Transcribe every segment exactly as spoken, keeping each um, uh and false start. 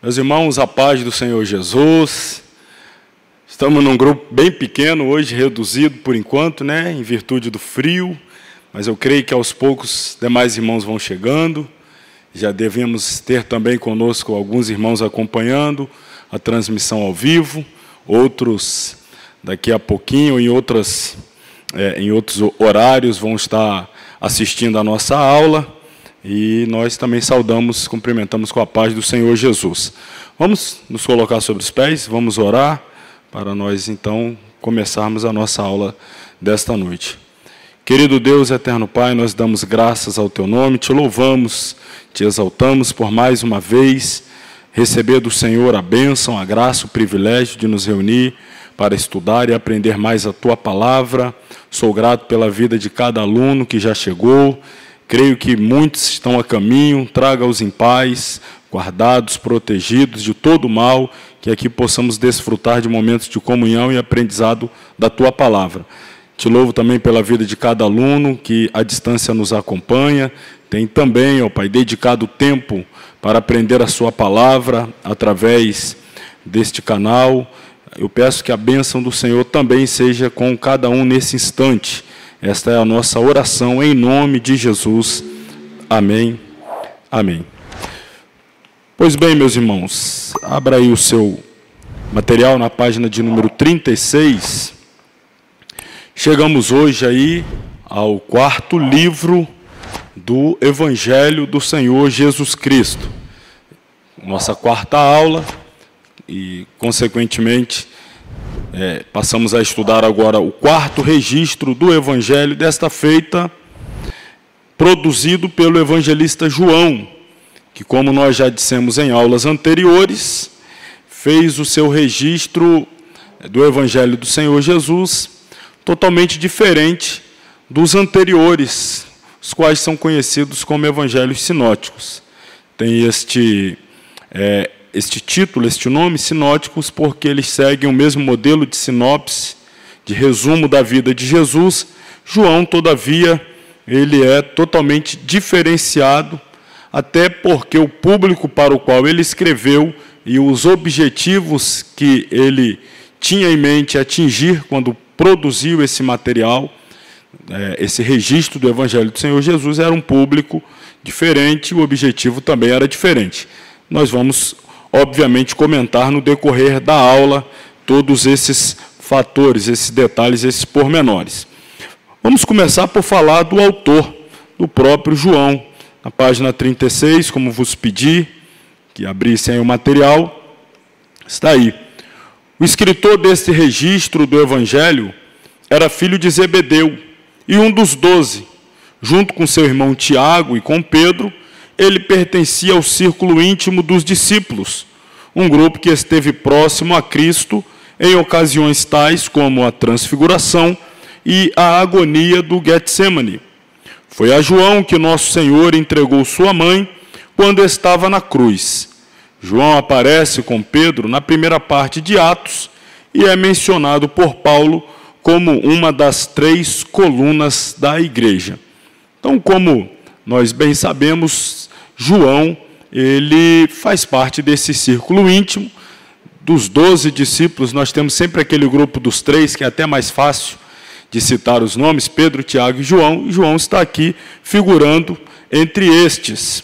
Meus irmãos, a paz do Senhor Jesus. Estamos num grupo bem pequeno, hoje reduzido por enquanto, né, em virtude do frio, mas eu creio que aos poucos demais irmãos vão chegando. Já devemos ter também conosco alguns irmãos acompanhando a transmissão ao vivo, outros daqui a pouquinho, em, outras, é, em outros horários, vão estar assistindo a nossa aula. E nós também saudamos, cumprimentamos com a paz do Senhor Jesus. Vamos nos colocar sobre os pés, vamos orar, para nós, então, começarmos a nossa aula desta noite. Querido Deus, eterno Pai, nós damos graças ao Teu nome, Te louvamos, Te exaltamos por mais uma vez, receber do Senhor a bênção, a graça, o privilégio de nos reunir para estudar e aprender mais a Tua palavra. Sou grato pela vida de cada aluno que já chegou. Creio que muitos estão a caminho, traga-os em paz, guardados, protegidos de todo o mal, que aqui possamos desfrutar de momentos de comunhão e aprendizado da Tua palavra. Te louvo também pela vida de cada aluno que à distância nos acompanha, tem também, ó Pai, dedicado tempo para aprender a Sua palavra através deste canal. Eu peço que a bênção do Senhor também seja com cada um nesse instante. Esta é a nossa oração em nome de Jesus. Amém. Amém. Pois bem, meus irmãos, abra aí o seu material na página de número trinta e seis. Chegamos hoje aí ao quarto livro do Evangelho do Senhor Jesus Cristo. Nossa quarta aula e, consequentemente, É, passamos a estudar agora o quarto registro do Evangelho, desta feita, produzido pelo evangelista João, que, como nós já dissemos em aulas anteriores, fez o seu registro do Evangelho do Senhor Jesus totalmente diferente dos anteriores, os quais são conhecidos como evangelhos sinóticos. Tem este... É, este título, este nome, sinóticos, porque eles seguem o mesmo modelo de sinopse, de resumo da vida de Jesus. João, todavia, ele é totalmente diferenciado, até porque o público para o qual ele escreveu e os objetivos que ele tinha em mente atingir quando produziu esse material, esse registro do Evangelho do Senhor Jesus, era um público diferente, o objetivo também era diferente. Nós vamos obviamente, comentar no decorrer da aula todos esses fatores, esses detalhes, esses pormenores. Vamos começar por falar do autor, do próprio João. Na página trinta e seis, como vos pedi, que abrissem aí o material, está aí. O escritor deste registro do Evangelho era filho de Zebedeu, e um dos doze, junto com seu irmão Tiago e com Pedro, ele pertencia ao círculo íntimo dos discípulos, um grupo que esteve próximo a Cristo em ocasiões tais como a transfiguração e a agonia do Getsêmani. Foi a João que nosso Senhor entregou sua mãe quando estava na cruz. João aparece com Pedro na primeira parte de Atos e é mencionado por Paulo como uma das três colunas da igreja. Então, como nós bem sabemos, João, ele faz parte desse círculo íntimo. Dos doze discípulos, nós temos sempre aquele grupo dos três, que é até mais fácil de citar os nomes, Pedro, Tiago e João, e João está aqui figurando entre estes.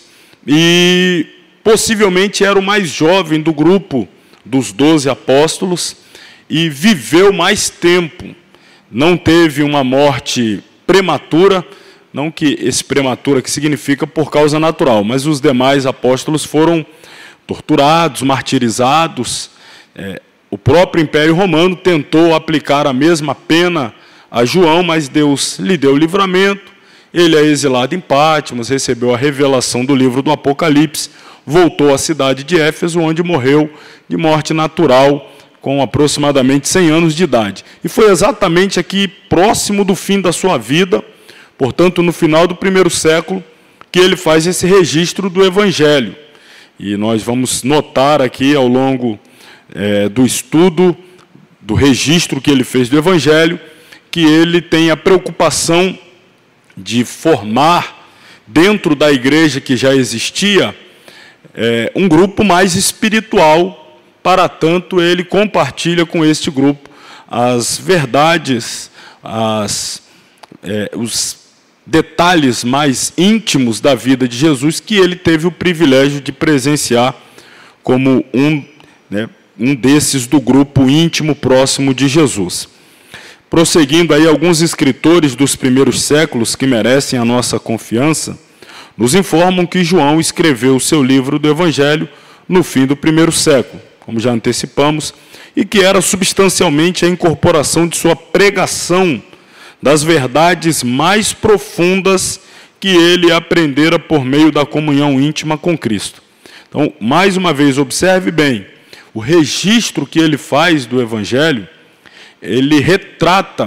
E possivelmente era o mais jovem do grupo dos doze apóstolos e viveu mais tempo. Não teve uma morte prematura, não que esse prematura que significa por causa natural, mas os demais apóstolos foram torturados, martirizados. É, o próprio Império Romano tentou aplicar a mesma pena a João, mas Deus lhe deu livramento. Ele é exilado em Patmos, recebeu a revelação do livro do Apocalipse, voltou à cidade de Éfeso, onde morreu de morte natural, com aproximadamente cem anos de idade. E foi exatamente aqui, próximo do fim da sua vida, portanto, no final do primeiro século, que ele faz esse registro do Evangelho. E nós vamos notar aqui, ao longo é, do estudo, do registro que ele fez do Evangelho, que ele tem a preocupação de formar, dentro da igreja que já existia, é, um grupo mais espiritual, para tanto ele compartilha com este grupo as verdades, as, é, os detalhes mais íntimos da vida de Jesus, que ele teve o privilégio de presenciar como um, né, um desses do grupo íntimo próximo de Jesus. Prosseguindo aí, alguns escritores dos primeiros séculos que merecem a nossa confiança, nos informam que João escreveu o seu livro do Evangelho no fim do primeiro século, como já antecipamos, e que era substancialmente a incorporação de sua pregação das verdades mais profundas que ele aprendera por meio da comunhão íntima com Cristo. Então, mais uma vez, observe bem, o registro que ele faz do Evangelho, ele retrata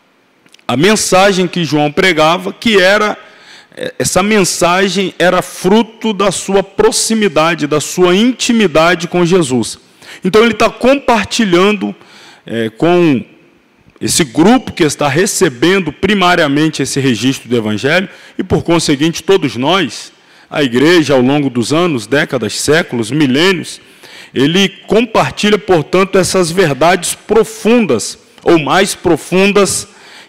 a mensagem que João pregava, que era, essa mensagem era fruto da sua proximidade, da sua intimidade com Jesus. Então ele está compartilhando é, com esse grupo que está recebendo primariamente esse registro do Evangelho, e por conseguinte todos nós, a igreja ao longo dos anos, décadas, séculos, milênios, ele compartilha, portanto, essas verdades profundas, ou mais profundas,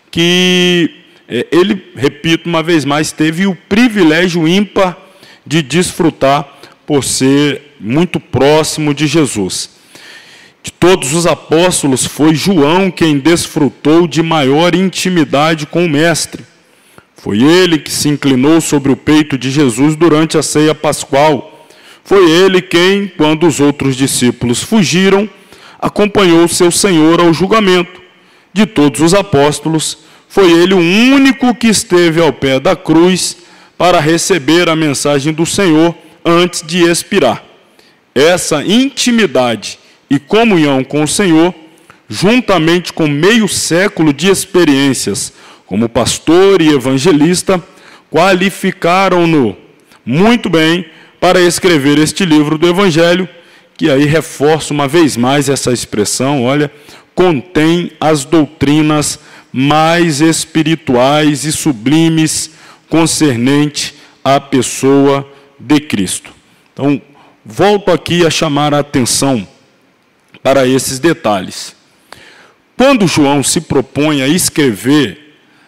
que é, ele, repito uma vez mais, teve o privilégio ímpar de desfrutar por ser muito próximo de Jesus. De todos os apóstolos, foi João quem desfrutou de maior intimidade com o Mestre. Foi ele que se inclinou sobre o peito de Jesus durante a ceia pascual. Foi ele quem, quando os outros discípulos fugiram, acompanhou seu Senhor ao julgamento. De todos os apóstolos, foi ele o único que esteve ao pé da cruz para receber a mensagem do Senhor antes de expirar. Essa intimidade e comunhão com o Senhor, juntamente com meio século de experiências como pastor e evangelista, qualificaram-no muito bem para escrever este livro do Evangelho, que aí reforça uma vez mais essa expressão, olha, contém as doutrinas mais espirituais e sublimes concernente à pessoa de Cristo. Então, volto aqui a chamar a atenção para esses detalhes. Quando João se propõe a escrever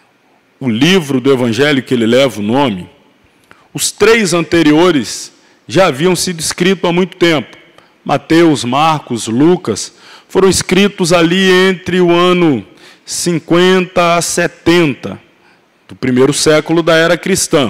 o livro do Evangelho que ele leva o nome, os três anteriores já haviam sido escritos há muito tempo. Mateus, Marcos, Lucas, foram escritos ali entre o ano cinquenta a setenta, do primeiro século da era cristã.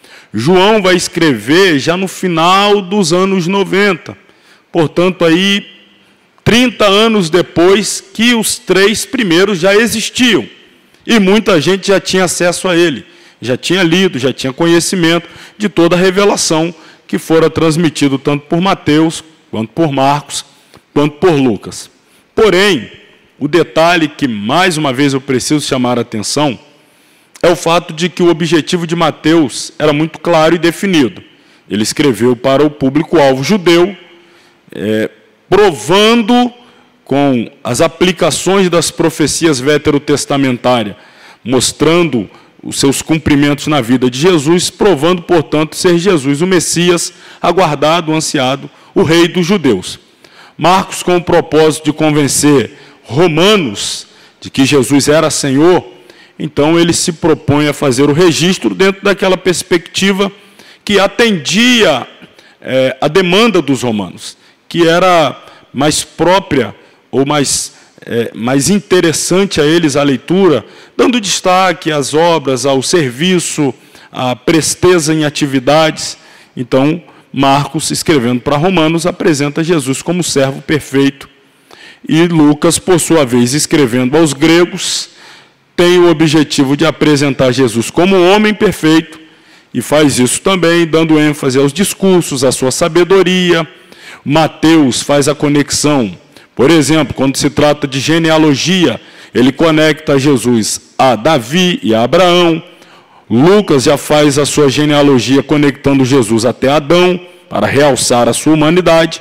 João vai escrever já no final dos anos noventa, portanto, aí, trinta anos depois que os três primeiros já existiam. E muita gente já tinha acesso a ele, já tinha lido, já tinha conhecimento de toda a revelação que fora transmitido tanto por Mateus, quanto por Marcos, quanto por Lucas. Porém, o detalhe que mais uma vez eu preciso chamar a atenção é o fato de que o objetivo de Mateus era muito claro e definido. Ele escreveu para o público-alvo judeu, é, provando com as aplicações das profecias veterotestamentárias, mostrando os seus cumprimentos na vida de Jesus, provando, portanto, ser Jesus o Messias, aguardado, ansiado, o rei dos judeus. Marcos, com o propósito de convencer romanos de que Jesus era Senhor, então ele se propõe a fazer o registro dentro daquela perspectiva que atendia é, a demanda dos romanos, que era mais própria ou mais, é, mais interessante a eles a leitura, dando destaque às obras, ao serviço, à presteza em atividades. Então, Marcos, escrevendo para Romanos, apresenta Jesus como servo perfeito. E Lucas, por sua vez, escrevendo aos gregos, tem o objetivo de apresentar Jesus como homem perfeito, e faz isso também dando ênfase aos discursos, à sua sabedoria. Mateus faz a conexão, por exemplo, quando se trata de genealogia, ele conecta Jesus a Davi e a Abraão. Lucas já faz a sua genealogia conectando Jesus até Adão, para realçar a sua humanidade.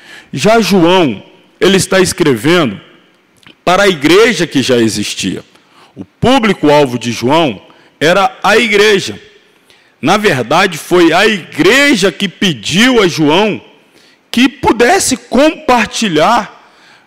Já João, ele está escrevendo para a igreja que já existia. O público-alvo de João era a igreja. Na verdade, foi a igreja que pediu a João que pudesse compartilhar,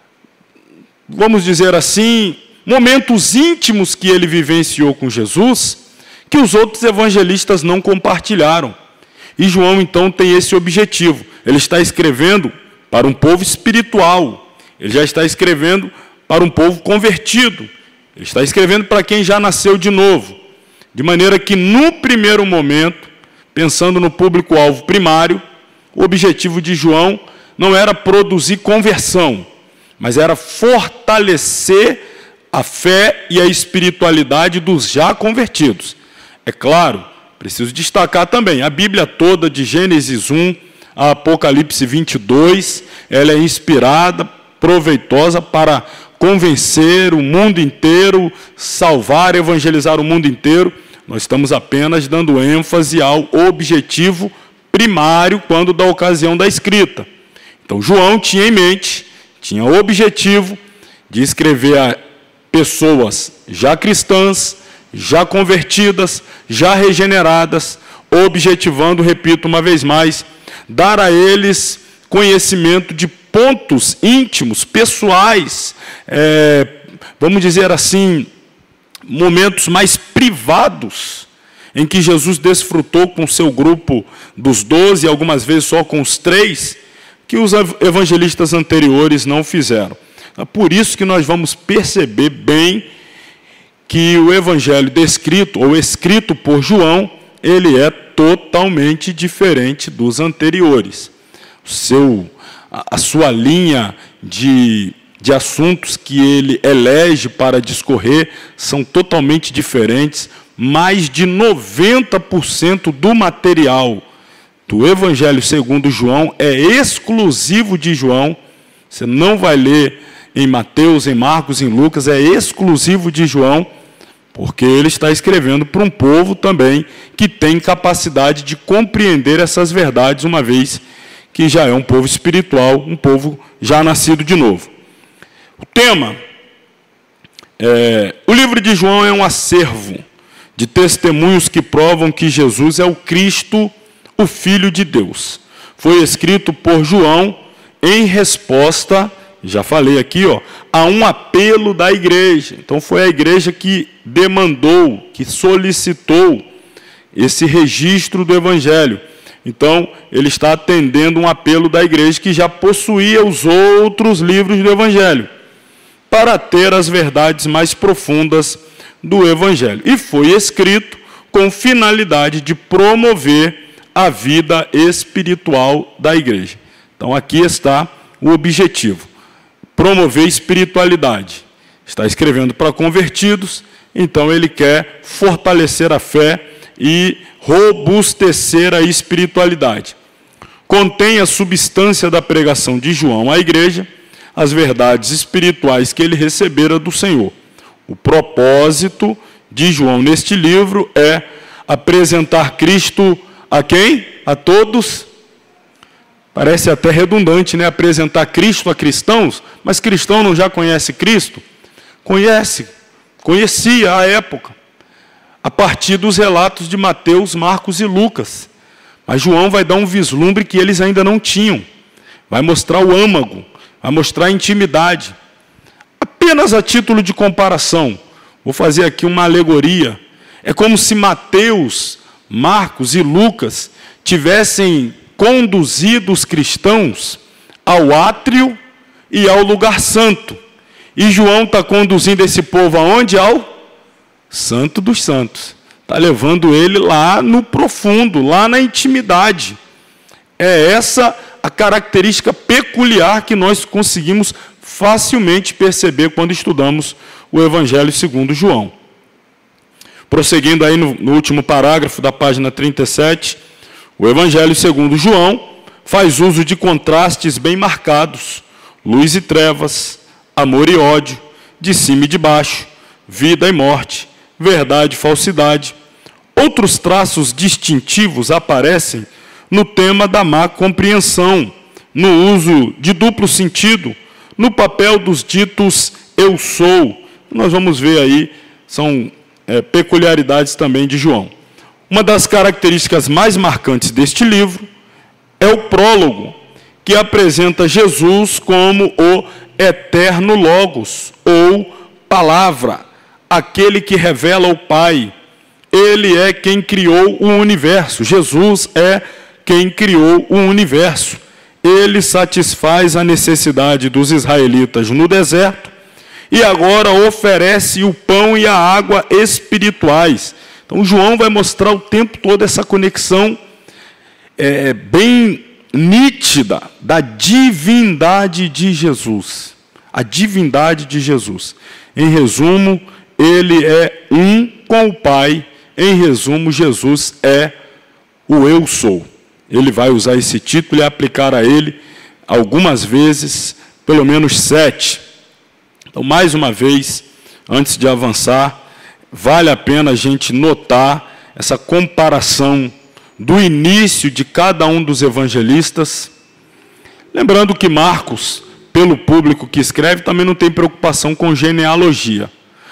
vamos dizer assim, momentos íntimos que ele vivenciou com Jesus, que os outros evangelistas não compartilharam. E João, então, tem esse objetivo. Ele está escrevendo para um povo espiritual. Ele já está escrevendo para um povo convertido. Ele está escrevendo para quem já nasceu de novo. De maneira que, no primeiro momento, pensando no público-alvo primário, o objetivo de João não era produzir conversão, mas era fortalecer a fé e a espiritualidade dos já convertidos. É claro, preciso destacar também, a Bíblia toda, de Gênesis um a Apocalipse vinte e dois, ela é inspirada, proveitosa para convencer o mundo inteiro, salvar, evangelizar o mundo inteiro. Nós estamos apenas dando ênfase ao objetivo primário quando da ocasião da escrita. Então, João tinha em mente, tinha o objetivo de escrever a pessoas já cristãs, já convertidas, já regeneradas, objetivando, repito uma vez mais, dar a eles conhecimento de pontos íntimos, pessoais, é, vamos dizer assim, momentos mais privados, em que Jesus desfrutou com o seu grupo dos doze, algumas vezes só com os três, que os evangelistas anteriores não fizeram. É por isso que nós vamos perceber bem que o evangelho descrito, ou escrito por João, ele é totalmente diferente dos anteriores. O seu, a sua linha de, de assuntos que ele elege para discorrer são totalmente diferentes. Mais de noventa por cento do material do Evangelho segundo João é exclusivo de João. Você não vai ler em Mateus, em Marcos, em Lucas, é exclusivo de João, porque ele está escrevendo para um povo também que tem capacidade de compreender essas verdades, uma vez que já é um povo espiritual, um povo já nascido de novo. O tema, é, o livro de João é um acervo de testemunhos que provam que Jesus é o Cristo, o Filho de Deus. Foi escrito por João em resposta, já falei aqui, ó, a um apelo da igreja. Então foi a igreja que demandou, que solicitou esse registro do Evangelho. Então ele está atendendo um apelo da igreja que já possuía os outros livros do Evangelho, para ter as verdades mais profundas do Evangelho. E foi escrito com finalidade de promover a vida espiritual da igreja. Então aqui está o objetivo: promover espiritualidade. Está escrevendo para convertidos, então ele quer fortalecer a fé e robustecer a espiritualidade. Contém a substância da pregação de João à igreja, as verdades espirituais que ele recebera do Senhor. O propósito de João neste livro é apresentar Cristo a quem? A todos. Parece até redundante, né? Apresentar Cristo a cristãos, mas cristão não já conhece Cristo? Conhece, conhecia à época, a partir dos relatos de Mateus, Marcos e Lucas. Mas João vai dar um vislumbre que eles ainda não tinham. Vai mostrar o âmago, vai mostrar a intimidade. Apenas a título de comparação, vou fazer aqui uma alegoria. É como se Mateus, Marcos e Lucas tivessem conduzido os cristãos ao átrio e ao lugar santo. E João está conduzindo esse povo aonde? Ao Santo dos Santos. Está levando ele lá no profundo, lá na intimidade. É essa a característica peculiar que nós conseguimos facilmente perceber quando estudamos o Evangelho segundo João. Prosseguindo aí no, no último parágrafo da página trinta e sete, o Evangelho segundo João faz uso de contrastes bem marcados: luz e trevas, amor e ódio, de cima e de baixo, vida e morte, verdade e falsidade. Outros traços distintivos aparecem no tema da má compreensão, no uso de duplo sentido, no papel dos ditos eu sou. Nós vamos ver aí, são é, peculiaridades também de João. Uma das características mais marcantes deste livro é o prólogo, que apresenta Jesus como o eterno Logos, ou Palavra, aquele que revela o Pai. Ele é quem criou o universo. Jesus é quem criou o universo. Ele satisfaz a necessidade dos israelitas no deserto e agora oferece o pão e a água espirituais. Então, João vai mostrar o tempo todo essa conexão é, bem nítida da divindade de Jesus. A divindade de Jesus. Em resumo, ele é um com o Pai. Em resumo, Jesus é o eu sou. Ele vai usar esse título e aplicar a ele algumas vezes, pelo menos sete. Então, mais uma vez, antes de avançar, vale a pena a gente notar essa comparação do início de cada um dos evangelistas. Lembrando que Marcos, pelo público que escreve, também não tem preocupação com genealogia.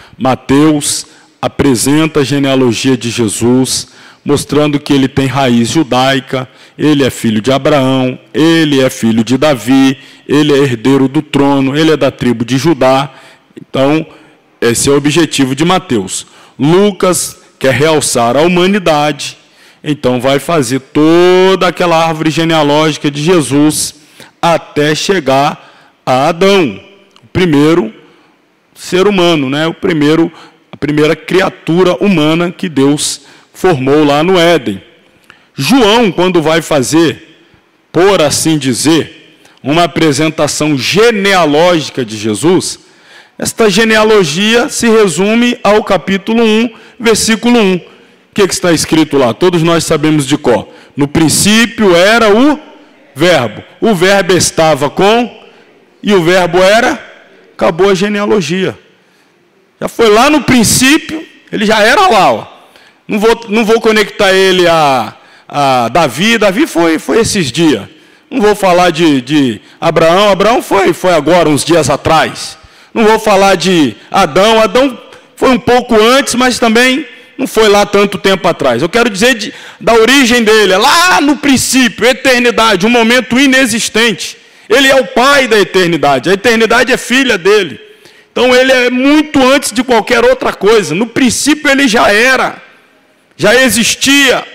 Mateus apresenta a genealogia de Jesus, mostrando que ele tem raiz judaica, ele é filho de Abraão, ele é filho de Davi, ele é herdeiro do trono, ele é da tribo de Judá. Então, esse é o objetivo de Mateus. Lucas quer realçar a humanidade, então vai fazer toda aquela árvore genealógica de Jesus até chegar a Adão, o primeiro ser humano, né? o primeiro, a primeira criatura humana que Deus formou lá no Éden. João, quando vai fazer, por assim dizer, uma apresentação genealógica de Jesus, esta genealogia se resume ao capítulo um, versículo um. O que, que está escrito lá? Todos nós sabemos de cor. No princípio era o verbo. O verbo estava com, e o verbo era, acabou a genealogia. Já foi lá no princípio, ele já era lá, ó. Não vou, não vou conectar ele a, a Davi, Davi foi, foi esses dias. Não vou falar de, de Abraão, Abraão foi, foi agora, uns dias atrás. Não vou falar de Adão, Adão foi um pouco antes, mas também não foi lá tanto tempo atrás. Eu quero dizer de, da origem dele, é lá no princípio, eternidade, um momento inexistente. Ele é o pai da eternidade, a eternidade é filha dele. Então ele é muito antes de qualquer outra coisa. No princípio ele já era, já existia.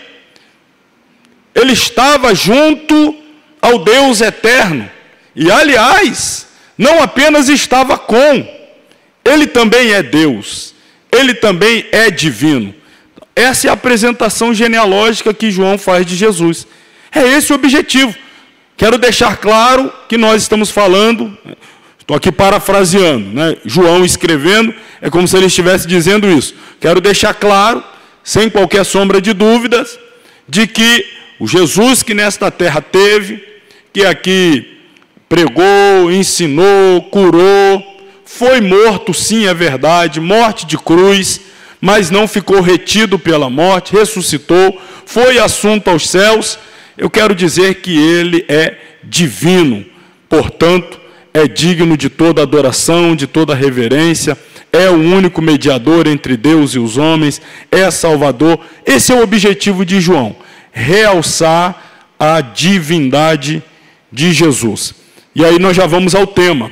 Ele estava junto ao Deus eterno. E aliás, não apenas estava com, ele também é Deus, ele também é divino. Essa é a apresentação genealógica que João faz de Jesus. É esse o objetivo. Quero deixar claro que nós estamos falando, estou aqui parafraseando, né? João escrevendo, é como se ele estivesse dizendo isso. Quero deixar claro, sem qualquer sombra de dúvidas, de que o Jesus que nesta terra teve, que aqui pregou, ensinou, curou, foi morto, sim, é verdade, morte de cruz, mas não ficou retido pela morte, ressuscitou, foi assunto aos céus. Eu quero dizer que ele é divino, portanto, é digno de toda adoração, de toda reverência, é o único mediador entre Deus e os homens, é Salvador. Esse é o objetivo de João, realçar a divindade de Jesus. E aí nós já vamos ao tema.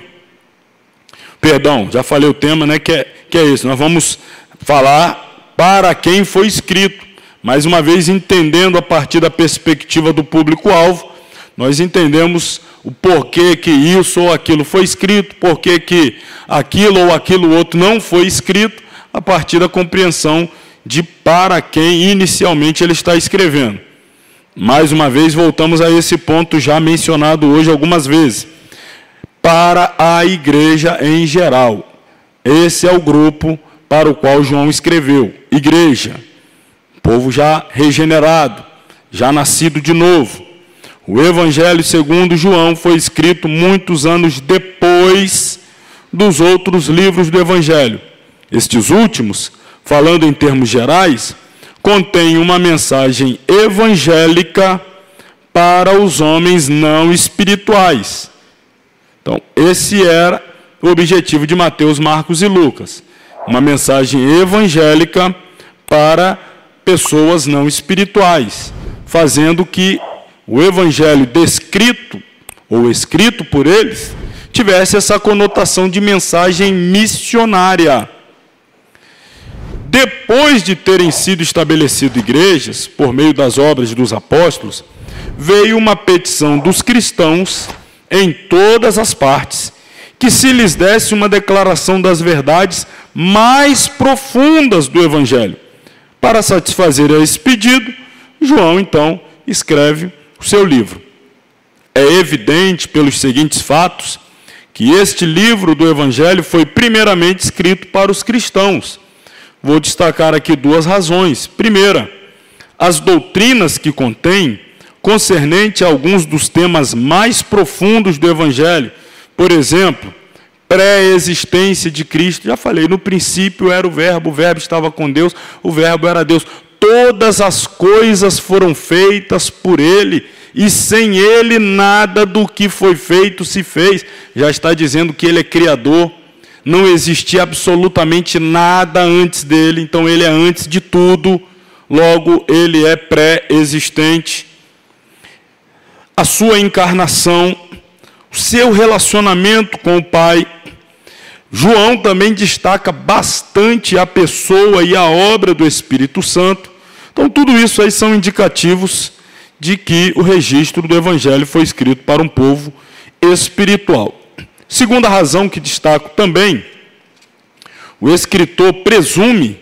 Perdão, já falei o tema, né, que é, que é esse. Nós vamos falar para quem foi escrito. Mais uma vez, entendendo a partir da perspectiva do público-alvo, nós entendemos o porquê que isso ou aquilo foi escrito, porquê que aquilo ou aquilo outro não foi escrito, a partir da compreensão de para quem inicialmente ele está escrevendo. Mais uma vez, voltamos a esse ponto já mencionado hoje algumas vezes. Para a igreja em geral. Esse é o grupo para o qual João escreveu. Igreja. Povo já regenerado, já nascido de novo. O Evangelho segundo João foi escrito muitos anos depois dos outros livros do Evangelho. Estes últimos, falando em termos gerais, contêm uma mensagem evangélica para os homens não espirituais. Então, esse era o objetivo de Mateus, Marcos e Lucas. Uma mensagem evangélica para pessoas não espirituais, fazendo que o evangelho descrito ou escrito por eles tivesse essa conotação de mensagem missionária. Depois de terem sido estabelecidas igrejas, por meio das obras dos apóstolos, veio uma petição dos cristãos em todas as partes, que se lhes desse uma declaração das verdades mais profundas do Evangelho. Para satisfazer esse pedido, João, então, escreve o seu livro. É evidente, pelos seguintes fatos, que este livro do Evangelho foi primeiramente escrito para os cristãos. Vou destacar aqui duas razões. Primeira, as doutrinas que contém, concernente a alguns dos temas mais profundos do Evangelho, por exemplo, pré-existência de Cristo. Já falei, no princípio era o Verbo, o Verbo estava com Deus, o Verbo era Deus. Todas as coisas foram feitas por Ele, e sem Ele nada do que foi feito se fez. Já está dizendo que Ele é Criador, não existia absolutamente nada antes dEle, então Ele é antes de tudo, logo Ele é pré-existente. A sua encarnação, o seu relacionamento com o Pai. João também destaca bastante a pessoa e a obra do Espírito Santo. Então, tudo isso aí são indicativos de que o registro do Evangelho foi escrito para um povo espiritual. Segunda razão que destaco também, o escritor presume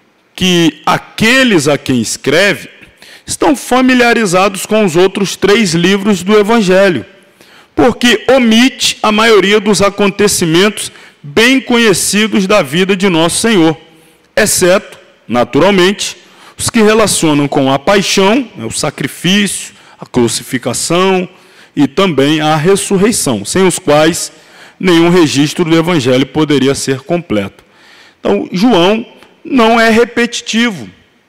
que aqueles a quem escreve estão familiarizados com os outros três livros do Evangelho, porque omite a maioria dos acontecimentos bem conhecidos da vida de nosso Senhor, exceto, naturalmente, os que relacionam com a paixão, o sacrifício, a crucificação e também a ressurreição, sem os quais nenhum registro do Evangelho poderia ser completo. Então, João não é repetitivo.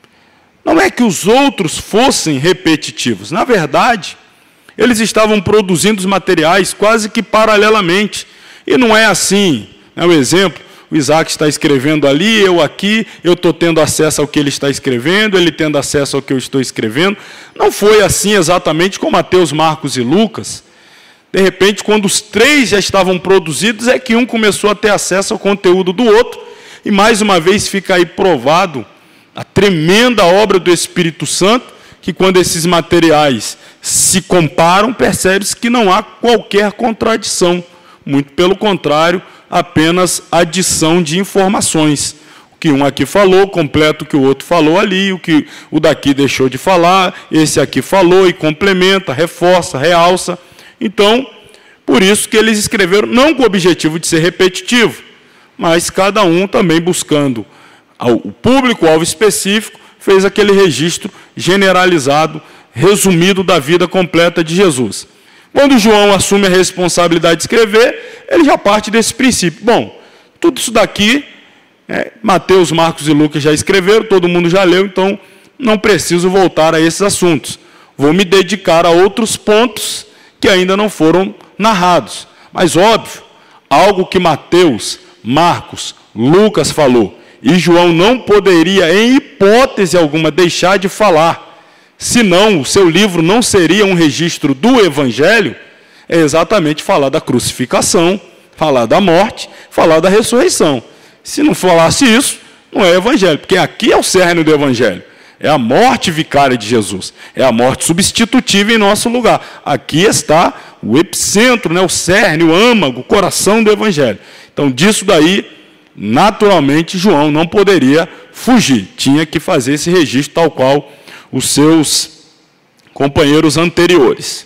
Não é que os outros fossem repetitivos. Na verdade, eles estavam produzindo os materiais quase que paralelamente. E não é assim. É um exemplo, o Isaac está escrevendo ali, eu aqui, eu estou tendo acesso ao que ele está escrevendo, ele tendo acesso ao que eu estou escrevendo. Não foi assim exatamente com Mateus, Marcos e Lucas. De repente, quando os três já estavam produzidos, é que um começou a ter acesso ao conteúdo do outro. E mais uma vez fica aí provado a tremenda obra do Espírito Santo, que quando esses materiais se comparam, percebe-se que não há qualquer contradição. Muito pelo contrário, apenas adição de informações. O que um aqui falou, completa o que o outro falou ali, o que o daqui deixou de falar, esse aqui falou e complementa, reforça, realça. Então, por isso que eles escreveram, não com o objetivo de ser repetitivo, mas cada um também buscando o público-alvo específico, fez aquele registro generalizado, resumido da vida completa de Jesus. Quando João assume a responsabilidade de escrever, ele já parte desse princípio. Bom, tudo isso daqui, é, Mateus, Marcos e Lucas já escreveram, todo mundo já leu, então não preciso voltar a esses assuntos. Vou me dedicar a outros pontos que ainda não foram narrados. Mas, óbvio, algo que Mateus, Marcos, Lucas falou, e João não poderia, em hipótese alguma, deixar de falar, senão o seu livro não seria um registro do Evangelho, é exatamente falar da crucificação, falar da morte, falar da ressurreição. Se não falasse isso, não é Evangelho, porque aqui é o cerne do Evangelho. É a morte vicária de Jesus, é a morte substitutiva em nosso lugar. Aqui está o epicentro, né, o cerne, o âmago, o coração do Evangelho. Então, disso daí, naturalmente, João não poderia fugir. Tinha que fazer esse registro tal qual os seus companheiros anteriores.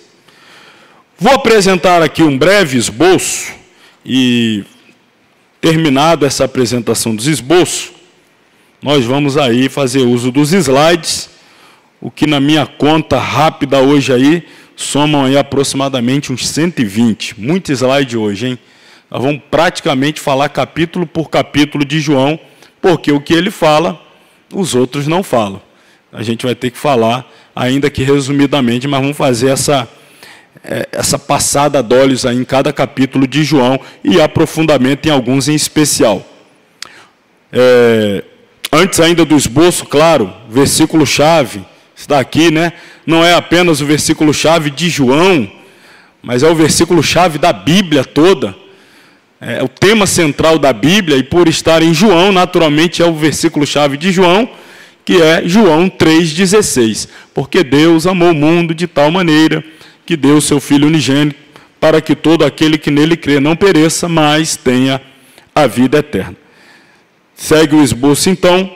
Vou apresentar aqui um breve esboço e, terminado essa apresentação dos esboços, nós vamos aí fazer uso dos slides, o que na minha conta rápida hoje aí, somam aí aproximadamente uns cento e vinte. Muito slide hoje, hein? Nós vamos praticamente falar capítulo por capítulo de João, porque o que ele fala, os outros não falam. A gente vai ter que falar, ainda que resumidamente, mas vamos fazer essa, essa passada de olhos aí em cada capítulo de João e aprofundamento em alguns em especial. É... Antes ainda do esboço, claro, versículo-chave está aqui, né? Não é apenas o versículo-chave de João, mas é o versículo-chave da Bíblia toda. É o tema central da Bíblia, e por estar em João, naturalmente é o versículo-chave de João, que é João três dezesseis. Porque Deus amou o mundo de tal maneira que deu o seu Filho unigênito, para que todo aquele que nele crê não pereça, mas tenha a vida eterna. Segue o esboço, então.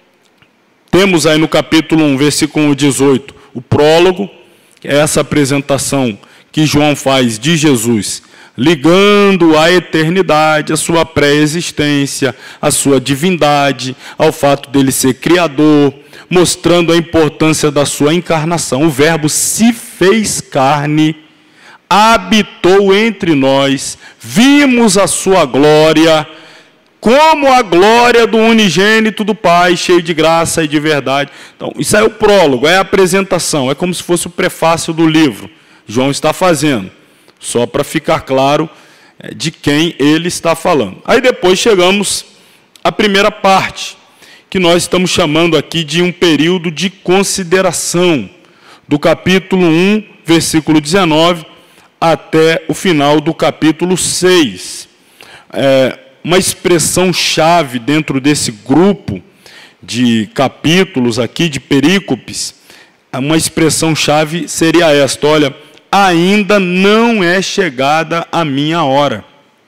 Temos aí no capítulo um, versículo dezoito, o prólogo, que é essa apresentação que João faz de Jesus, ligando a eternidade, a sua pré-existência, a sua divindade, ao fato dele ser criador, mostrando a importância da sua encarnação. O Verbo se fez carne, habitou entre nós, vimos a sua glória, como a glória do unigênito do Pai, cheio de graça e de verdade. Então, isso é o prólogo, é a apresentação, é como se fosse o prefácio do livro. João está fazendo, só para ficar claro de quem ele está falando. Aí depois chegamos à primeira parte, que nós estamos chamando aqui de um período de consideração, do capítulo um, versículo dezenove, até o final do capítulo seis. É, uma expressão-chave dentro desse grupo de capítulos aqui, de perícopes, uma expressão-chave seria esta: olha, ainda não é chegada a minha hora.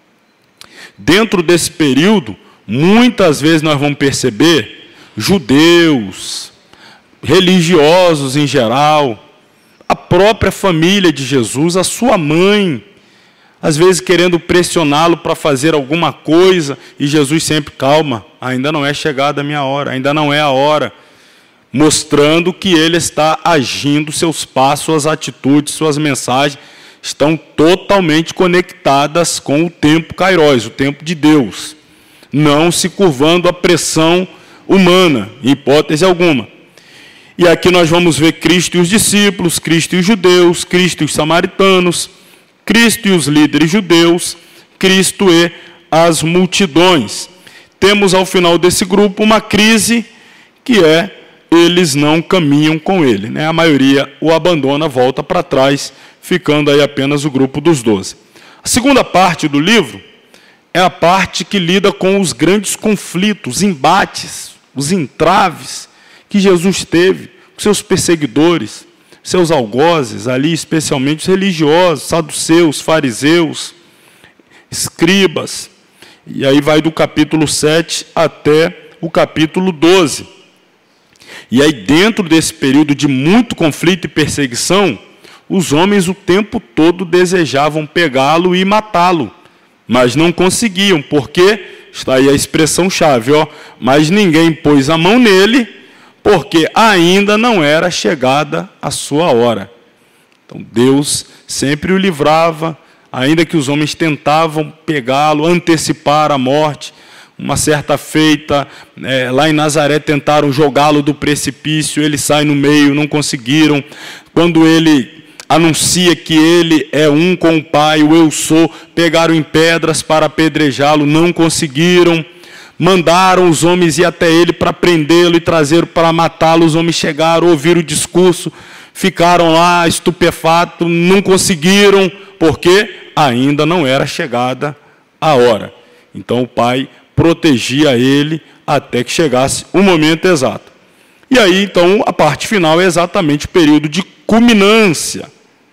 Dentro desse período, muitas vezes nós vamos perceber judeus, religiosos em geral, a própria família de Jesus, a sua mãe, às vezes querendo pressioná-lo para fazer alguma coisa, e Jesus sempre, calma, ainda não é chegada a minha hora, ainda não é a hora, mostrando que ele está agindo, seus passos, suas atitudes, suas mensagens estão totalmente conectadas com o tempo kairós, o tempo de Deus, não se curvando à pressão humana, em hipótese alguma. E aqui nós vamos ver Cristo e os discípulos, Cristo e os judeus, Cristo e os samaritanos, Cristo e os líderes judeus, Cristo e as multidões. Temos ao final desse grupo uma crise que é, eles não caminham com ele, né? A maioria o abandona, volta para trás, ficando aí apenas o grupo dos doze. A segunda parte do livro é a parte que lida com os grandes conflitos, embates, os entraves que Jesus teve com seus perseguidores, seus algozes, ali especialmente os religiosos, saduceus, fariseus, escribas. E aí vai do capítulo sete até o capítulo doze. E aí dentro desse período de muito conflito e perseguição, os homens o tempo todo desejavam pegá-lo e matá-lo, mas não conseguiam, porque, está aí a expressão-chave, ó, mas ninguém pôs a mão nele, porque ainda não era chegada a sua hora. Então Deus sempre o livrava, ainda que os homens tentavam pegá-lo, antecipar a morte. Uma certa feita, é, lá em Nazaré, tentaram jogá-lo do precipício, ele sai no meio, não conseguiram. Quando ele anuncia que ele é um com o Pai, o eu sou, pegaram em pedras para apedrejá-lo, não conseguiram. Mandaram os homens ir até ele para prendê-lo e trazer para matá-lo. Os homens chegaram, ouviram o discurso, ficaram lá estupefatos, não conseguiram, porque ainda não era chegada a hora. Então o Pai protegia ele até que chegasse o momento exato. E aí, então, a parte final é exatamente o período de culminância,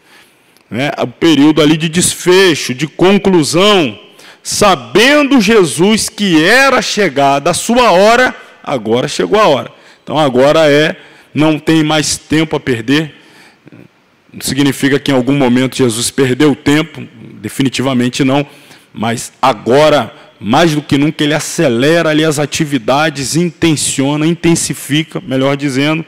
né? O período ali de desfecho, de conclusão. Sabendo Jesus que era chegada a sua hora, agora chegou a hora. Então agora é, não tem mais tempo a perder. Não significa que em algum momento Jesus perdeu o tempo, definitivamente não, mas agora, mais do que nunca, ele acelera ali as atividades, intenciona, intensifica, melhor dizendo.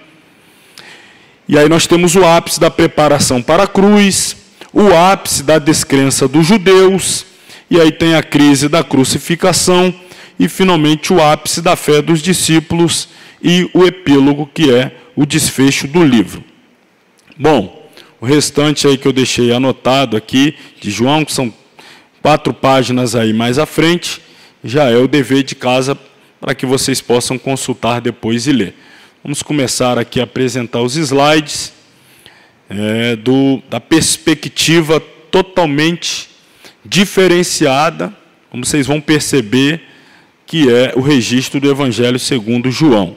E aí nós temos o ápice da preparação para a cruz, o ápice da descrença dos judeus, e aí tem a crise da crucificação e, finalmente, o ápice da fé dos discípulos e o epílogo, que é o desfecho do livro. Bom, o restante aí que eu deixei anotado aqui, de João, que são quatro páginas aí mais à frente, já é o dever de casa para que vocês possam consultar depois e ler. Vamos começar aqui a apresentar os slides é, do, da perspectiva totalmente diferenciada, como vocês vão perceber, que é o registro do Evangelho segundo João.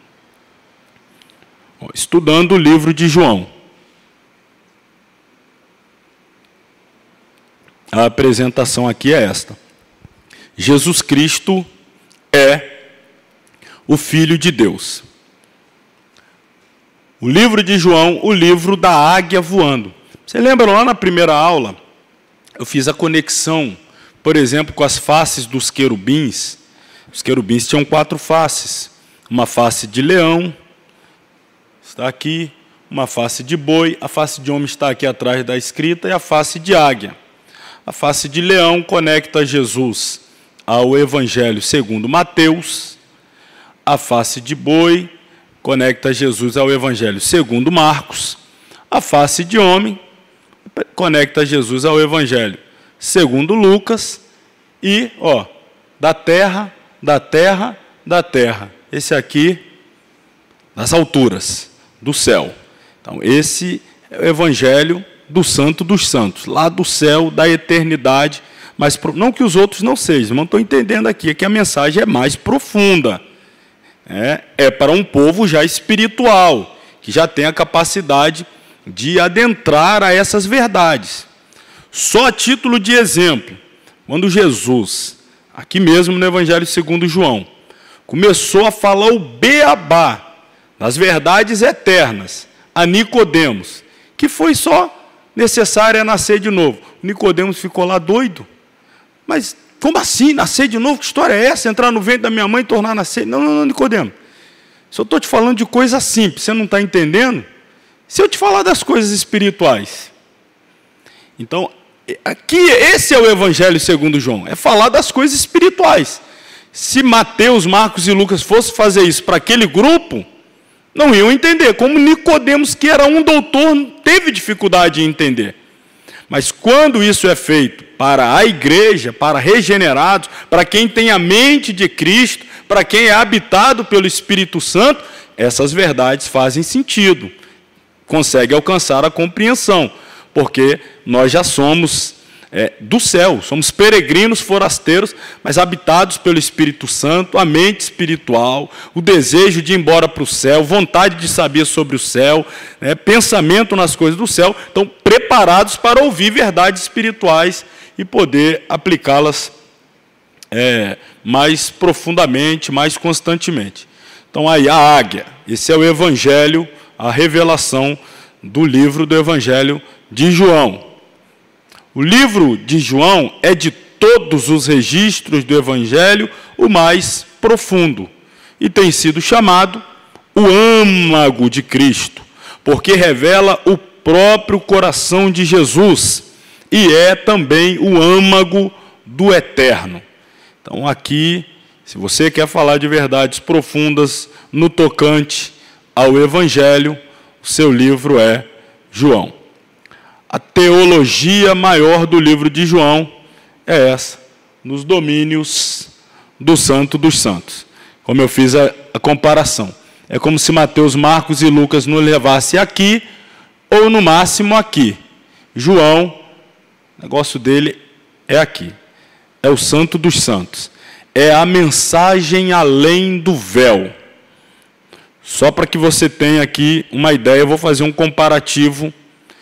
Estudando o livro de João. A apresentação aqui é esta. Jesus Cristo é o Filho de Deus. O livro de João, o livro da águia voando. Você lembra lá na primeira aula, eu fiz a conexão, por exemplo, com as faces dos querubins. Os querubins tinham quatro faces. Uma face de leão, está aqui, uma face de boi, a face de homem está aqui atrás da escrita, e a face de águia. A face de leão conecta Jesus ao Evangelho segundo Mateus, a face de boi conecta Jesus ao Evangelho segundo Marcos, a face de homem conecta Jesus ao Evangelho segundo Lucas, e, ó, da terra, da terra, da terra. Esse aqui, das alturas, do céu. Então, esse é o Evangelho do Santo dos Santos, lá do céu, da eternidade, mas não que os outros não sejam, não estou entendendo aqui, é que a mensagem é mais profunda. É, é para um povo já espiritual, que já tem a capacidade de adentrar a essas verdades. Só a título de exemplo, quando Jesus, aqui mesmo no Evangelho segundo João, começou a falar o beabá das verdades eternas a Nicodemos, que foi só necessário nascer de novo. Nicodemos ficou lá doido. Mas como assim, nascer de novo? Que história é essa? Entrar no ventre da minha mãe e tornar a nascer? Não, não, não, Nicodemo. Se eu estou te falando de coisa simples, você não está entendendo? Se eu te falar das coisas espirituais. Então, aqui, esse é o Evangelho segundo João. É falar das coisas espirituais. Se Mateus, Marcos e Lucas fossem fazer isso para aquele grupo, não iam entender. Como Nicodemos, que era um doutor, teve dificuldade em entender. Mas quando isso é feito para a igreja, para regenerados, para quem tem a mente de Cristo, para quem é habitado pelo Espírito Santo, essas verdades fazem sentido. Consegue alcançar a compreensão, porque nós já somos é, do céu, somos peregrinos, forasteiros, mas habitados pelo Espírito Santo, a mente espiritual, o desejo de ir embora para o céu, vontade de saber sobre o céu, né, pensamento nas coisas do céu, então preparados para ouvir verdades espirituais e poder aplicá-las é, mais profundamente, mais constantemente. Então aí a águia, esse é o Evangelho, a revelação do livro do Evangelho de João. O livro de João é de todos os registros do Evangelho o mais profundo e tem sido chamado o âmago de Cristo, porque revela o próprio coração de Jesus e é também o âmago do eterno. Então aqui, se você quer falar de verdades profundas no tocante ao Evangelho, o seu livro é João. A teologia maior do livro de João é essa, nos domínios do Santo dos Santos. Como eu fiz a, a comparação. É como se Mateus, Marcos e Lucas nos levassem aqui, ou no máximo aqui. João, o negócio dele é aqui. É o Santo dos Santos. É a mensagem além do véu. Só para que você tenha aqui uma ideia, eu vou fazer um comparativo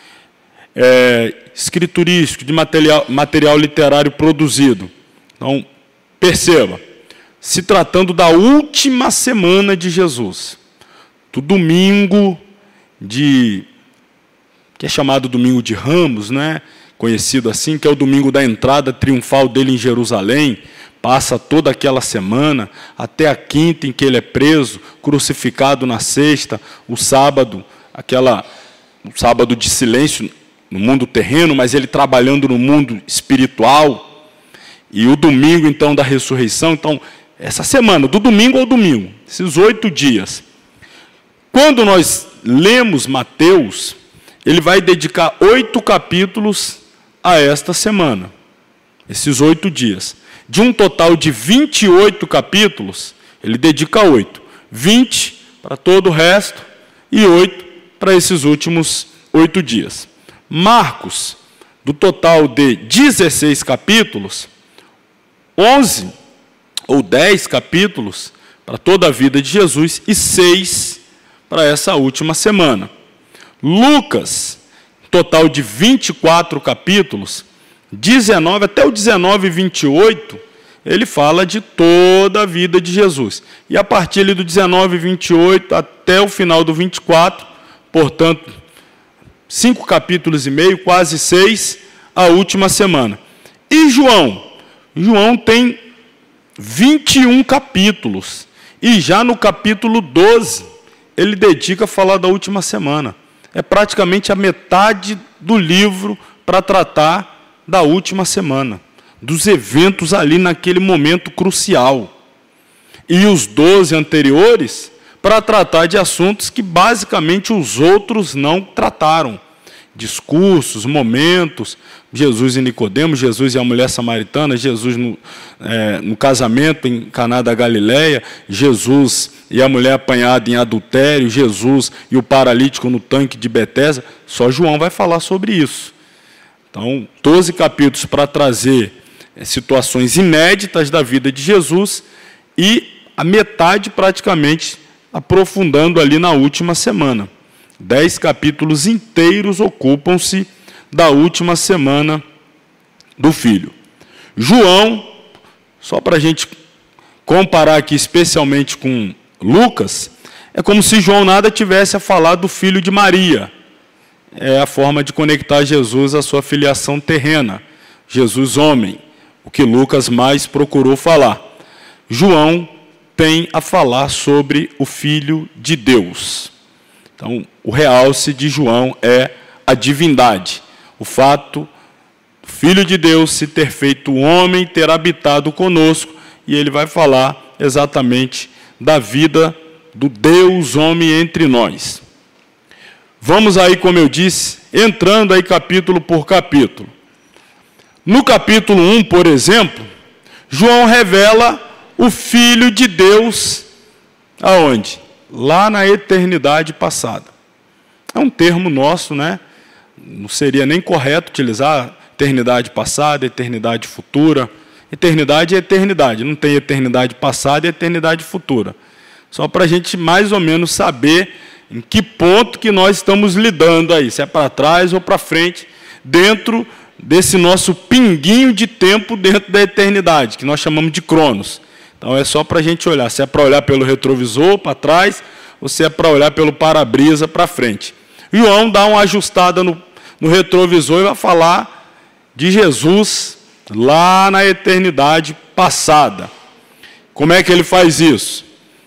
É, escriturístico, de material, material literário produzido. Então, perceba, se tratando da última semana de Jesus, do domingo de, que é chamado domingo de Ramos, né? Conhecido assim, que é o domingo da entrada triunfal dele em Jerusalém, passa toda aquela semana, até a quinta em que ele é preso, crucificado na sexta, o sábado, aquela, o sábado de silêncio, no mundo terreno, mas ele trabalhando no mundo espiritual, e o domingo, então, da ressurreição. Então, essa semana, do domingo ao domingo, esses oito dias. Quando nós lemos Mateus, ele vai dedicar oito capítulos a esta semana, esses oito dias. De um total de vinte e oito capítulos, Ele dedica oito. vinte para todo o resto e oito para esses últimos oito dias. Marcos, do total de dezesseis capítulos, onze ou dez capítulos para toda a vida de Jesus e seis para essa última semana. Lucas, total de vinte e quatro capítulos, dezenove até o dezenove e vinte e oito, ele fala de toda a vida de Jesus. E a partir ali do dezenove e vinte e oito até o final do vinte e quatro, portanto, cinco capítulos e meio, quase seis, a última semana. E João? João tem vinte e um capítulos. E já no capítulo doze, ele dedica a falar da última semana. É praticamente a metade do livro para tratar da última semana, dos eventos ali naquele momento crucial. E os doze anteriores para tratar de assuntos que basicamente os outros não trataram. Discursos, momentos, Jesus e Nicodemos, Jesus e a mulher samaritana, Jesus no, é, no casamento em Caná da Galileia, Jesus e a mulher apanhada em adultério, Jesus e o paralítico no tanque de Betesda. Só João vai falar sobre isso. Então, doze capítulos para trazer é, situações inéditas da vida de Jesus e a metade praticamente aprofundando ali na última semana. Dez capítulos inteiros ocupam-se da última semana do Filho. João, só para a gente comparar aqui especialmente com Lucas, é como se João nada tivesse a falar do filho de Maria. É a forma de conectar Jesus à sua filiação terrena, Jesus homem, o que Lucas mais procurou falar. João tem a falar sobre o Filho de Deus. Então, o realce de João é a divindade, o fato do Filho de Deus se ter feito homem, ter habitado conosco, e ele vai falar exatamente da vida do Deus homem entre nós. Vamos aí, como eu disse, entrando aí capítulo por capítulo. No capítulo um, por exemplo, João revela o Filho de Deus, aonde? Lá na eternidade passada. É um termo nosso, né? Não seria nem correto utilizar eternidade passada, eternidade futura. Eternidade é eternidade, não tem eternidade passada e eternidade futura. Só para a gente mais ou menos saber em que ponto que nós estamos lidando aí, se é para trás ou para frente, dentro desse nosso pinguinho de tempo dentro da eternidade, que nós chamamos de cronos. Então é só para a gente olhar, se é para olhar pelo retrovisor para trás, ou se é para olhar pelo para-brisa para frente. João dá uma ajustada no, no retrovisor e vai falar de Jesus lá na eternidade passada. Como é que ele faz isso?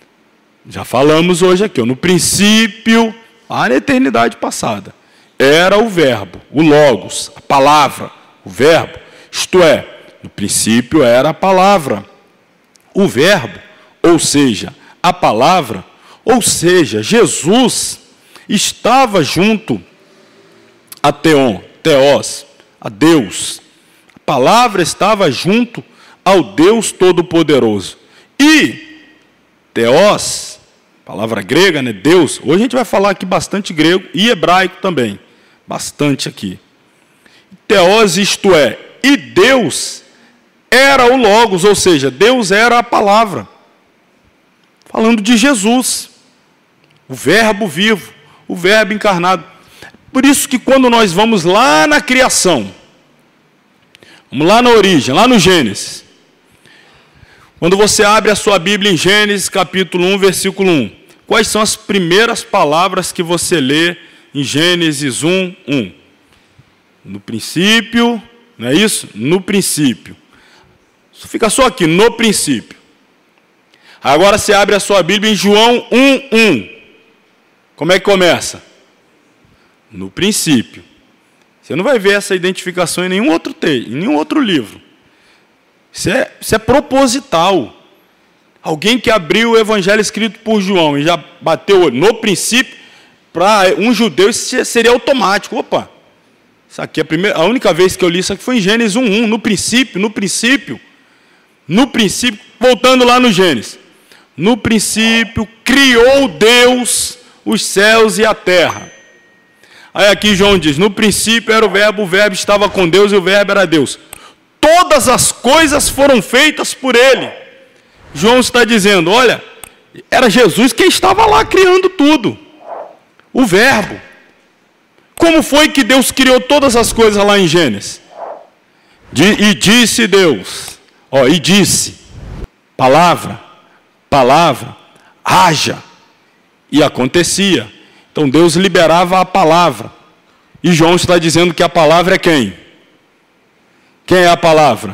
Já falamos hoje aqui, ó, no princípio, lá na eternidade passada, era o verbo, o logos, a palavra, o verbo, isto é, no princípio era a palavra. O verbo, ou seja, a palavra, ou seja, Jesus estava junto a Theon, Theos, a Deus. A palavra estava junto ao Deus Todo-Poderoso. E Theos, palavra grega, né, Deus, hoje a gente vai falar aqui bastante grego e hebraico também, bastante aqui. Theos, isto é, e Deus era o Logos, ou seja, Deus era a palavra. Falando de Jesus, o verbo vivo, o verbo encarnado. Por isso que quando nós vamos lá na criação, vamos lá na origem, lá no Gênesis, quando você abre a sua Bíblia em Gênesis, capítulo um, versículo um, quais são as primeiras palavras que você lê em Gênesis um, um? No princípio, não é isso? No princípio. Fica só aqui, no princípio. Agora você abre a sua Bíblia em João um, um. Como é que começa? No princípio. Você não vai ver essa identificação em nenhum outro texto, em nenhum outro livro. Isso é, isso é proposital. Alguém que abriu o evangelho escrito por João e já bateu o olho no princípio, para um judeu isso seria automático. Opa, isso aqui é a, primeira, a única vez que eu li isso aqui foi em Gênesis um, um. No princípio, no princípio. No princípio, voltando lá no Gênesis. no princípio, criou Deus os céus e a terra. Aí aqui João diz, no princípio era o verbo, o verbo estava com Deus e o verbo era Deus. Todas as coisas foram feitas por ele. João está dizendo, olha, era Jesus quem estava lá criando tudo. O verbo. Como foi que Deus criou todas as coisas lá em Gênesis? E disse Deus, ó, e disse, palavra, palavra, haja, e acontecia. Então Deus liberava a palavra, e João está dizendo que a palavra é quem? Quem é a palavra?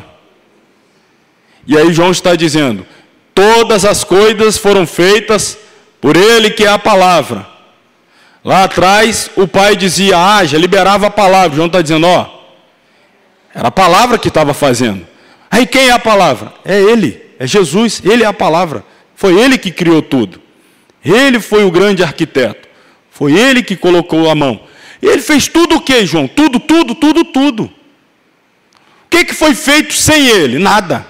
E aí João está dizendo, todas as coisas foram feitas por ele que é a palavra. Lá atrás o pai dizia, haja, liberava a palavra. João está dizendo, ó, era a palavra que estava fazendo. Aí quem é a palavra? É ele, é Jesus, ele é a palavra. Foi ele que criou tudo. Ele foi o grande arquiteto. Foi ele que colocou a mão. Ele fez tudo o que, João? Tudo, tudo, tudo, tudo. O que, que foi feito sem ele? Nada.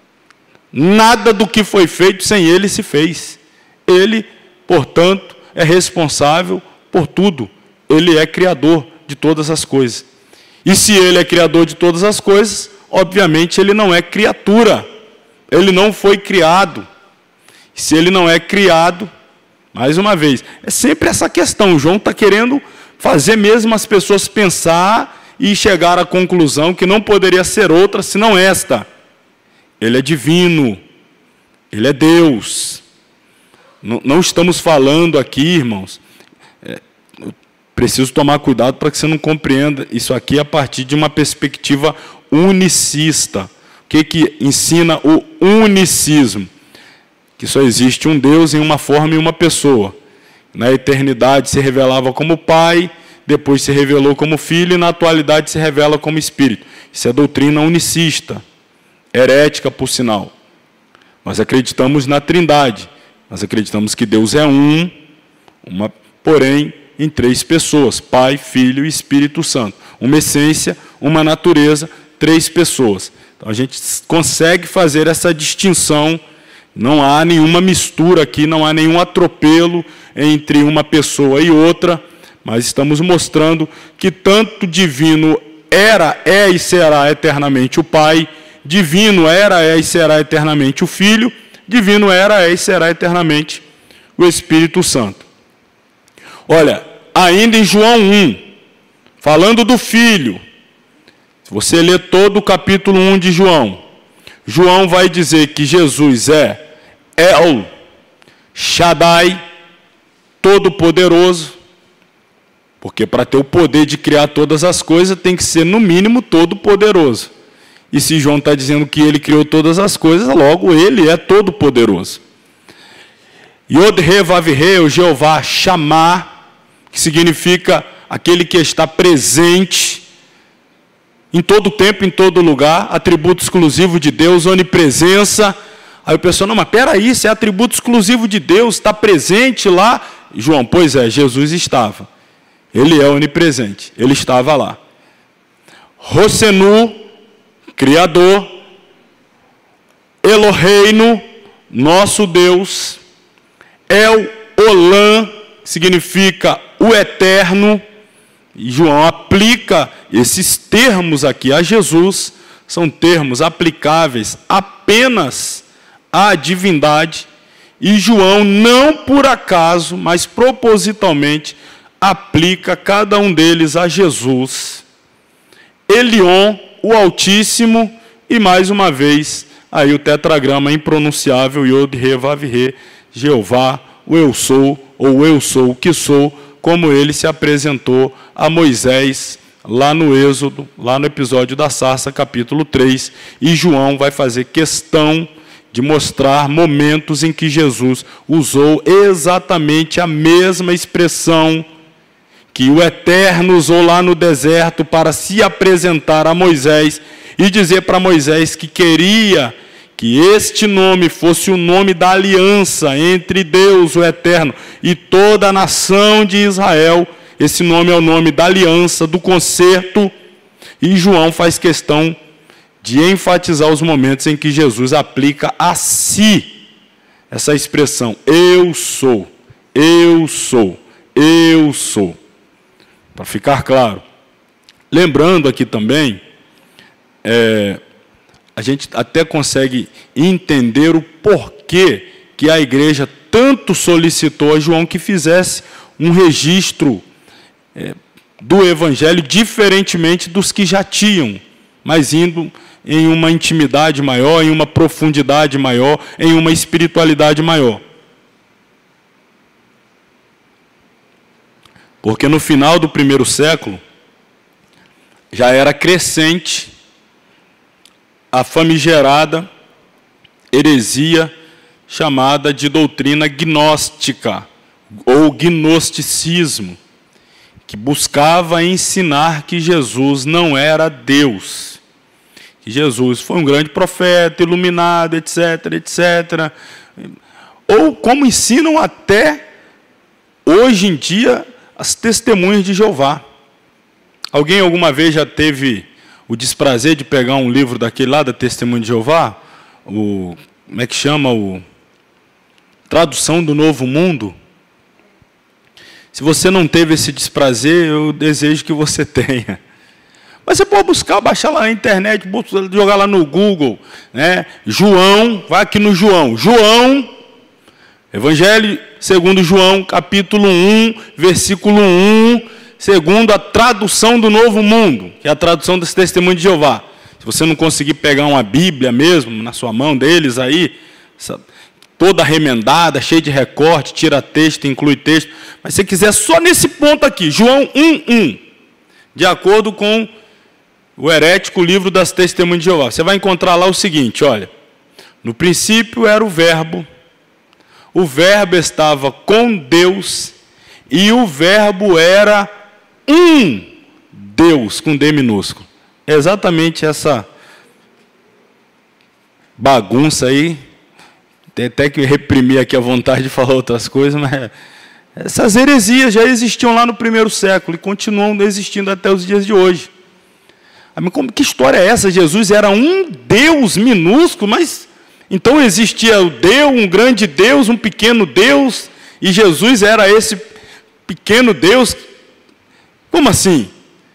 Nada do que foi feito sem ele se fez. Ele, portanto, é responsável por tudo. Ele é criador de todas as coisas. E se ele é criador de todas as coisas, obviamente ele não é criatura. Ele não foi criado. E se ele não é criado, mais uma vez, é sempre essa questão. João está querendo fazer mesmo as pessoas pensar e chegar à conclusão que não poderia ser outra senão esta. Ele é divino. Ele é Deus. Não, não estamos falando aqui, irmãos, é, eu preciso tomar cuidado para que você não compreenda isso aqui a partir de uma perspectiva unicista. O que, que ensina o unicismo? Que só existe um Deus em uma forma e uma pessoa. Na eternidade se revelava como Pai, depois se revelou como Filho e na atualidade se revela como Espírito. Isso é doutrina unicista, herética por sinal. Nós acreditamos na Trindade. Nós acreditamos que Deus é um, uma, porém, em três pessoas, Pai, Filho e Espírito Santo. Uma essência, uma natureza, três pessoas. Então a gente consegue fazer essa distinção, não há nenhuma mistura aqui, não há nenhum atropelo entre uma pessoa e outra, mas estamos mostrando que tanto divino era, é e será eternamente o Pai, divino era, é e será eternamente o Filho, divino era, é e será eternamente o Espírito Santo. Olha, ainda em João um, falando do Filho, se você ler todo o capítulo um de João, João vai dizer que Jesus é El Shaddai, Todo-Poderoso, porque para ter o poder de criar todas as coisas tem que ser no mínimo Todo-Poderoso. E se João está dizendo que ele criou todas as coisas, logo ele é todo-poderoso. Yod-He-Vav-He, o Jeová Chamar, que significa aquele que está presente em todo tempo, em todo lugar, atributo exclusivo de Deus, onipresença. Aí o pessoal, não, mas peraí, isso é atributo exclusivo de Deus, está presente lá. João, pois é, Jesus estava. Ele é onipresente, ele estava lá. Rossenu, Criador, Eloheinu, nosso Deus, El Olam, significa o eterno, e João aplica esses termos aqui a Jesus, são termos aplicáveis apenas à divindade, e João não por acaso, mas propositalmente, aplica cada um deles a Jesus. Elion, o Altíssimo, e mais uma vez, aí o tetragrama impronunciável, Yod-He-Vav-He, Jeová, o eu sou, ou eu sou o que sou, como ele se apresentou a Moisés, lá no Êxodo, lá no episódio da sarça, capítulo três, e João vai fazer questão de mostrar momentos em que Jesus usou exatamente a mesma expressão que o Eterno usou lá no deserto para se apresentar a Moisés e dizer para Moisés que queria que este nome fosse o nome da aliança entre Deus, o Eterno, e toda a nação de Israel. Esse nome é o nome da aliança, do concerto, e João faz questão de enfatizar os momentos em que Jesus aplica a si essa expressão, eu sou, eu sou, eu sou. Para ficar claro. Lembrando aqui também, é, a gente até consegue entender o porquê que a igreja tanto solicitou a João que fizesse um registro é, do evangelho, diferentemente dos que já tinham, mas indo em uma intimidade maior, em uma profundidade maior, em uma espiritualidade maior. Porque no final do primeiro século, já era crescente a famigerada heresia chamada de doutrina gnóstica, ou gnosticismo, que buscava ensinar que Jesus não era Deus, que Jesus foi um grande profeta, iluminado, etc, etcétera. Ou como ensinam até hoje em dia as testemunhas de Jeová. Alguém alguma vez já teve o desprazer de pegar um livro daquele lá, da Testemunha de Jeová? O, como é que chama? O Tradução do Novo Mundo? Se você não teve esse desprazer, eu desejo que você tenha. Mas você pode buscar, baixar lá na internet, jogar lá no Google, né? João, vai aqui no João. João, Evangelho segundo João, capítulo um, versículo um, segundo a tradução do Novo Mundo, que é a tradução desse Testemunho de Jeová. Se você não conseguir pegar uma Bíblia mesmo, na sua mão deles aí, toda remendada, cheia de recorte, tira texto, inclui texto, mas se você quiser só nesse ponto aqui, João um, um, de acordo com o herético livro das Testemunhas de Jeová, você vai encontrar lá o seguinte, olha, no princípio era o verbo, o verbo estava com Deus, e o verbo era um Deus, com D minúsculo. É exatamente essa bagunça aí. Tem até que reprimir aqui a vontade de falar outras coisas, mas essas heresias já existiam lá no primeiro século e continuam existindo até os dias de hoje. Mas como, que história é essa? Jesus era um Deus minúsculo, mas então existia o Deus, um grande Deus, um pequeno Deus, e Jesus era esse pequeno Deus? Como assim?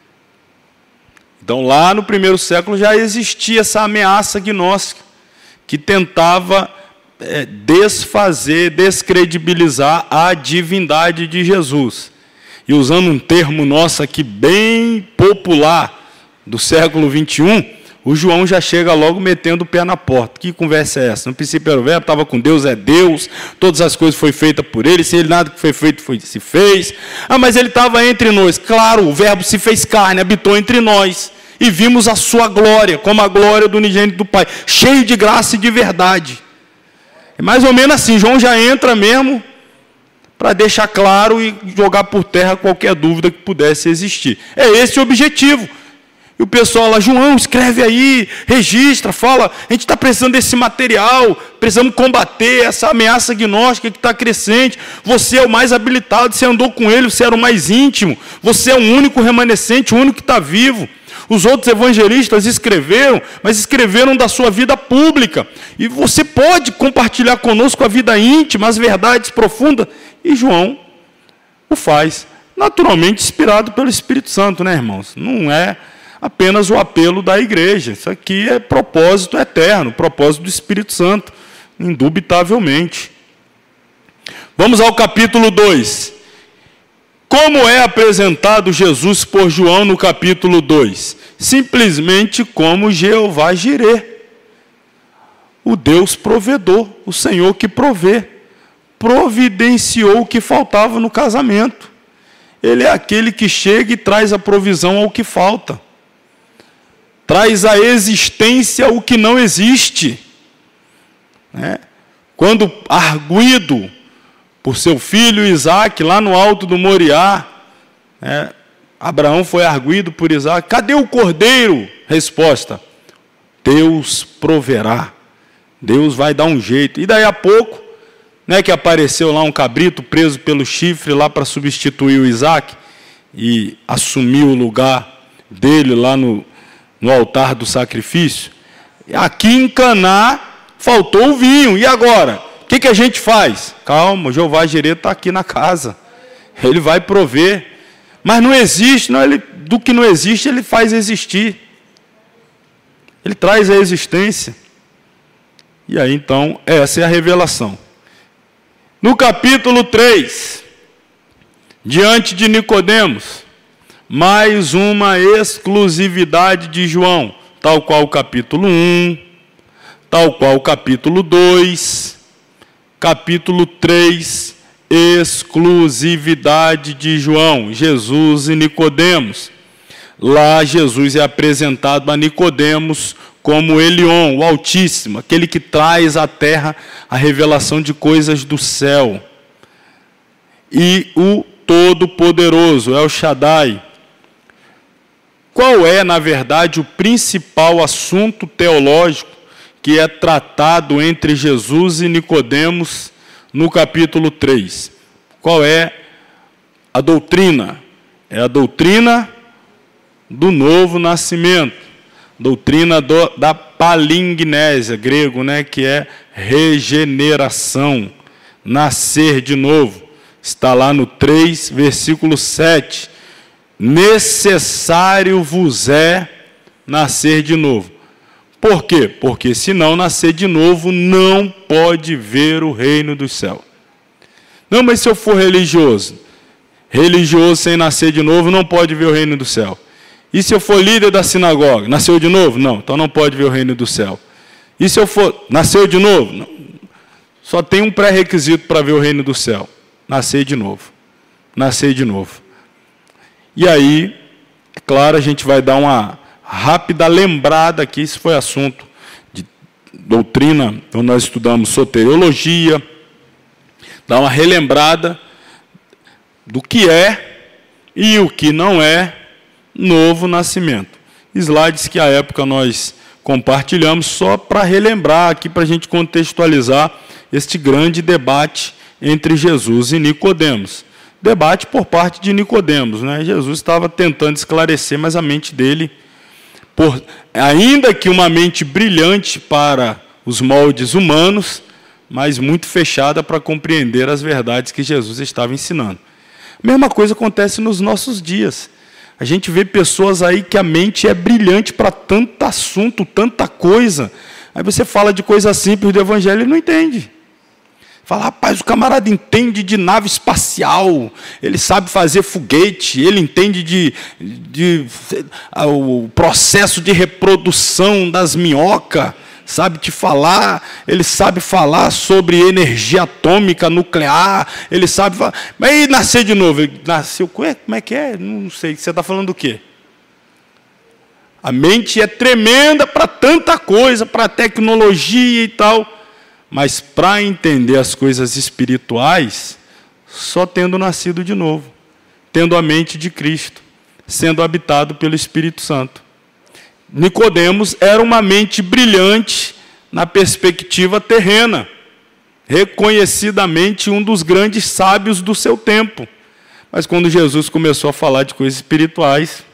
Então, lá no primeiro século já existia essa ameaça gnóstica, que tentava é, desfazer, descredibilizar a divindade de Jesus. E usando um termo nosso aqui bem popular do século vinte e um, o João já chega logo metendo o pé na porta. Que conversa é essa? No princípio era o verbo, estava com Deus, é Deus, todas as coisas foram feitas por ele, sem ele nada que foi feito foi, se fez. Ah, mas ele estava entre nós. Claro, o verbo se fez carne, habitou entre nós, e vimos a sua glória, como a glória do unigênito do Pai, cheio de graça e de verdade. É mais ou menos assim, João já entra mesmo para deixar claro e jogar por terra qualquer dúvida que pudesse existir. É esse o objetivo. E o pessoal lá, João, escreve aí, registra, fala, a gente está precisando desse material, precisamos combater essa ameaça gnóstica que está crescente, você é o mais habilitado, você andou com ele, você era o mais íntimo, você é o único remanescente, o único que está vivo. Os outros evangelistas escreveram, mas escreveram da sua vida pública, e você pode compartilhar conosco a vida íntima, as verdades profundas, e João o faz, naturalmente inspirado pelo Espírito Santo, né, irmãos? Não é apenas o apelo da igreja. Isso aqui é propósito eterno, propósito do Espírito Santo, indubitavelmente. Vamos ao capítulo dois. Como é apresentado Jesus por João no capítulo dois? Simplesmente como Jeová Jirê, o Deus provedor, o Senhor que provê, providenciou o que faltava no casamento. Ele é aquele que chega e traz a provisão ao que falta. Traz à existência o que não existe. Né? Quando arguido por seu filho Isaque, lá no alto do Moriá, né? Abraão foi arguido por Isaque. Cadê o cordeiro? Resposta: Deus proverá. Deus vai dar um jeito. E daí a pouco, né, que apareceu lá um cabrito preso pelo chifre lá para substituir o Isaque e assumir o lugar dele lá no no altar do sacrifício. Aqui em Caná faltou o vinho. E agora? que, que a gente faz? Calma, o Jeová Jireh está aqui na casa. Ele vai prover. Mas não existe, não, ele, do que não existe, ele faz existir. Ele traz a existência. E aí, então, essa é a revelação. No capítulo três, diante de Nicodemos, mais uma exclusividade de João, tal qual o capítulo um, tal qual o capítulo dois, capítulo três, exclusividade de João, Jesus e Nicodemos. Lá Jesus é apresentado a Nicodemos como Elion, o Altíssimo, aquele que traz à terra a revelação de coisas do céu. E o Todo-Poderoso, El Shaddai. Qual é, na verdade, o principal assunto teológico que é tratado entre Jesus e Nicodemos no capítulo três? Qual é a doutrina? É a doutrina do novo nascimento. Doutrina do, da palingnésia, grego, né, que é regeneração, nascer de novo. Está lá no três, versículo sete. Necessário vos é nascer de novo. Por quê? Porque se não nascer de novo, não pode ver o reino do céu. Não, mas se eu for religioso, religioso sem nascer de novo não pode ver o reino do céu. E se eu for líder da sinagoga, nasceu de novo? Não, então não pode ver o reino do céu. E se eu for, nasceu de novo? Não. Só tem um pré-requisito para ver o reino do céu: nascer de novo. Nascer de novo. E aí, é claro, a gente vai dar uma rápida lembrada aqui, isso foi assunto de doutrina, então nós estudamos soteriologia, dar uma relembrada do que é e o que não é novo nascimento. Slides que à época nós compartilhamos só para relembrar aqui, para a gente contextualizar este grande debate entre Jesus e Nicodemos. Debate por parte de Nicodemos, né? Jesus estava tentando esclarecer, mas a mente dele, por, ainda que uma mente brilhante para os moldes humanos, mas muito fechada para compreender as verdades que Jesus estava ensinando. A mesma coisa acontece nos nossos dias. A gente vê pessoas aí que a mente é brilhante para tanto assunto, tanta coisa. Aí você fala de coisa simples do Evangelho e não entende. Fala, rapaz, o camarada entende de nave espacial, ele sabe fazer foguete, ele entende de, de, de o processo de reprodução das minhocas, sabe te falar, ele sabe falar sobre energia atômica, nuclear, ele sabe falar. Mas aí nascer de novo, ele nasceu, como é que é? Não sei, você está falando do quê? A mente é tremenda para tanta coisa, para tecnologia e tal, mas para entender as coisas espirituais, só tendo nascido de novo, tendo a mente de Cristo, sendo habitado pelo Espírito Santo. Nicodemos era uma mente brilhante na perspectiva terrena, reconhecidamente um dos grandes sábios do seu tempo. Mas quando Jesus começou a falar de coisas espirituais,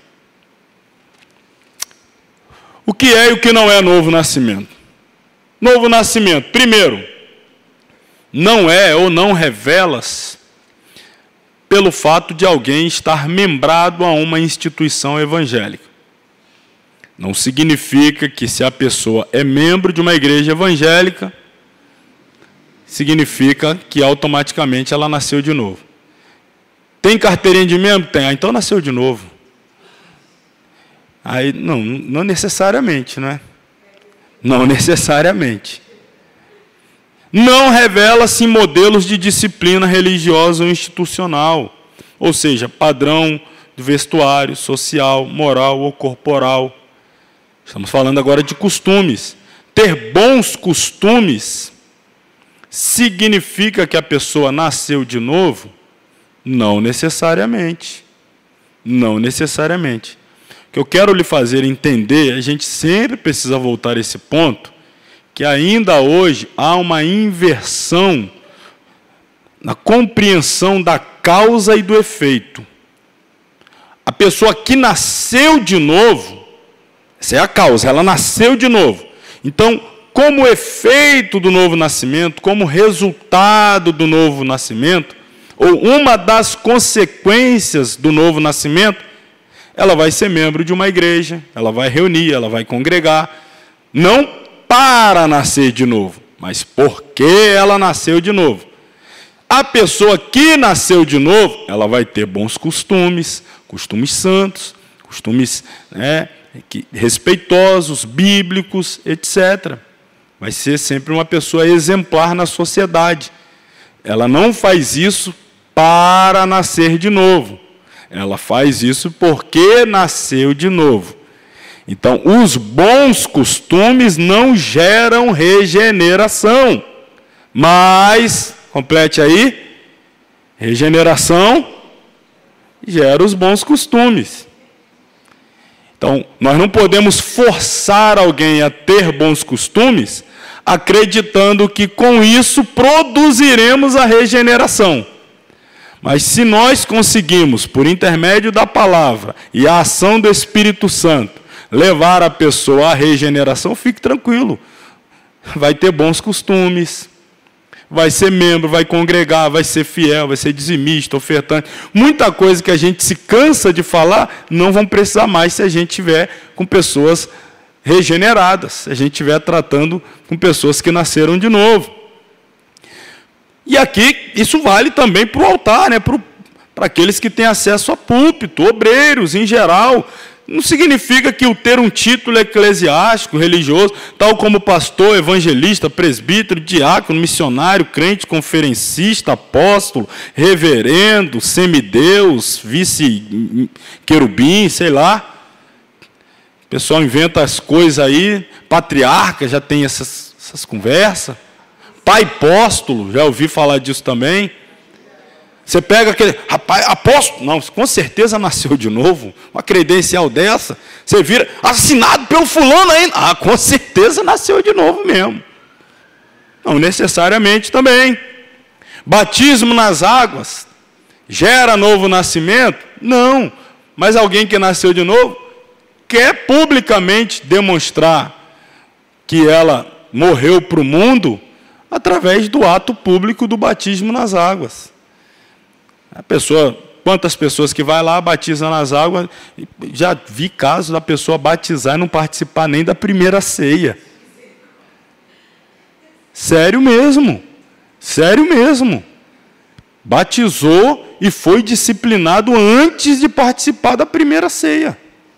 o que é e o que não é novo nascimento? Novo nascimento, primeiro, não é ou não revela-se pelo fato de alguém estar membrado a uma instituição evangélica. Não significa que se a pessoa é membro de uma igreja evangélica, significa que automaticamente ela nasceu de novo. Tem carteirinha de membro? Tem. Ah, então nasceu de novo. Aí, não, não necessariamente, não é? Não necessariamente. Não revela-se modelos de disciplina religiosa ou institucional, ou seja, padrão de vestuário, social, moral ou corporal. Estamos falando agora de costumes. Ter bons costumes significa que a pessoa nasceu de novo? Não necessariamente. Não necessariamente. O que eu quero lhe fazer entender, a gente sempre precisa voltar a esse ponto, que ainda hoje há uma inversão na compreensão da causa e do efeito. A pessoa que nasceu de novo, essa é a causa, ela nasceu de novo. Então, como efeito do novo nascimento, como resultado do novo nascimento, ou uma das consequências do novo nascimento, ela vai ser membro de uma igreja, ela vai reunir, ela vai congregar, não para nascer de novo, mas porque ela nasceu de novo. A pessoa que nasceu de novo, ela vai ter bons costumes, costumes santos, costumes, né, respeitosos, bíblicos, etcétera. Vai ser sempre uma pessoa exemplar na sociedade. Ela não faz isso para nascer de novo. Ela faz isso porque nasceu de novo. Então, os bons costumes não geram regeneração. Mas, complete aí, regeneração gera os bons costumes. Então, nós não podemos forçar alguém a ter bons costumes, acreditando que com isso produziremos a regeneração. Mas se nós conseguimos, por intermédio da palavra e a ação do Espírito Santo, levar a pessoa à regeneração, fique tranquilo. Vai ter bons costumes, vai ser membro, vai congregar, vai ser fiel, vai ser dizimista, ofertante. Muita coisa que a gente se cansa de falar, não vão precisar mais se a gente estiver com pessoas regeneradas, se a gente estiver tratando com pessoas que nasceram de novo. E aqui, isso vale também para o altar, né? para aqueles que têm acesso a púlpito, obreiros em geral. Não significa que o ter um título eclesiástico, religioso, tal como pastor, evangelista, presbítero, diácono, missionário, crente, conferencista, apóstolo, reverendo, semideus, vice-querubim, sei lá. O pessoal inventa as coisas aí, patriarca, já tem essas, essas conversas. Pai apóstolo, já ouvi falar disso também. Você pega aquele, rapaz, apóstolo, não, com certeza nasceu de novo, uma credencial dessa, você vira, assinado pelo fulano ainda, ah, com certeza nasceu de novo mesmo. Não necessariamente também. Batismo nas águas, gera novo nascimento? Não, mas alguém que nasceu de novo, quer publicamente demonstrar que ela morreu para o mundo, através do ato público do batismo nas águas. A pessoa, quantas pessoas que vai lá, batiza nas águas, já vi casos da pessoa batizar e não participar nem da primeira ceia. Sério mesmo, sério mesmo. Batizou e foi disciplinado antes de participar da primeira ceia.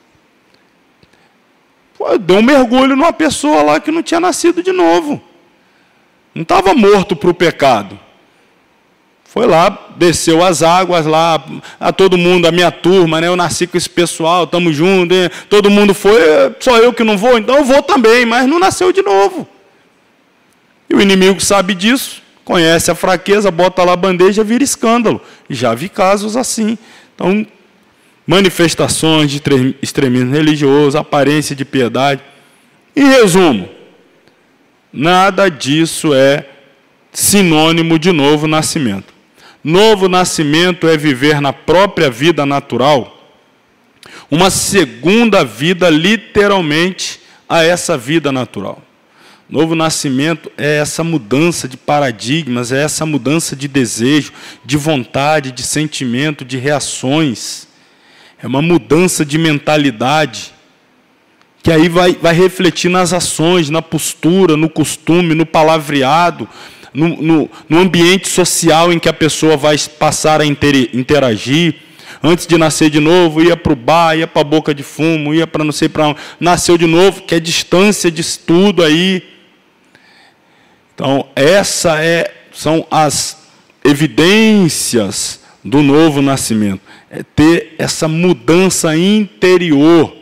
Deu um mergulho numa pessoa lá que não tinha nascido de novo. Não estava morto para o pecado. Foi lá, desceu as águas lá, a todo mundo, a minha turma, né, eu nasci com esse pessoal, estamos juntos, né, todo mundo foi, só eu que não vou, então eu vou também, mas não nasceu de novo. E o inimigo sabe disso, conhece a fraqueza, bota lá a bandeja, vira escândalo. E já vi casos assim. Então, manifestações de extremismo religioso, aparência de piedade. Em resumo, nada disso é sinônimo de novo nascimento. Novo nascimento é viver na própria vida natural uma segunda vida, literalmente, a essa vida natural. Novo nascimento é essa mudança de paradigmas, é essa mudança de desejo, de vontade, de sentimento, de reações. É uma mudança de mentalidade, que aí vai, vai refletir nas ações, na postura, no costume, no palavreado, no, no, no ambiente social em que a pessoa vai passar a interagir. Antes de nascer de novo, ia para o bar, ia para a boca de fumo, ia para não sei para onde. Nasceu de novo, que é distância de estudo aí. Então, essas é, são as evidências do novo nascimento. É ter essa mudança interior.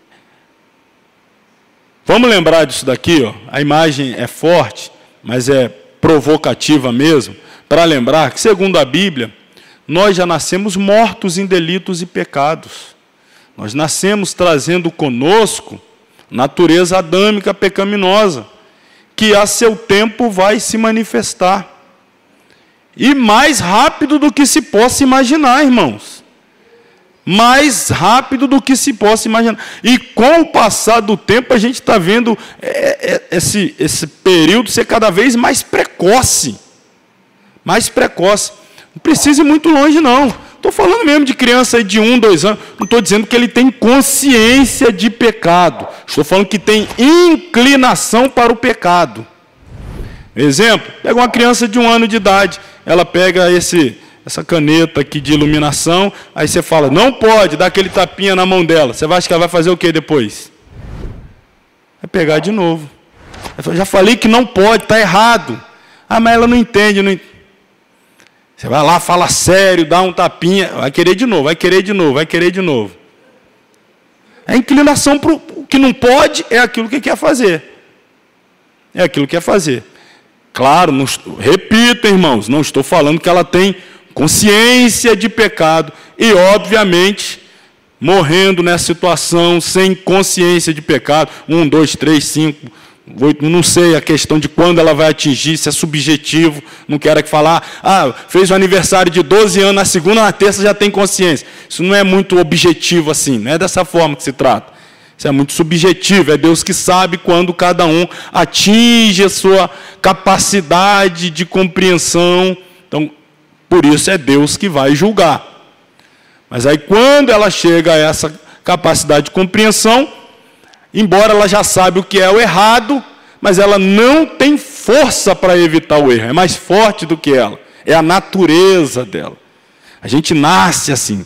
Vamos lembrar disso daqui, ó. A imagem é forte, mas é provocativa mesmo, para lembrar que, segundo a Bíblia, nós já nascemos mortos em delitos e pecados. Nós nascemos trazendo conosco natureza adâmica pecaminosa, que a seu tempo vai se manifestar. E mais rápido do que se possa imaginar, irmãos. mais rápido do que se possa imaginar. E com o passar do tempo, a gente está vendo esse, esse período ser cada vez mais precoce. Mais precoce. Não precisa ir muito longe, não. Estou falando mesmo de criança de um, dois anos. Não estou dizendo que ele tem consciência de pecado. Estou falando que tem inclinação para o pecado. Exemplo, pega uma criança de um ano de idade. Ela pega esse, essa caneta aqui de iluminação. Aí você fala, não pode, dá aquele tapinha na mão dela. Você acha que ela vai fazer o que depois? Vai pegar de novo. Eu já falei que não pode, está errado. Ah, mas ela não entende, não entende. Você vai lá, fala sério, dá um tapinha, vai querer de novo, vai querer de novo, vai querer de novo. A inclinação para o que não pode é aquilo que quer fazer. É aquilo que quer fazer. Claro, não, repito, irmãos, não estou falando que ela tem consciência de pecado e, obviamente, morrendo nessa situação, sem consciência de pecado, um, dois, três, cinco... não sei a questão de quando ela vai atingir, se é subjetivo, não quero que falar, ah, fez um aniversário de doze anos, na segunda, na terça já tem consciência. Isso não é muito objetivo assim, não é dessa forma que se trata. Isso é muito subjetivo, é Deus que sabe quando cada um atinge a sua capacidade de compreensão. Então, por isso é Deus que vai julgar. Mas aí quando ela chega a essa capacidade de compreensão, embora ela já sabe o que é o errado, mas ela não tem força para evitar o erro. É mais forte do que ela. É a natureza dela. A gente nasce assim,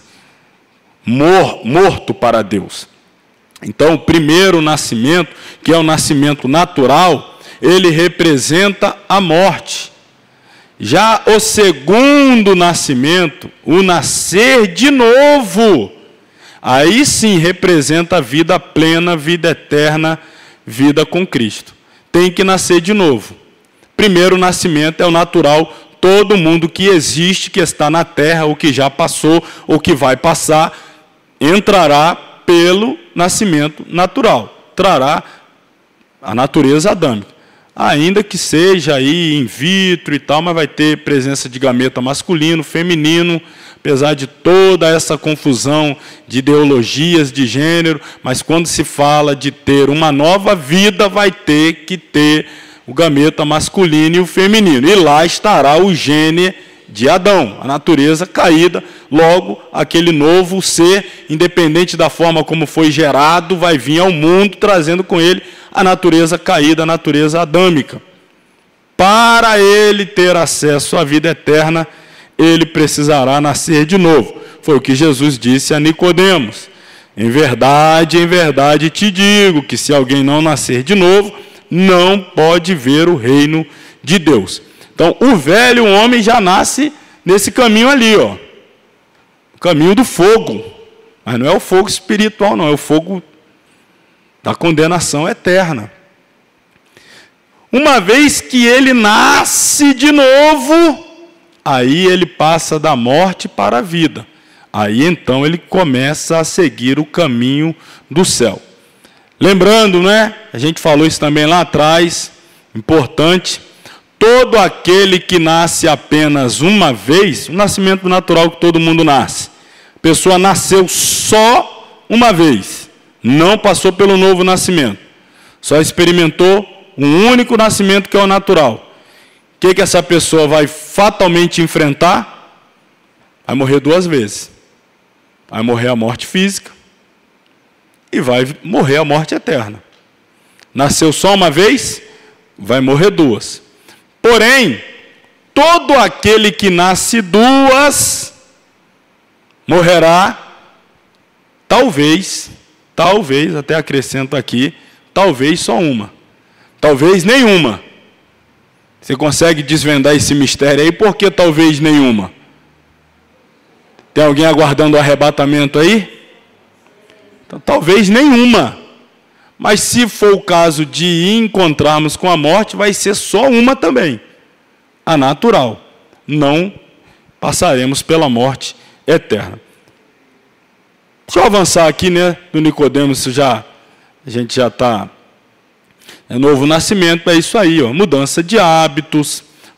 mor morto para Deus. Então, o primeiro nascimento, que é o nascimento natural, ele representa a morte. Já o segundo nascimento, o nascer de novo, aí sim representa a vida plena, vida eterna, vida com Cristo. Tem que nascer de novo. Primeiro nascimento é o natural, todo mundo que existe, que está na terra, ou que já passou, ou que vai passar, entrará pelo nascimento natural. Trará a natureza adâmica. Ainda que seja aí in vitro e tal, mas vai ter presença de gameta masculino, feminino, apesar de toda essa confusão de ideologias de gênero, mas quando se fala de ter uma nova vida, vai ter que ter o gameta masculino e o feminino. E lá estará o gene de Adão, a natureza caída, logo aquele novo ser, independente da forma como foi gerado, vai vir ao mundo trazendo com ele a natureza caída, a natureza adâmica. Para ele ter acesso à vida eterna, ele precisará nascer de novo. Foi o que Jesus disse a Nicodemos. Em verdade, em verdade te digo que se alguém não nascer de novo, não pode ver o reino de Deus. Então, o velho homem já nasce nesse caminho ali, ó. O caminho do fogo. Mas não é o fogo espiritual, não. É o fogo da condenação eterna. Uma vez que ele nasce de novo, aí ele passa da morte para a vida. Aí então ele começa a seguir o caminho do céu. Lembrando, né? A gente falou isso também lá atrás, importante. Todo aquele que nasce apenas uma vez, o nascimento natural que todo mundo nasce. A pessoa nasceu só uma vez, não passou pelo novo nascimento. Só experimentou um único nascimento que é o natural. O que, que essa pessoa vai fatalmente enfrentar? Vai morrer duas vezes. Vai morrer a morte física e vai morrer a morte eterna. Nasceu só uma vez, vai morrer duas. Porém, todo aquele que nasce duas, morrerá, talvez, talvez, até acrescento aqui, talvez só uma. Talvez nenhuma. Você consegue desvendar esse mistério aí? Por que talvez nenhuma? Tem alguém aguardando o arrebatamento aí? Então, talvez nenhuma. Mas se for o caso de encontrarmos com a morte, vai ser só uma também. A natural. Não passaremos pela morte eterna. Deixa eu avançar aqui, né? Do Nicodemos, isso já, a gente já está... É novo nascimento, é isso aí, ó, mudança de hábitos,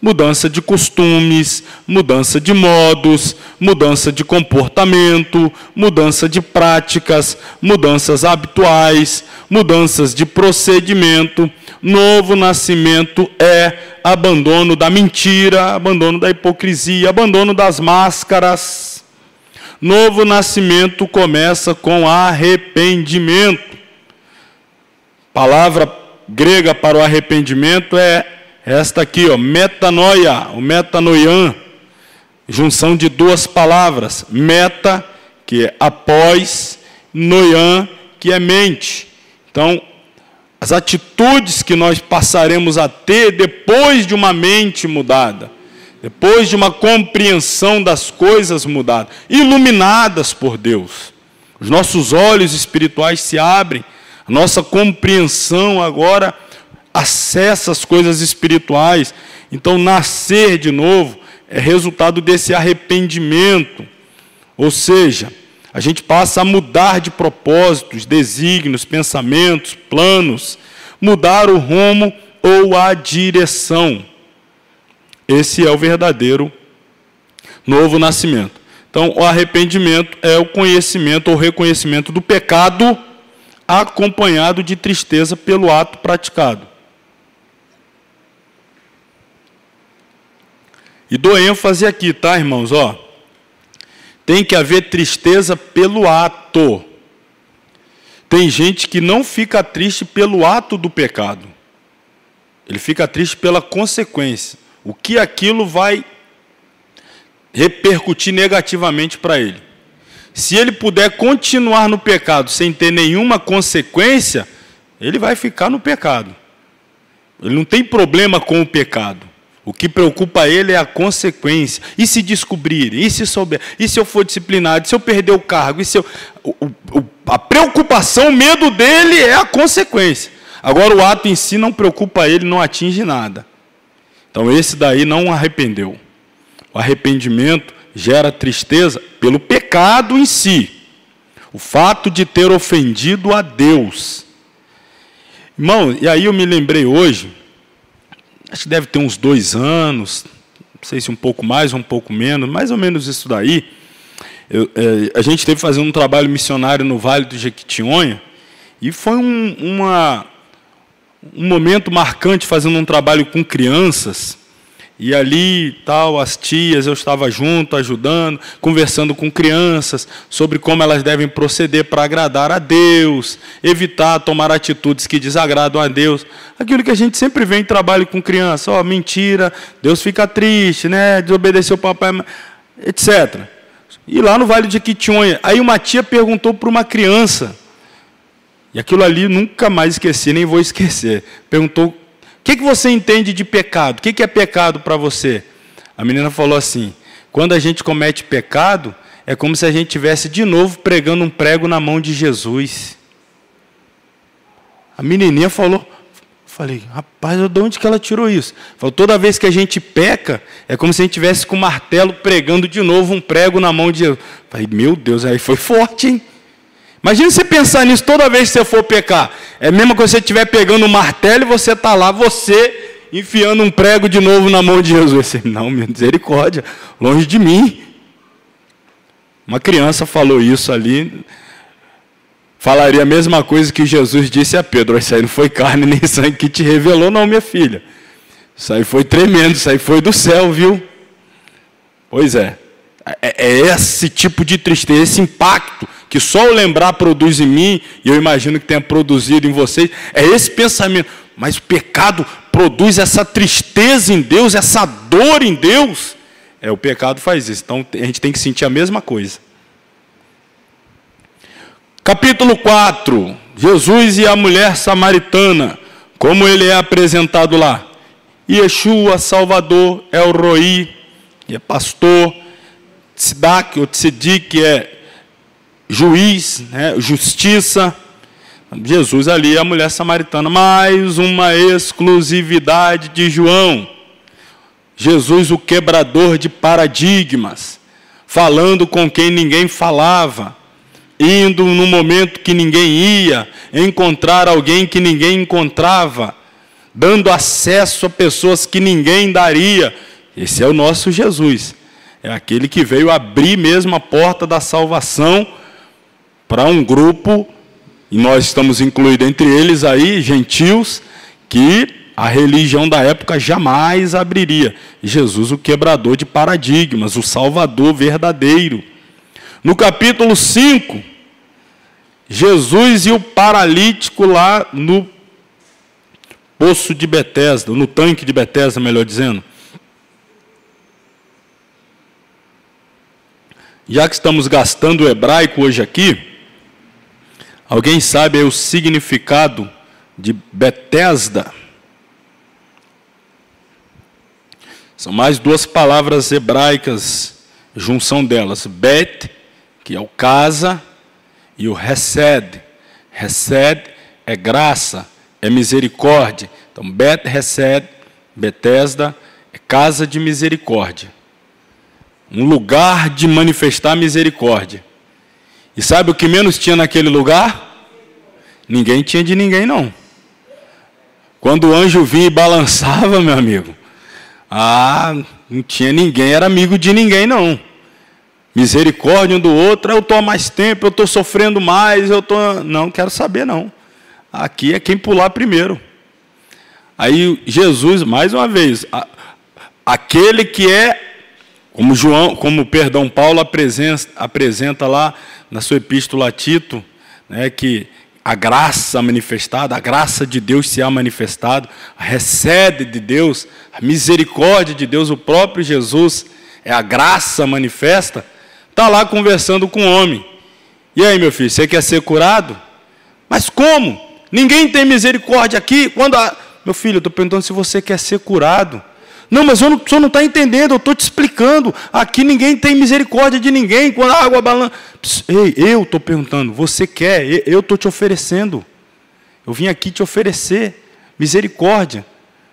mudança de costumes, mudança de modos, mudança de comportamento, mudança de práticas, mudanças habituais, mudanças de procedimento. Novo nascimento é abandono da mentira, abandono da hipocrisia, abandono das máscaras. Novo nascimento começa com arrependimento. Palavra grega para o arrependimento é esta aqui, ó, metanoia, o metanoian, junção de duas palavras, meta, que é após, noian, que é mente. Então, as atitudes que nós passaremos a ter depois de uma mente mudada, depois de uma compreensão das coisas mudadas, iluminadas por Deus. Os nossos olhos espirituais se abrem, a nossa compreensão agora acessa as coisas espirituais. Então, nascer de novo é resultado desse arrependimento. Ou seja, a gente passa a mudar de propósitos, desígnios, pensamentos, planos, mudar o rumo ou a direção. Esse é o verdadeiro novo nascimento. Então, o arrependimento é o conhecimento ou reconhecimento do pecado, acompanhado de tristeza pelo ato praticado. E dou ênfase aqui, tá, irmãos? Ó, tem que haver tristeza pelo ato. Tem gente que não fica triste pelo ato do pecado. Ele fica triste pela consequência. O que aquilo vai repercutir negativamente para ele. Se ele puder continuar no pecado sem ter nenhuma consequência, ele vai ficar no pecado. Ele não tem problema com o pecado. O que preocupa ele é a consequência. E se descobrirem? E se souber? E se eu for disciplinado? E se eu perder o cargo? E se eu... o, o, a preocupação, o medo dele é a consequência. Agora o ato em si não preocupa ele, não atinge nada. Então esse daí não arrependeu. O arrependimento gera tristeza pelo pecado em si. O fato de ter ofendido a Deus. Irmão, e aí eu me lembrei hoje, acho que deve ter uns dois anos, não sei se um pouco mais ou um pouco menos, mais ou menos isso daí. Eu, é, a gente esteve fazendo um trabalho missionário no Vale do Jequitinhonha, e foi um, uma, um momento marcante fazendo um trabalho com crianças. E ali, tal, as tias, eu estava junto, ajudando, conversando com crianças sobre como elas devem proceder para agradar a Deus, evitar tomar atitudes que desagradam a Deus. Aquilo que a gente sempre vê em trabalho com criança, ó, mentira, Deus fica triste, né, desobedeceu o papai, etcétera. E lá no Vale de Jequitinhonha, aí uma tia perguntou para uma criança, e aquilo ali nunca mais esqueci, nem vou esquecer, perguntou: o que, que você entende de pecado? O que, que é pecado para você? A menina falou assim: quando a gente comete pecado, é como se a gente estivesse de novo pregando um prego na mão de Jesus. A menininha falou, falei, rapaz, de onde que ela tirou isso? Falou, toda vez que a gente peca, é como se a gente estivesse com um martelo pregando de novo um prego na mão de Jesus. Falei, meu Deus, aí foi forte, hein? Imagina você pensar nisso toda vez que você for pecar. É mesmo que você estiver pegando um martelo e você está lá, você enfiando um prego de novo na mão de Jesus. Você, não, misericórdia, longe de mim. Uma criança falou isso ali, falaria a mesma coisa que Jesus disse a Pedro: isso aí não foi carne nem sangue que te revelou, não, minha filha. Isso aí foi tremendo, isso aí foi do céu, viu? Pois é, é esse tipo de tristeza, esse impacto que só o lembrar produz em mim, e eu imagino que tenha produzido em vocês, é esse pensamento. Mas o pecado produz essa tristeza em Deus, essa dor em Deus. É, o pecado faz isso. Então a gente tem que sentir a mesma coisa. Capítulo quatro. Jesus e a mulher samaritana. Como ele é apresentado lá. Yeshua, Salvador, El Roi, que é pastor. Tzedak, ou Tzedik, que é juiz, né, justiça. Jesus ali, a mulher samaritana. Mais uma exclusividade de João. Jesus, o quebrador de paradigmas, falando com quem ninguém falava, indo no momento que ninguém ia, encontrar alguém que ninguém encontrava, dando acesso a pessoas que ninguém daria. Esse é o nosso Jesus. É aquele que veio abrir mesmo a porta da salvação para um grupo, e nós estamos incluídos entre eles aí, gentios, que a religião da época jamais abriria. Jesus, o quebrador de paradigmas, o Salvador verdadeiro. No capítulo cinco, Jesus e o paralítico lá no poço de Betesda, no tanque de Betesda, melhor dizendo. Já que estamos gastando o hebraico hoje aqui, alguém sabe aí o significado de Betesda? São mais duas palavras hebraicas, junção delas. Bet, que é o casa, e o Hesed. Hesed é graça, é misericórdia. Então, Bet Hesed, Betesda, é casa de misericórdia. Um lugar de manifestar misericórdia. E sabe o que menos tinha naquele lugar? Ninguém tinha de ninguém, não. Quando o anjo vinha e balançava, meu amigo, ah, não tinha ninguém, era amigo de ninguém, não. Misericórdia um do outro, eu estou há mais tempo, eu estou sofrendo mais, eu estou... Não, quero saber, não. Aqui é quem pular primeiro. Aí Jesus, mais uma vez, a, aquele que é, como João, como, perdão, Paulo apresenta, apresenta lá na sua epístola a Tito, né, que a graça manifestada, a graça de Deus se há manifestado, a recebe de Deus, a misericórdia de Deus, o próprio Jesus é a graça manifesta, está lá conversando com o homem. E aí, meu filho, você quer ser curado? Mas como? Ninguém tem misericórdia aqui. Quando a... Meu filho, eu estou perguntando se você quer ser curado. Não, mas eu não, o senhor não está entendendo, eu estou te explicando. Aqui ninguém tem misericórdia de ninguém. Quando a água balança... Ei, eu estou perguntando, você quer? Eu estou te oferecendo. Eu vim aqui te oferecer misericórdia.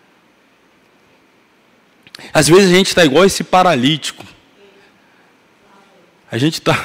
Às vezes a gente está igual esse paralítico. A gente está...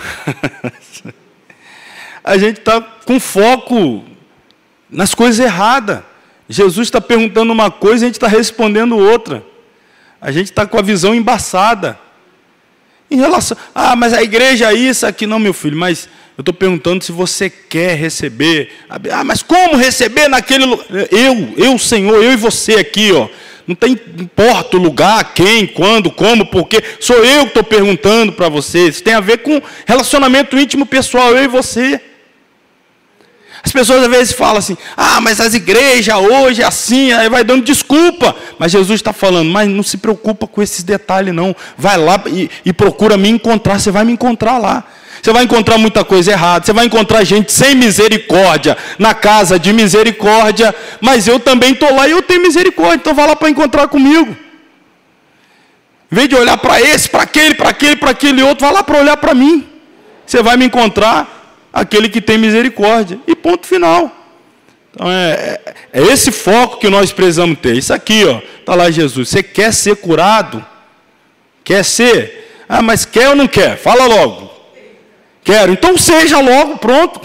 a gente está com foco nas coisas erradas. Jesus está perguntando uma coisa e a gente está respondendo outra. A gente está com a visão embaçada. Em relação... Ah, mas a igreja é isso aqui. Não, meu filho, mas eu estou perguntando se você quer receber. Ah, mas como receber naquele lugar? Eu, eu, Senhor, eu e você aqui, ó. Não tem, importa o lugar, quem, quando, como, porquê. Sou eu que estou perguntando para vocês. Isso tem a ver com relacionamento íntimo pessoal, eu e você. As pessoas às vezes falam assim, ah, mas as igrejas hoje é assim, aí vai dando desculpa. Mas Jesus está falando, mas não se preocupa com esses detalhes não. Vai lá e, e procura me encontrar, você vai me encontrar lá. Você vai encontrar muita coisa errada, você vai encontrar gente sem misericórdia, na casa de misericórdia, mas eu também estou lá e eu tenho misericórdia, então vai lá para encontrar comigo. Em vez de olhar para esse, para aquele, para aquele, para aquele outro, vai lá para olhar para mim. Você vai me encontrar aquele que tem misericórdia. E ponto final. Então é, é esse foco que nós precisamos ter. Isso aqui, ó, está lá Jesus. Você quer ser curado? Quer ser? Ah, mas quer ou não quer? Fala logo. Quero. Então seja logo, pronto.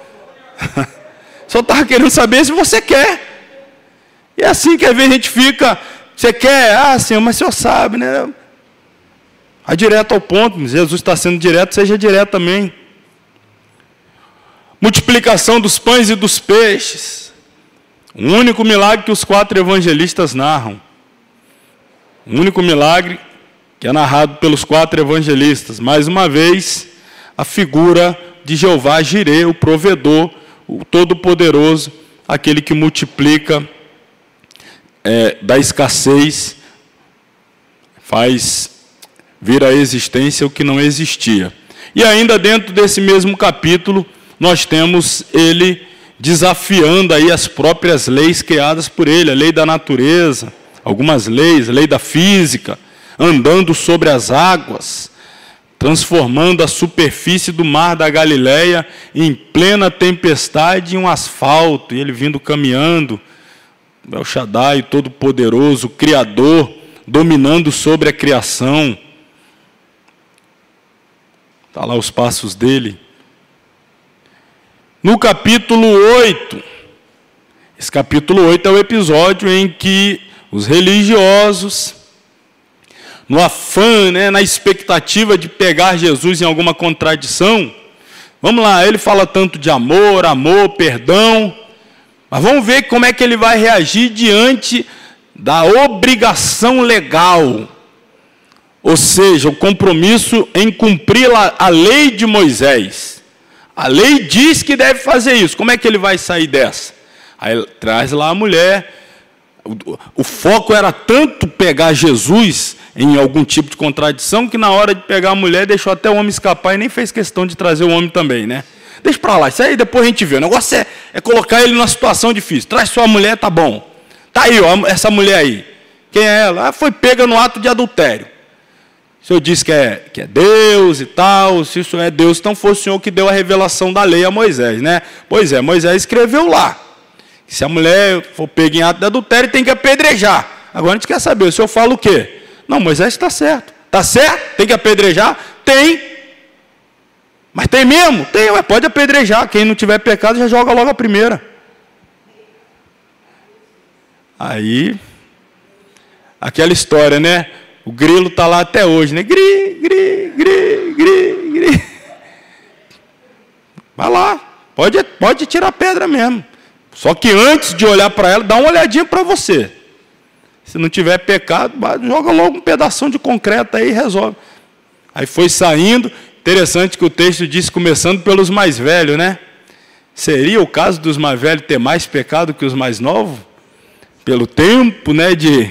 Só estava querendo saber se você quer. E é assim que às vezes a gente fica, você quer? Ah, Senhor, mas o Senhor sabe, né? Vai direto ao ponto. Jesus está sendo direto, seja direto também. Multiplicação dos pães e dos peixes. O único milagre que os quatro evangelistas narram. O único milagre que é narrado pelos quatro evangelistas. Mais uma vez, a figura de Jeová Jireh, o provedor, o todo-poderoso, aquele que multiplica é, da escassez, faz vir à existência o que não existia. E ainda dentro desse mesmo capítulo, nós temos ele desafiando aí as próprias leis criadas por ele, a lei da natureza, algumas leis, a lei da física, andando sobre as águas, transformando a superfície do mar da Galileia em plena tempestade em um asfalto, e ele vindo caminhando, El Shaddai, todo-poderoso, Criador, dominando sobre a criação. Está lá os passos dele. No capítulo oito, Esse capítulo oito é o episódio em que os religiosos, no afã, né, na expectativa de pegar Jesus em alguma contradição, vamos lá, ele fala tanto de amor, amor, perdão, mas vamos ver como é que ele vai reagir diante da obrigação legal, ou seja, o compromisso em cumprir a lei de Moisés. A lei diz que deve fazer isso, como é que ele vai sair dessa? Aí traz lá a mulher, o, o foco era tanto pegar Jesus em algum tipo de contradição, que na hora de pegar a mulher, deixou até o homem escapar e nem fez questão de trazer o homem também, né? Deixa para lá, isso aí depois a gente vê. O negócio é, é colocar ele numa situação difícil. Traz sua mulher, tá bom. Tá aí, ó, essa mulher aí. Quem é ela? Ah, foi pega no ato de adultério. O senhor disse que é, que é Deus e tal, se isso é Deus, então foi o senhor que deu a revelação da lei a Moisés, né? Pois é, Moisés escreveu lá. Se a mulher for pega em ato de adultério, tem que apedrejar. Agora a gente quer saber, o senhor fala o quê? Não, Moisés está certo. Está certo? Tem que apedrejar? Tem. Mas tem mesmo? Tem, ué, pode apedrejar. Quem não tiver pecado já joga logo a primeira. Aí, aquela história, né? O grilo está lá até hoje, né? Gri, gri, gri, gri, gri. Vai lá, pode, pode tirar a pedra mesmo. Só que antes de olhar para ela, dá uma olhadinha para você. Se não tiver pecado, joga logo um pedação de concreto aí e resolve. Aí foi saindo. Interessante que o texto diz, começando pelos mais velhos, né? Seria o caso dos mais velhos ter mais pecado que os mais novos? Pelo tempo, né, de...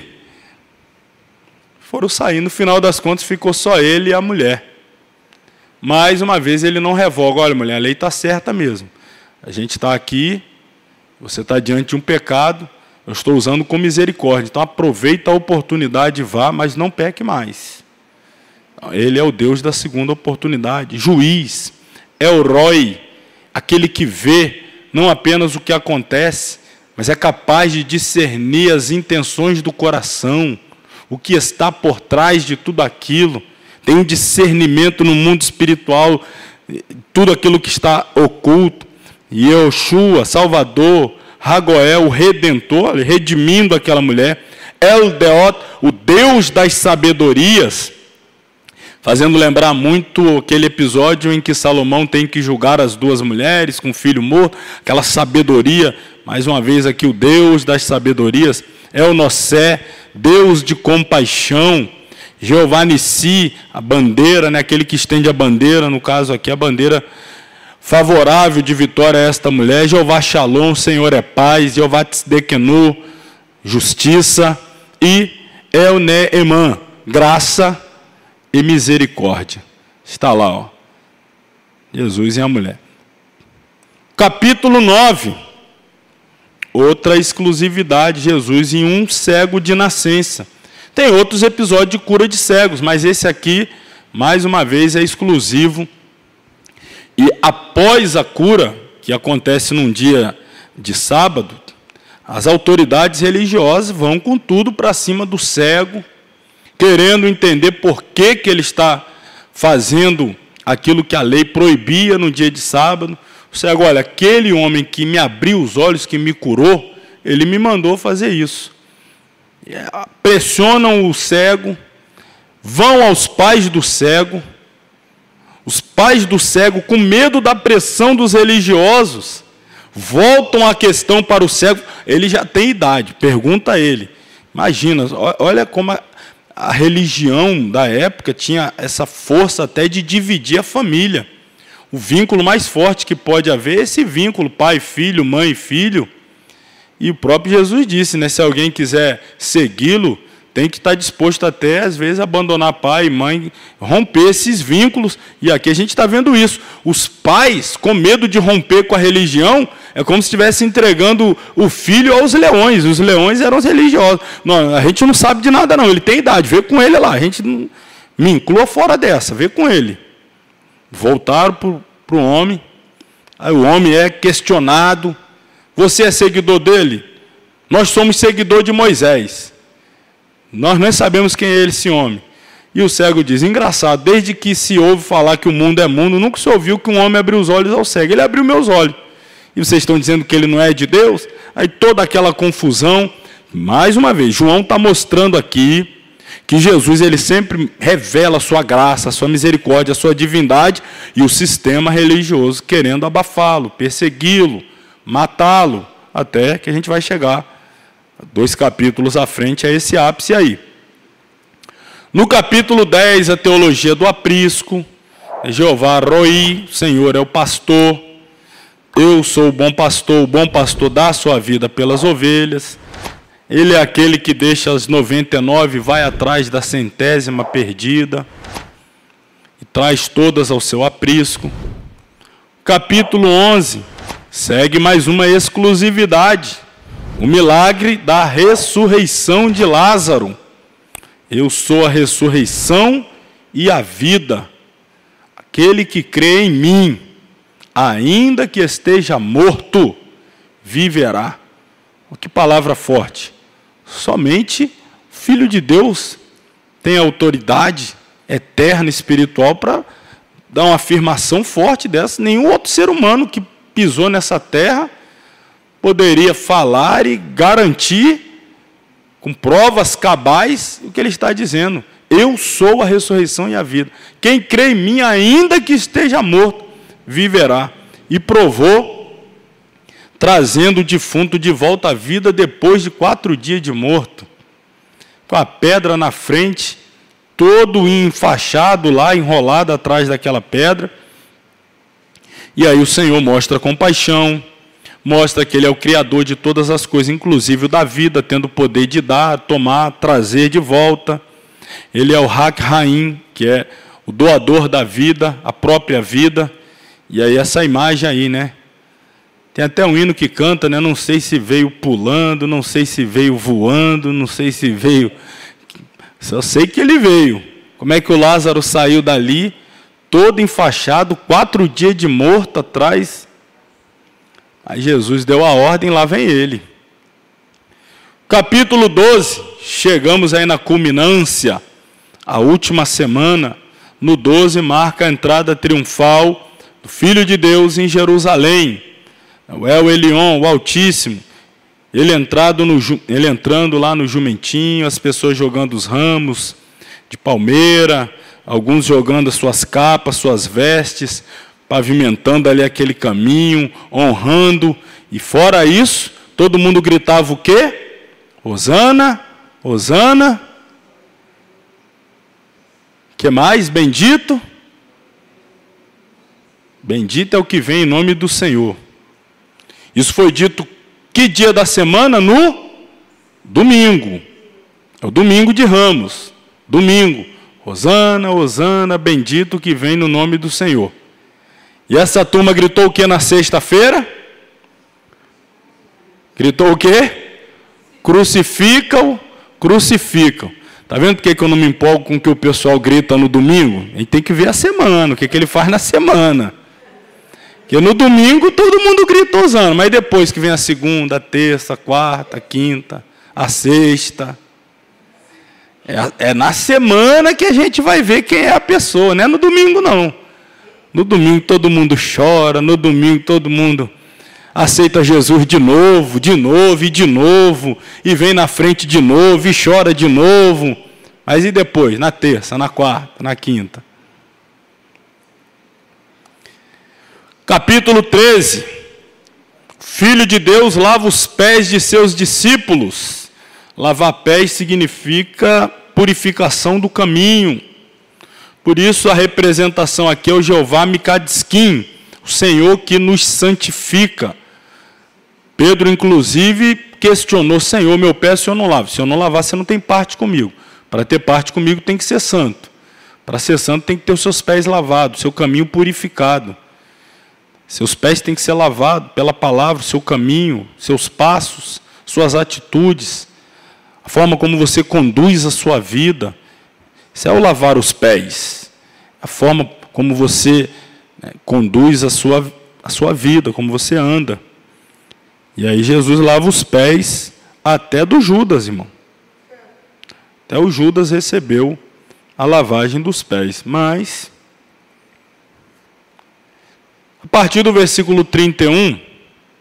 Foram saindo, no final das contas ficou só ele e a mulher. Mais uma vez ele não revoga, olha mulher, a lei está certa mesmo. A gente está aqui, você está diante de um pecado, eu estou usando com misericórdia. Então aproveita a oportunidade e vá, mas não peque mais. Ele é o Deus da segunda oportunidade. Juiz, é o Roi, aquele que vê não apenas o que acontece, mas é capaz de discernir as intenções do coração, o que está por trás de tudo aquilo. Tem um discernimento no mundo espiritual, tudo aquilo que está oculto. E Yeshua, Salvador, Ragoel, o Redentor, redimindo aquela mulher. El Deot, o Deus das sabedorias, fazendo lembrar muito aquele episódio em que Salomão tem que julgar as duas mulheres com o filho morto, aquela sabedoria. Mais uma vez aqui, o Deus das sabedorias, El Nossé, Deus de compaixão, Jeová Nissi, a bandeira, né, aquele que estende a bandeira, no caso aqui a bandeira favorável de vitória a esta mulher. Jeová Shalom, Senhor é paz. Jeová Tzedekenu, justiça. E El Neemã, graça e misericórdia. Está lá, ó, Jesus e a mulher. Capítulo nove. Outra exclusividade, Jesus em um cego de nascença. Tem outros episódios de cura de cegos, mas esse aqui, mais uma vez, é exclusivo. E após a cura, que acontece num dia de sábado, as autoridades religiosas vão com tudo para cima do cego, querendo entender por que, que ele está fazendo aquilo que a lei proibia no dia de sábado. O cego, olha, aquele homem que me abriu os olhos, que me curou, ele me mandou fazer isso. Pressionam o cego, vão aos pais do cego. Os pais do cego, com medo da pressão dos religiosos, voltam a questão para o cego. Ele já tem idade, pergunta a ele. Imagina, olha como a, a religião da época tinha essa força até de dividir a família. O vínculo mais forte que pode haver é esse vínculo, pai, filho, mãe, filho. E o próprio Jesus disse, né, se alguém quiser segui-lo, tem que estar disposto até, às vezes, a abandonar pai e mãe, romper esses vínculos. E aqui a gente está vendo isso. Os pais, com medo de romper com a religião, é como se estivesse entregando o filho aos leões. Os leões eram os religiosos. Não, a gente não sabe de nada, não. Ele tem idade, vê com ele lá. A gente não... me inclua fora dessa, vê com ele. Voltaram para o homem. Aí o homem é questionado. Você é seguidor dele? Nós somos seguidor de Moisés. Nós nem sabemos quem é esse homem. E o cego diz, engraçado, desde que se ouve falar que o mundo é mundo, nunca se ouviu que um homem abriu os olhos ao cego. Ele abriu meus olhos. E vocês estão dizendo que ele não é de Deus? Aí toda aquela confusão. Mais uma vez, João está mostrando aqui que Jesus ele sempre revela a sua graça, a sua misericórdia, a sua divindade, e o sistema religioso querendo abafá-lo, persegui-lo, matá-lo, até que a gente vai chegar dois capítulos à frente a esse ápice aí. No capítulo dez, a teologia do aprisco. Jeová Roi, o Senhor é o pastor, eu sou o bom pastor, o bom pastor dá a sua vida pelas ovelhas. Ele é aquele que deixa as noventa e nove e vai atrás da centésima perdida e traz todas ao seu aprisco. Capítulo onze, segue mais uma exclusividade, o milagre da ressurreição de Lázaro. Eu sou a ressurreição e a vida. Aquele que crê em mim, ainda que esteja morto, viverá. Que palavra forte. Somente o Filho de Deus tem autoridade eterna, espiritual, para dar uma afirmação forte dessa. Nenhum outro ser humano que pisou nessa terra poderia falar e garantir, com provas cabais, o que ele está dizendo. Eu sou a ressurreição e a vida. Quem crê em mim, ainda que esteja morto, viverá. E provou, trazendo o defunto de volta à vida depois de quatro dias de morto. Com a pedra na frente, todo enfaixado lá, enrolado atrás daquela pedra. E aí o Senhor mostra compaixão, mostra que Ele é o Criador de todas as coisas, inclusive o da vida, tendo o poder de dar, tomar, trazer de volta. Ele é o Hak Haim, que é o doador da vida, a própria vida. E aí essa imagem aí, né? Tem até um hino que canta, né? Não sei se veio pulando, não sei se veio voando, não sei se veio... Só sei que ele veio. Como é que o Lázaro saiu dali, todo enfaixado, quatro dias de morto atrás? Aí Jesus deu a ordem, lá vem ele. Capítulo doze, chegamos aí na culminância, a última semana. No doze marca a entrada triunfal do Filho de Deus em Jerusalém. O El Elyon, o Altíssimo, ele, entrado no, ele entrando lá no jumentinho, as pessoas jogando os ramos de palmeira, alguns jogando as suas capas, suas vestes, pavimentando ali aquele caminho, honrando. E fora isso, todo mundo gritava o quê? Hosana, Hosana. Que mais? Bendito. Bendito é o que vem em nome do Senhor. Isso foi dito que dia da semana? No domingo. É o domingo de Ramos. Domingo. Hosana, Hosana, bendito que vem no nome do Senhor. E essa turma gritou o que na sexta-feira? Gritou o quê? Crucificam, crucificam. Está vendo por que eu não me empolgo com o que o pessoal grita no domingo? A gente tem que ver a semana, o que, que ele faz na semana. Porque no domingo todo mundo grita Hosana, mas depois que vem a segunda, a terça, a quarta, a quinta, a sexta... É, é na semana que a gente vai ver quem é a pessoa, não é no domingo não. No domingo todo mundo chora, no domingo todo mundo aceita Jesus de novo, de novo e de novo, e vem na frente de novo e chora de novo. Mas e depois? Na terça, na quarta, na quinta. Capítulo treze. Filho de Deus lava os pés de seus discípulos. Lavar pés significa purificação do caminho. Por isso a representação aqui é o Jeová Mikadiskim, o Senhor que nos santifica. Pedro, inclusive, questionou: Senhor, meu pé se eu não lavo. Se eu não lavar, você não tem parte comigo. Para ter parte comigo tem que ser santo. Para ser santo tem que ter os seus pés lavados, seu caminho purificado. Seus pés têm que ser lavados pela palavra, seu caminho, seus passos, suas atitudes. A forma como você conduz a sua vida, isso é o lavar os pés. A forma como você, né, conduz a sua, a sua vida, como você anda. E aí Jesus lava os pés até do Judas, irmão. Até o Judas recebeu a lavagem dos pés. Mas, a partir do versículo trinta e um,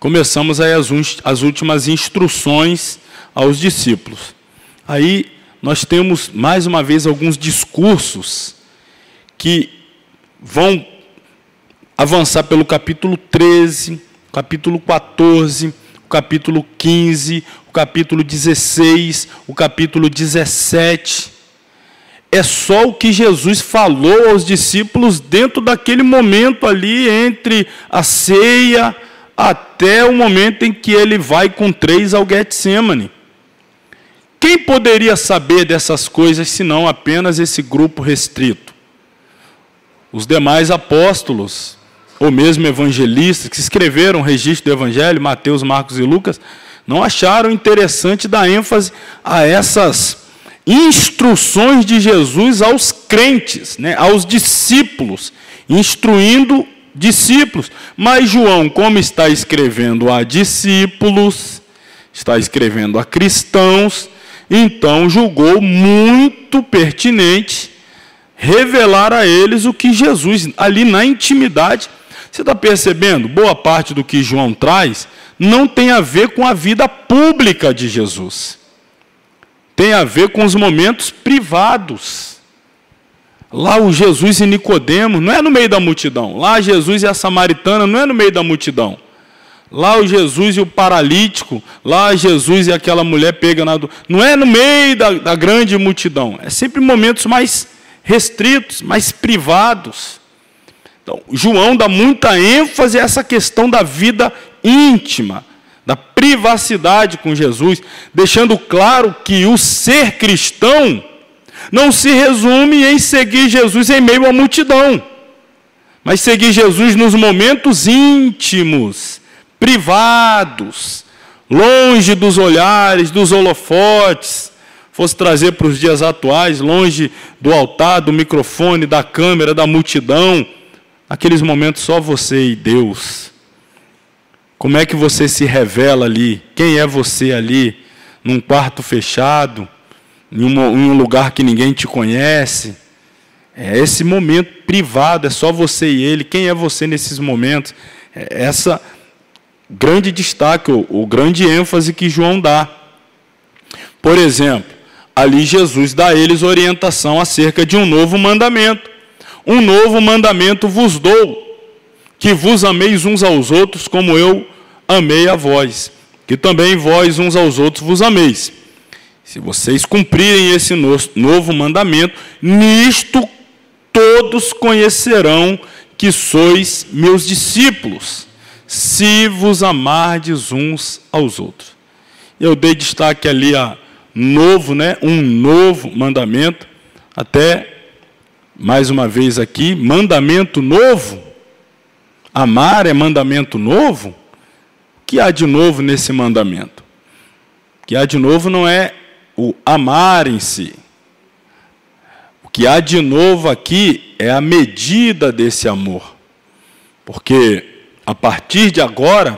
começamos aí as, as últimas instruções aos discípulos. Aí nós temos, mais uma vez, alguns discursos que vão avançar pelo capítulo treze, capítulo quatorze, o capítulo quinze, o capítulo dezesseis, o capítulo dezessete. É só o que Jesus falou aos discípulos dentro daquele momento ali, entre a ceia até o momento em que ele vai com três ao Getsemane. Quem poderia saber dessas coisas, senão apenas esse grupo restrito? Os demais apóstolos, ou mesmo evangelistas, que escreveram o registro do Evangelho, Mateus, Marcos e Lucas, não acharam interessante dar ênfase a essas instruções de Jesus aos crentes, né, aos discípulos, instruindo discípulos. Mas João, como está escrevendo a discípulos, está escrevendo a cristãos, então julgou muito pertinente revelar a eles o que Jesus, ali na intimidade. Você está percebendo? Boa parte do que João traz não tem a ver com a vida pública de Jesus. Tem a ver com os momentos privados. Lá o Jesus e Nicodemo não é no meio da multidão. Lá Jesus e a samaritana não é no meio da multidão. Lá o Jesus e o paralítico, lá Jesus e aquela mulher pega na... Não é no meio da, da grande multidão. É sempre momentos mais restritos, mais privados. Então, João dá muita ênfase a essa questão da vida íntima, da privacidade com Jesus, deixando claro que o ser cristão não se resume em seguir Jesus em meio à multidão, mas seguir Jesus nos momentos íntimos, privados, longe dos olhares, dos holofotes. Fosse trazer para os dias atuais, longe do altar, do microfone, da câmera, da multidão, aqueles momentos só você e Deus. Como é que você se revela ali? Quem é você ali? Num quarto fechado, em, uma, em um lugar que ninguém te conhece? É esse momento privado, é só você e Ele. Quem é você nesses momentos? É essa grande destaque, o, o grande ênfase que João dá. Por exemplo, ali Jesus dá a eles orientação acerca de um novo mandamento. Um novo mandamento vos dou, que vos ameis uns aos outros como eu amei a vós, que também vós uns aos outros vos ameis. Se vocês cumprirem esse novo mandamento, nisto todos conhecerão que sois meus discípulos, se vos amardes uns aos outros. Eu dei destaque ali a novo, né? Um novo mandamento, até mais uma vez aqui, mandamento novo. Amar é mandamento novo? O que há de novo nesse mandamento? O que há de novo não é o amar em si. O que há de novo aqui é a medida desse amor. Porque a partir de agora,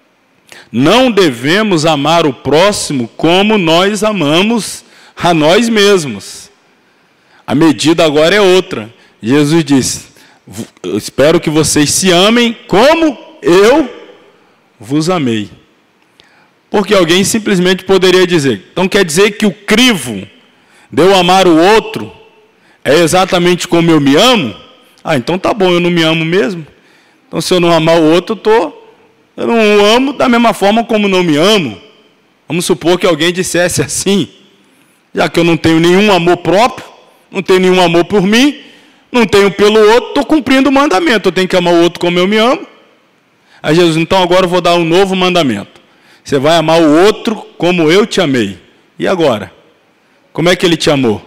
não devemos amar o próximo como nós amamos a nós mesmos. A medida agora é outra. Jesus disse: eu espero que vocês se amem como eu vos amei. Porque alguém simplesmente poderia dizer, então quer dizer que o crivo de eu amar o outro é exatamente como eu me amo? Ah, então tá bom, eu não me amo mesmo. Então se eu não amar o outro, eu, tô, eu não o amo da mesma forma como não me amo. Vamos supor que alguém dissesse assim, já que eu não tenho nenhum amor próprio, não tenho nenhum amor por mim, não tenho pelo outro, estou cumprindo o mandamento, eu tenho que amar o outro como eu me amo. Aí Jesus, então agora eu vou dar um novo mandamento. Você vai amar o outro como eu te amei. E agora? Como é que ele te amou?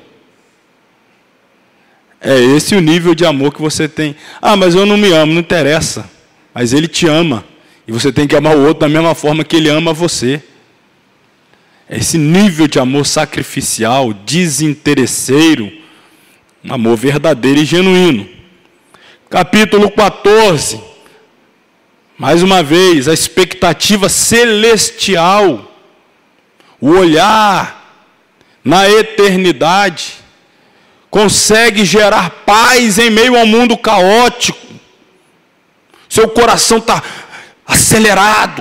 É esse o nível de amor que você tem. Ah, mas eu não me amo, não interessa. Mas ele te ama. E você tem que amar o outro da mesma forma que ele ama você. É esse nível de amor sacrificial, desinteresseiro, um amor verdadeiro e genuíno. Capítulo quatorze. Mais uma vez, a expectativa celestial, o olhar na eternidade, consegue gerar paz em meio ao mundo caótico. Seu coração está acelerado,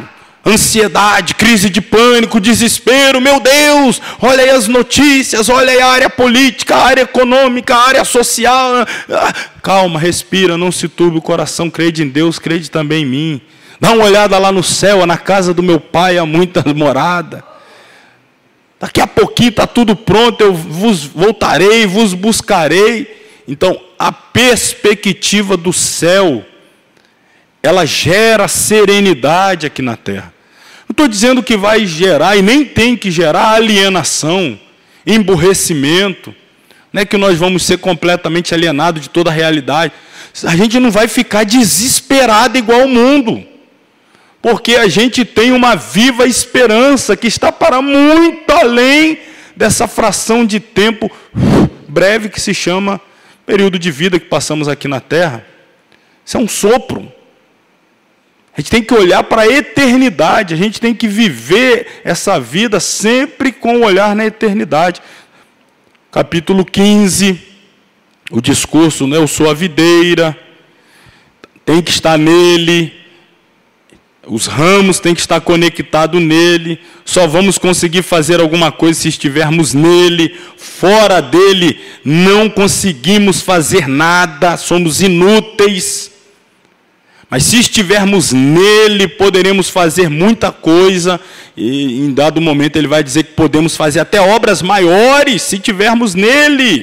ansiedade, crise de pânico, desespero, meu Deus, olha aí as notícias, olha aí a área política, a área econômica, a área social. Calma, respira, não se turbe o coração, crede em Deus, crede também em mim. Dá uma olhada lá no céu, na casa do meu pai há muita morada. Daqui a pouquinho está tudo pronto, eu vos voltarei, vos buscarei. Então, a perspectiva do céu, ela gera serenidade aqui na terra. Não estou dizendo que vai gerar, e nem tem que gerar alienação, emburrecimento, não é que nós vamos ser completamente alienados de toda a realidade. A gente não vai ficar desesperado igual o mundo, porque a gente tem uma viva esperança que está para muito além dessa fração de tempo breve que se chama período de vida que passamos aqui na terra. Isso é um sopro. A gente tem que olhar para a eternidade, a gente tem que viver essa vida sempre com o olhar na eternidade. Capítulo quinze, o discurso, né, eu sou a videira, tem que estar nele, os ramos têm que estar conectados nele, só vamos conseguir fazer alguma coisa se estivermos nele, fora dele não conseguimos fazer nada, somos inúteis. Mas se estivermos nele, poderemos fazer muita coisa, e em dado momento ele vai dizer que podemos fazer até obras maiores, se estivermos nele.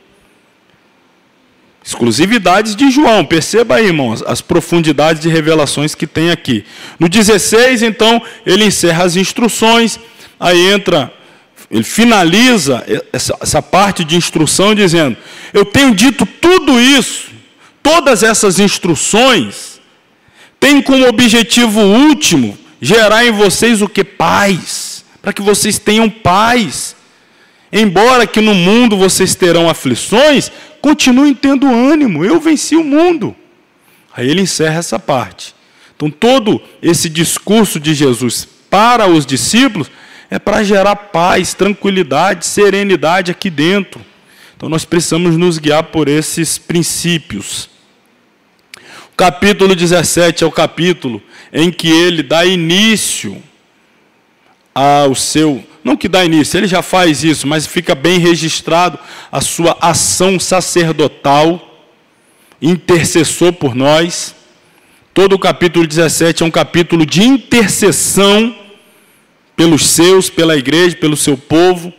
Exclusividades de João, perceba aí, irmãos, as profundidades de revelações que tem aqui. No dezesseis, então, ele encerra as instruções, aí entra, ele finaliza essa, essa parte de instrução dizendo, eu tenho dito tudo isso, todas essas instruções, tem como objetivo último gerar em vocês o que? Paz. Para que vocês tenham paz. Embora que no mundo vocês terão aflições, continuem tendo ânimo. Eu venci o mundo. Aí ele encerra essa parte. Então todo esse discurso de Jesus para os discípulos é para gerar paz, tranquilidade, serenidade aqui dentro. Então nós precisamos nos guiar por esses princípios. O capítulo dezessete é o capítulo em que ele dá início ao seu... Não que dá início, ele já faz isso, mas fica bem registrado a sua ação sacerdotal, intercessor por nós. Todo o capítulo dezessete é um capítulo de intercessão pelos seus, pela igreja, pelo seu povo.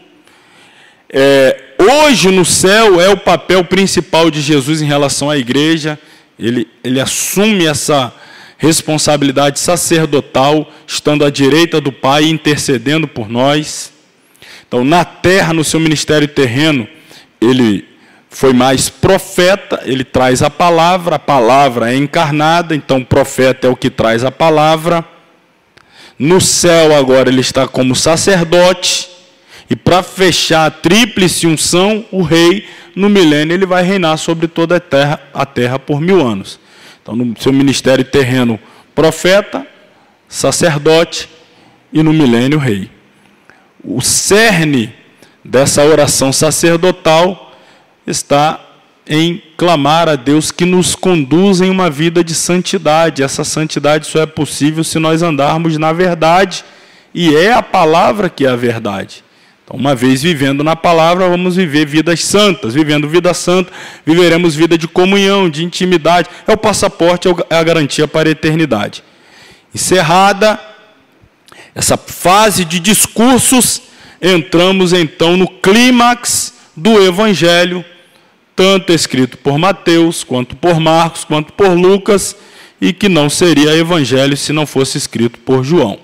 É, hoje no céu é o papel principal de Jesus em relação à igreja. Ele, ele assume essa responsabilidade sacerdotal, estando à direita do Pai, intercedendo por nós. Então, na terra, no seu ministério terreno, ele foi mais profeta, ele traz a palavra, a palavra é encarnada, então o profeta é o que traz a palavra. No céu, agora, ele está como sacerdote, e para fechar a tríplice unção, o rei, no milênio, ele vai reinar sobre toda a terra, a terra por mil anos. Então, no seu ministério terreno, profeta, sacerdote, e no milênio, rei. O cerne dessa oração sacerdotal está em clamar a Deus que nos conduza em uma vida de santidade. Essa santidade só é possível se nós andarmos na verdade, e é a palavra que é a verdade. Então, uma vez vivendo na palavra, vamos viver vidas santas. Vivendo vida santa, viveremos vida de comunhão, de intimidade. É o passaporte, é a garantia para a eternidade. Encerrada essa fase de discursos, entramos então no clímax do Evangelho, tanto escrito por Mateus, quanto por Marcos, quanto por Lucas, e que não seria Evangelho se não fosse escrito por João.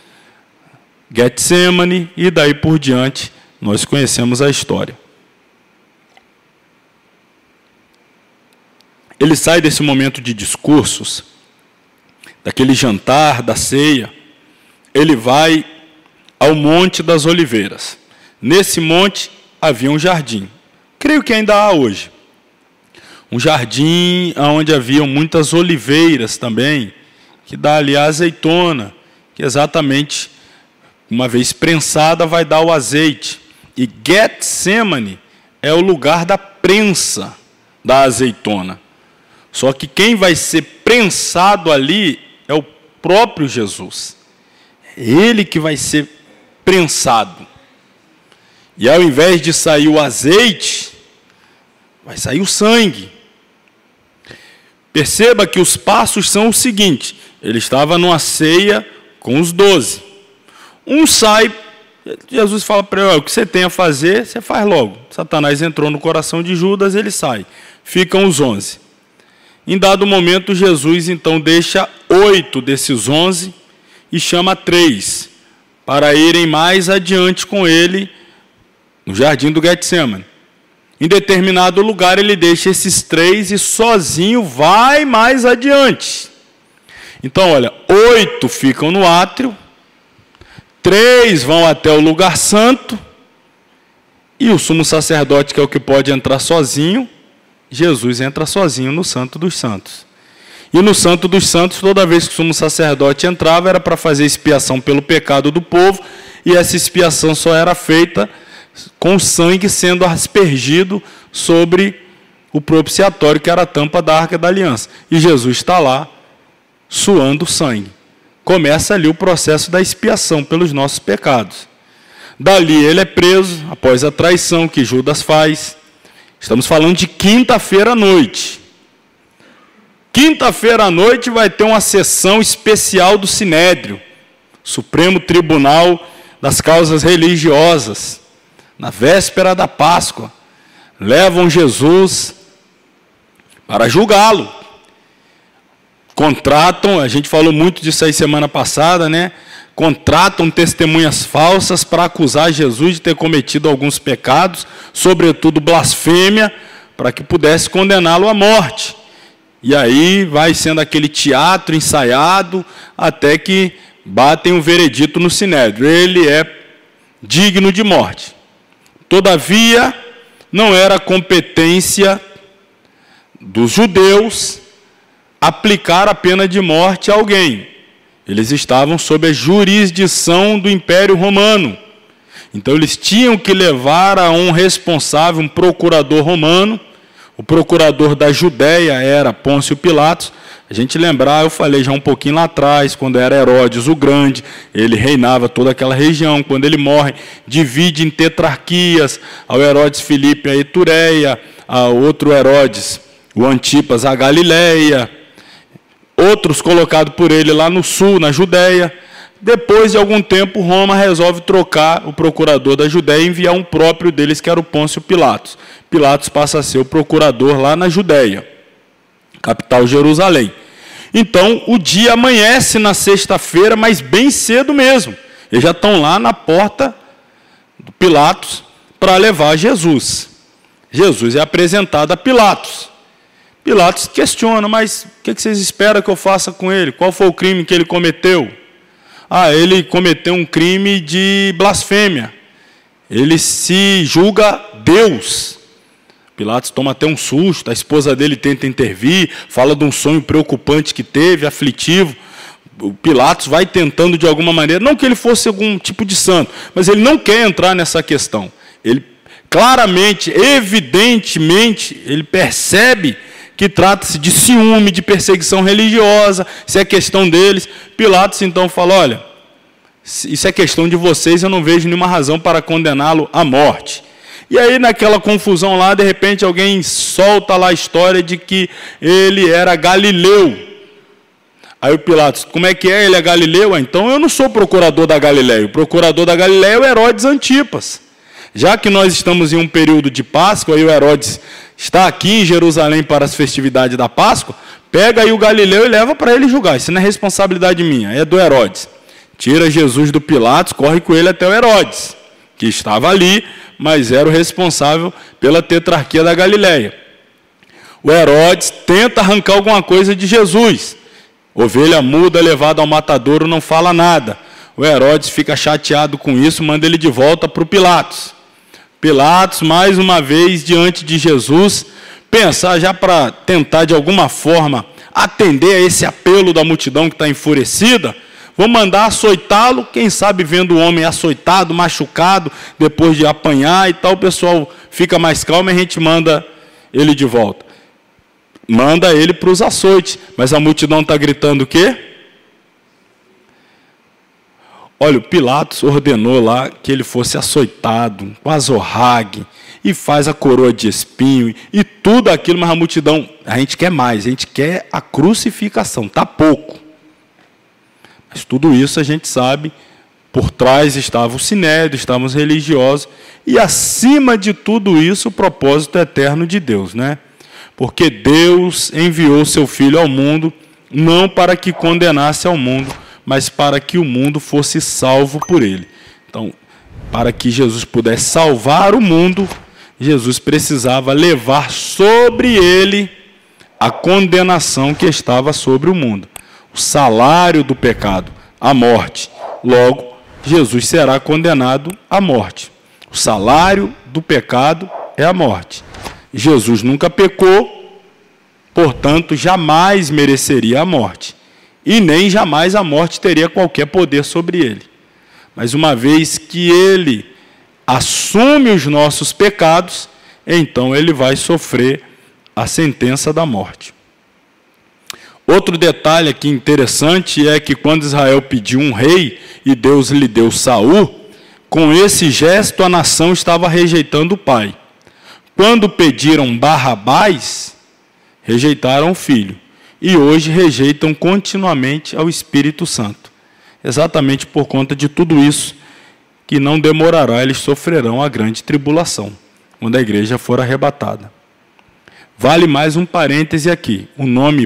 Getsemane, e daí por diante, nós conhecemos a história. Ele sai desse momento de discursos, daquele jantar, da ceia, ele vai ao Monte das Oliveiras. Nesse monte havia um jardim, creio que ainda há hoje. Um jardim onde haviam muitas oliveiras também, que dá ali a azeitona, que exatamente... uma vez prensada, vai dar o azeite. E Getsemane é o lugar da prensa da azeitona. Só que quem vai ser prensado ali é o próprio Jesus. Ele que vai ser prensado. E ao invés de sair o azeite, vai sair o sangue. Perceba que os passos são o seguinte: ele estava numa ceia com os doze. Um sai, Jesus fala para ele: o que você tem a fazer, você faz logo. Satanás entrou no coração de Judas, ele sai. Ficam os onze. Em dado momento, Jesus então deixa oito desses onze e chama três para irem mais adiante com ele no jardim do Getsemane. Em determinado lugar, ele deixa esses três e sozinho vai mais adiante. Então, olha, oito ficam no átrio, três vão até o lugar santo, e o sumo sacerdote, que é o que pode entrar sozinho, Jesus entra sozinho no Santo dos Santos. E no Santo dos Santos, toda vez que o sumo sacerdote entrava, era para fazer expiação pelo pecado do povo, e essa expiação só era feita com o sangue sendo aspergido sobre o propiciatório, que era a tampa da Arca da Aliança. E Jesus está lá, suando sangue. Começa ali o processo da expiação pelos nossos pecados. Dali ele é preso, após a traição que Judas faz. Estamos falando de quinta-feira à noite. Quinta-feira à noite vai ter uma sessão especial do Sinédrio, Supremo Tribunal das Causas Religiosas, na véspera da Páscoa. Levam Jesus para julgá-lo. Contratam, a gente falou muito disso aí semana passada, né? Contratam testemunhas falsas para acusar Jesus de ter cometido alguns pecados, sobretudo blasfêmia, para que pudesse condená-lo à morte. E aí vai sendo aquele teatro ensaiado, até que batem o veredito no Sinédrio: ele é digno de morte. Todavia, não era competência dos judeus aplicar a pena de morte a alguém. Eles estavam sob a jurisdição do Império Romano. Então eles tinham que levar a um responsável, um procurador romano. O procurador da Judéia era Pôncio Pilatos. A gente lembrar, eu falei já um pouquinho lá atrás, quando era Herodes o Grande, ele reinava toda aquela região. Quando ele morre, divide em tetrarquias, ao Herodes Filipe a Etureia, ao outro Herodes, o Antipas, a Galileia, outros colocados por ele lá no sul, na Judéia. Depois de algum tempo, Roma resolve trocar o procurador da Judéia e enviar um próprio deles, que era o Pôncio Pilatos. Pilatos passa a ser o procurador lá na Judéia, capital Jerusalém. Então, o dia amanhece na sexta-feira, mas bem cedo mesmo. Eles já estão lá na porta do Pilatos para levar Jesus. Jesus é apresentado a Pilatos. Pilatos questiona: mas o que vocês esperam que eu faça com ele? Qual foi o crime que ele cometeu? Ah, ele cometeu um crime de blasfêmia. Ele se julga Deus. Pilatos toma até um susto, a esposa dele tenta intervir, fala de um sonho preocupante que teve, aflitivo. O Pilatos vai tentando de alguma maneira, não que ele fosse algum tipo de santo, mas ele não quer entrar nessa questão. Ele claramente, evidentemente, ele percebe que trata-se de ciúme, de perseguição religiosa, isso é questão deles. Pilatos então fala: olha, isso é questão de vocês, eu não vejo nenhuma razão para condená-lo à morte. E aí, naquela confusão lá, de repente alguém solta lá a história de que ele era galileu. Aí o Pilatos: como é que é? Ele é galileu? Então eu não sou procurador da Galileia. O procurador da Galileia é o Herodes Antipas. Já que nós estamos em um período de Páscoa e o Herodes está aqui em Jerusalém para as festividades da Páscoa, pega aí o Galileu e leva para ele julgar. Isso não é responsabilidade minha, é do Herodes. Tira Jesus do Pilatos, corre com ele até o Herodes, que estava ali, mas era o responsável pela tetrarquia da Galileia. O Herodes tenta arrancar alguma coisa de Jesus. Ovelha muda levada ao matadouro não fala nada. O Herodes fica chateado com isso, manda ele de volta para o Pilatos. Pilatos, mais uma vez, diante de Jesus, pensar já para tentar de alguma forma atender a esse apelo da multidão que está enfurecida, vou mandar açoitá-lo, quem sabe vendo o homem açoitado, machucado, depois de apanhar e tal, o pessoal fica mais calmo e a gente manda ele de volta. Manda ele para os açoites, mas a multidão está gritando o quê? Olha, o Pilatos ordenou lá que ele fosse açoitado com azorrague, e faz a coroa de espinho, e tudo aquilo, mas a multidão, a gente quer mais, a gente quer a crucificação, está pouco. Mas tudo isso a gente sabe, por trás estava o sinédrio, estavam os religiosos, e acima de tudo isso, o propósito eterno de Deus, né? Porque Deus enviou seu Filho ao mundo, não para que condenasse ao mundo, mas para que o mundo fosse salvo por ele. Então, para que Jesus pudesse salvar o mundo, Jesus precisava levar sobre ele a condenação que estava sobre o mundo. O salário do pecado, a morte. Logo, Jesus será condenado à morte. O salário do pecado é a morte. Jesus nunca pecou, portanto, jamais mereceria a morte. E nem jamais a morte teria qualquer poder sobre ele. Mas uma vez que ele assume os nossos pecados, então ele vai sofrer a sentença da morte. Outro detalhe aqui interessante é que quando Israel pediu um rei e Deus lhe deu Saul, com esse gesto a nação estava rejeitando o pai. Quando pediram Barrabás, rejeitaram o filho. E hoje rejeitam continuamente ao Espírito Santo. Exatamente por conta de tudo isso, que não demorará, eles sofrerão a grande tribulação, quando a igreja for arrebatada. Vale mais um parêntese aqui. O nome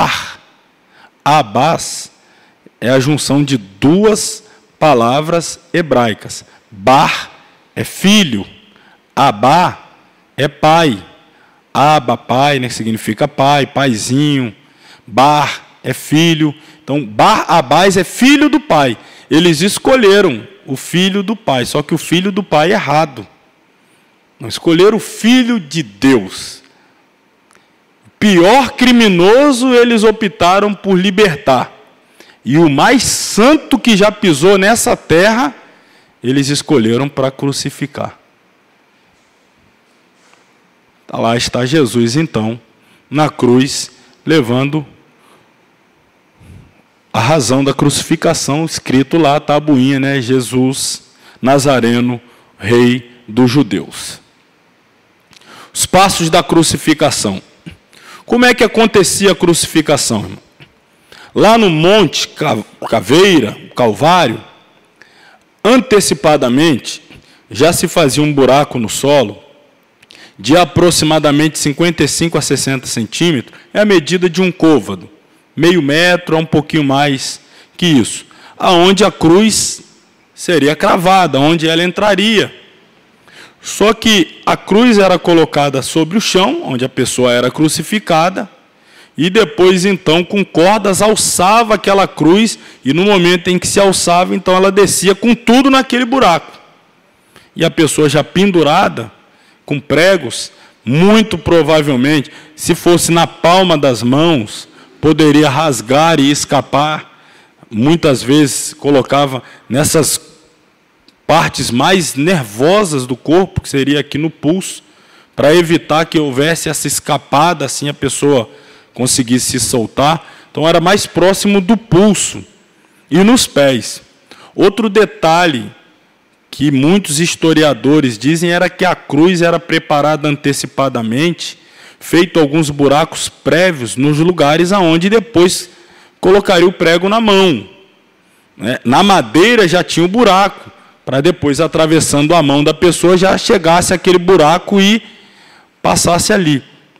Bar-Abás é a junção de duas palavras hebraicas. Bar é filho, Abá é pai. Aba, pai, né, significa pai, paizinho. Bar é filho. Então, Bar-Abás é filho do pai. Eles escolheram o filho do pai, só que o filho do pai é errado. Não escolheram o filho de Deus. O pior criminoso eles optaram por libertar. E o mais santo que já pisou nessa terra, eles escolheram para crucificar. Lá está Jesus, então, na cruz, levando a razão da crucificação, escrito lá, tabuinha, né? Jesus Nazareno, rei dos judeus. Os passos da crucificação. Como é que acontecia a crucificação, irmão? Lá no Monte Caveira, Calvário, antecipadamente, já se fazia um buraco no solo de aproximadamente cinquenta e cinco a sessenta centímetros, é a medida de um côvado, meio metro a um pouquinho mais que isso, aonde a cruz seria cravada, onde ela entraria. Só que a cruz era colocada sobre o chão, onde a pessoa era crucificada, e depois, então, com cordas, alçava aquela cruz, e no momento em que se alçava, então ela descia com tudo naquele buraco. E a pessoa já pendurada, com pregos, muito provavelmente, se fosse na palma das mãos, poderia rasgar e escapar. Muitas vezes colocava nessas partes mais nervosas do corpo, que seria aqui no pulso, para evitar que houvesse essa escapada, assim a pessoa conseguisse se soltar. Então era mais próximo do pulso e nos pés. Outro detalhe que muitos historiadores dizem era que a cruz era preparada antecipadamente, feito alguns buracos prévios nos lugares aonde depois colocaria o prego na mão. Na madeira já tinha o buraco, para depois, atravessando a mão da pessoa, já chegasse aquele buraco e passasse ali.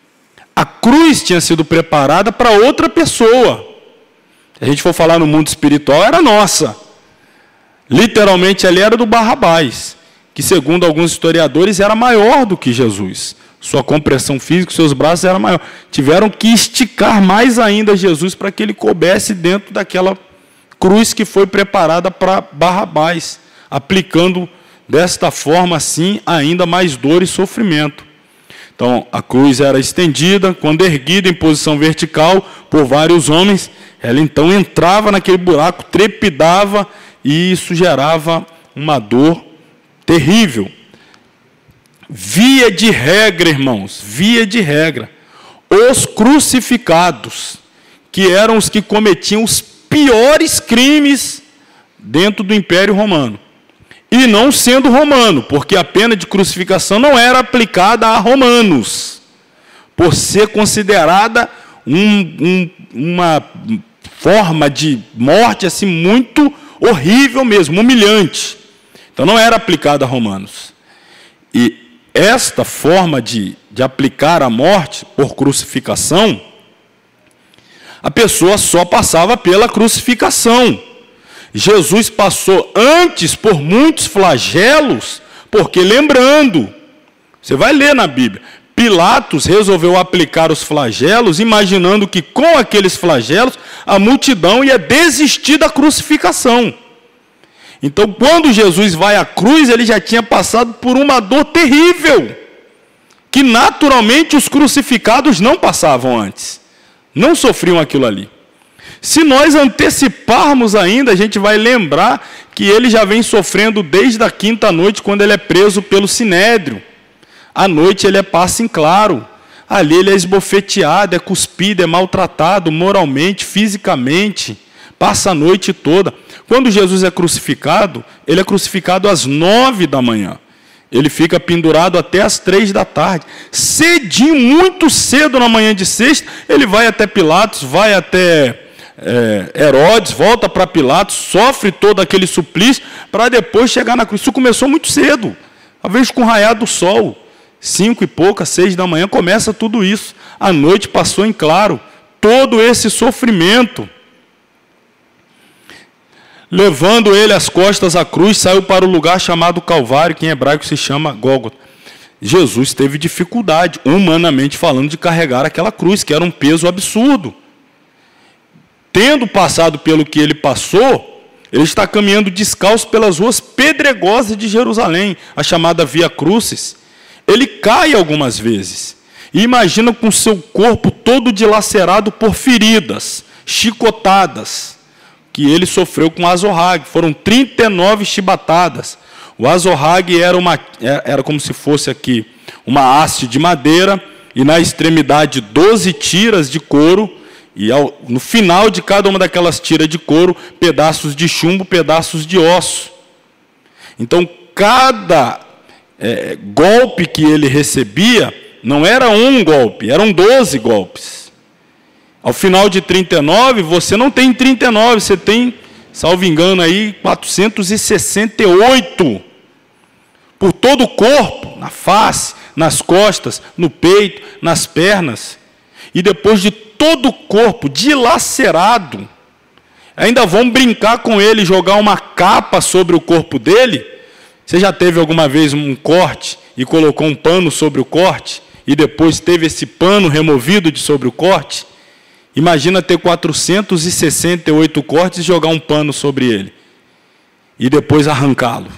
A cruz tinha sido preparada para outra pessoa. Se a gente for falar no mundo espiritual, era nossa. Literalmente ali era do Barrabás, que segundo alguns historiadores era maior do que Jesus. Sua compressão física, seus braços eram maior. Tiveram que esticar mais ainda Jesus para que ele coubesse dentro daquela cruz que foi preparada para Barrabás, aplicando desta forma assim ainda mais dor e sofrimento. Então a cruz era estendida, quando erguida em posição vertical por vários homens, ela então entrava naquele buraco, trepidava, e isso gerava uma dor terrível. Via de regra, irmãos, via de regra, os crucificados, que eram os que cometiam os piores crimes dentro do Império Romano. E não sendo romano, porque a pena de crucificação não era aplicada a romanos, por ser considerada um, um, uma forma de morte assim, muito horrível mesmo, humilhante. Então não era aplicada a romanos. E esta forma de, de aplicar a morte por crucificação, a pessoa só passava pela crucificação. Jesus passou antes por muitos flagelos, porque lembrando, você vai ler na Bíblia, Pilatos resolveu aplicar os flagelos, imaginando que com aqueles flagelos a multidão ia desistir da crucificação. Então, quando Jesus vai à cruz, ele já tinha passado por uma dor terrível, que naturalmente os crucificados não passavam antes, não sofriam aquilo ali. Se nós anteciparmos ainda, a gente vai lembrar que ele já vem sofrendo desde a quinta noite, quando ele é preso pelo Sinédrio. À noite ele é passa em claro. Ali ele é esbofeteado, é cuspido, é maltratado moralmente, fisicamente. Passa a noite toda. Quando Jesus é crucificado, ele é crucificado às nove da manhã. Ele fica pendurado até às três da tarde. Cedinho, muito cedo na manhã de sexta, ele vai até Pilatos, vai até é, Herodes, volta para Pilatos, sofre todo aquele suplício, para depois chegar na cruz. Isso começou muito cedo, talvez com o raiar do sol. Cinco e pouca, seis da manhã, começa tudo isso. A noite passou em claro. Todo esse sofrimento. Levando ele às costas à cruz, saiu para o lugar chamado Calvário, que em hebraico se chama Gólgota. Jesus teve dificuldade, humanamente falando, de carregar aquela cruz, que era um peso absurdo. Tendo passado pelo que ele passou, ele está caminhando descalço pelas ruas pedregosas de Jerusalém, a chamada Via Crucis. Ele cai algumas vezes. E imagina com seu corpo todo dilacerado por feridas, chicotadas, que ele sofreu com azorrague. Foram trinta e nove chibatadas. O azorrague era, uma, era como se fosse aqui uma haste de madeira, e na extremidade doze tiras de couro, e ao, no final de cada uma daquelas tiras de couro, pedaços de chumbo, pedaços de osso. Então, cada é, golpe que ele recebia, não era um golpe, eram doze golpes. Ao final de trinta e nove, você não tem trinta e nove, você tem, salvo engano, aí, quatrocentos e sessenta e oito. Por todo o corpo, na face, nas costas, no peito, nas pernas. E depois de todo o corpo dilacerado, ainda vão brincar com ele, jogar uma capa sobre o corpo dele. Você já teve alguma vez um corte e colocou um pano sobre o corte, e depois teve esse pano removido de sobre o corte? Imagina ter quatrocentos e sessenta e oito cortes e jogar um pano sobre ele, e depois arrancá-lo.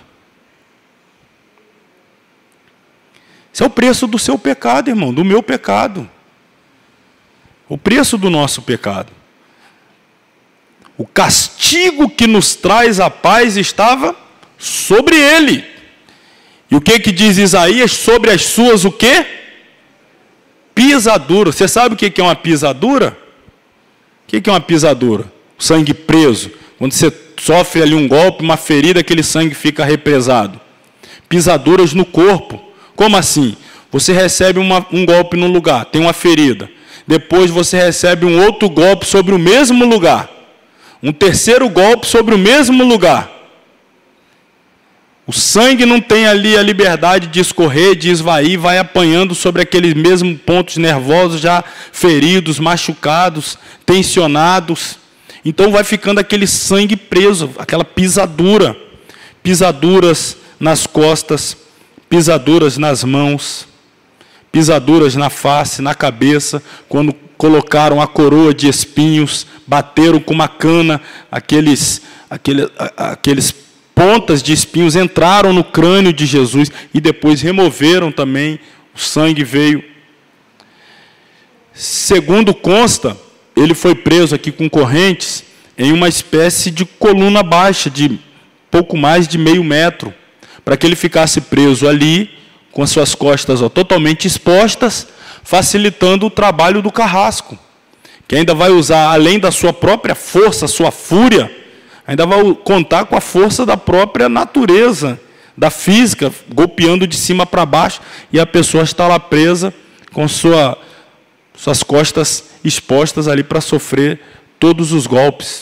Esse é o preço do seu pecado, irmão, do meu pecado. O preço do nosso pecado. O castigo que nos traz a paz estava sobre ele. E o que que diz Isaías? Sobre as suas o quê? Pisadura. Você sabe o que é uma pisadura? O que é uma pisadura? O sangue preso. Quando você sofre ali um golpe, uma ferida, aquele sangue fica represado. Pisaduras no corpo. Como assim? Você recebe uma, um golpe no lugar, tem uma ferida. Depois você recebe um outro golpe sobre o mesmo lugar. Um terceiro golpe sobre o mesmo lugar. O sangue não tem ali a liberdade de escorrer, de esvair, vai apanhando sobre aqueles mesmos pontos nervosos já feridos, machucados, tensionados. Então vai ficando aquele sangue preso, aquela pisadura. Pisaduras nas costas, pisaduras nas mãos, pisaduras na face, na cabeça, quando colocaram a coroa de espinhos, bateram com uma cana, aqueles, aquele, aqueles pontas de espinhos entraram no crânio de Jesus e depois removeram também, o sangue veio. Segundo consta, ele foi preso aqui com correntes em uma espécie de coluna baixa, de pouco mais de meio metro, para que ele ficasse preso ali, com as suas costas ó, totalmente expostas, facilitando o trabalho do carrasco, que ainda vai usar, além da sua própria força, sua fúria, ainda vai contar com a força da própria natureza, da física, golpeando de cima para baixo, e a pessoa está lá presa com sua, suas costas expostas ali para sofrer todos os golpes.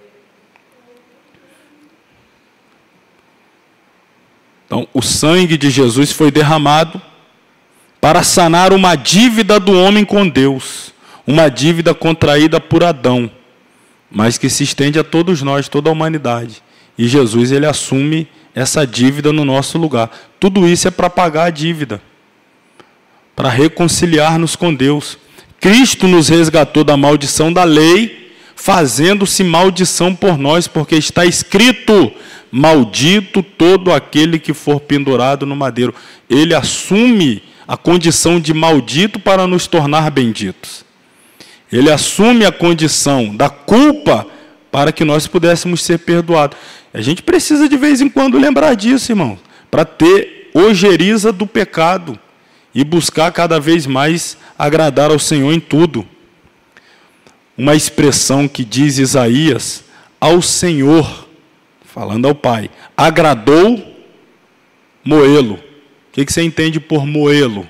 Então, o sangue de Jesus foi derramado para sanar uma dívida do homem com Deus, uma dívida contraída por Adão, mas que se estende a todos nós, toda a humanidade. E Jesus, ele assume essa dívida no nosso lugar. Tudo isso é para pagar a dívida, para reconciliar-nos com Deus. Cristo nos resgatou da maldição da lei, fazendo-se maldição por nós, porque está escrito: maldito todo aquele que for pendurado no madeiro. Ele assume a condição de maldito para nos tornar benditos. Ele assume a condição da culpa para que nós pudéssemos ser perdoados. A gente precisa de vez em quando lembrar disso, irmão, para ter ojeriza do pecado e buscar cada vez mais agradar ao Senhor em tudo. Uma expressão que diz Isaías: ao Senhor, falando ao Pai, agradou moê-lo. O que você entende por moê-lo?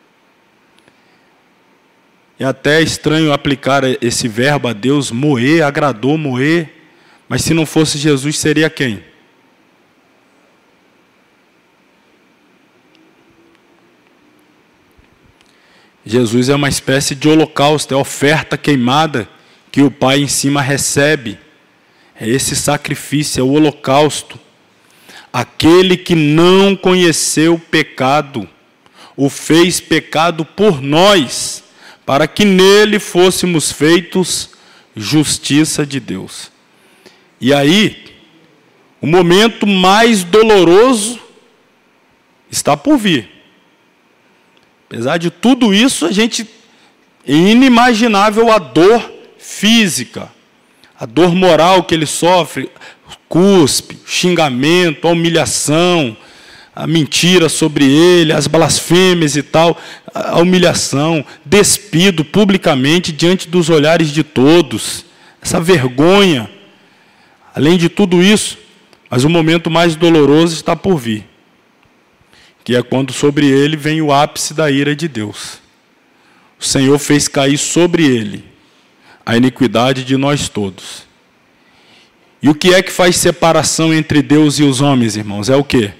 É até estranho aplicar esse verbo a Deus, moer, agradou, moer. Mas se não fosse Jesus, seria quem? Jesus é uma espécie de holocausto, é oferta queimada que o Pai em cima recebe. É esse sacrifício, é o holocausto. Aquele que não conheceu o pecado, o fez pecado por nós, para que nele fôssemos feitos justiça de Deus. E aí, o momento mais doloroso está por vir. Apesar de tudo isso, a gente é inimaginável a dor física, a dor moral que ele sofre, o cuspe, o xingamento, a humilhação, a mentira sobre ele, as blasfêmias e tal, a humilhação, despido publicamente diante dos olhares de todos, essa vergonha. Além de tudo isso, mas o momento mais doloroso está por vir, que é quando sobre ele vem o ápice da ira de Deus. O Senhor fez cair sobre ele a iniquidade de nós todos. E o que é que faz separação entre Deus e os homens, irmãos? É o quê?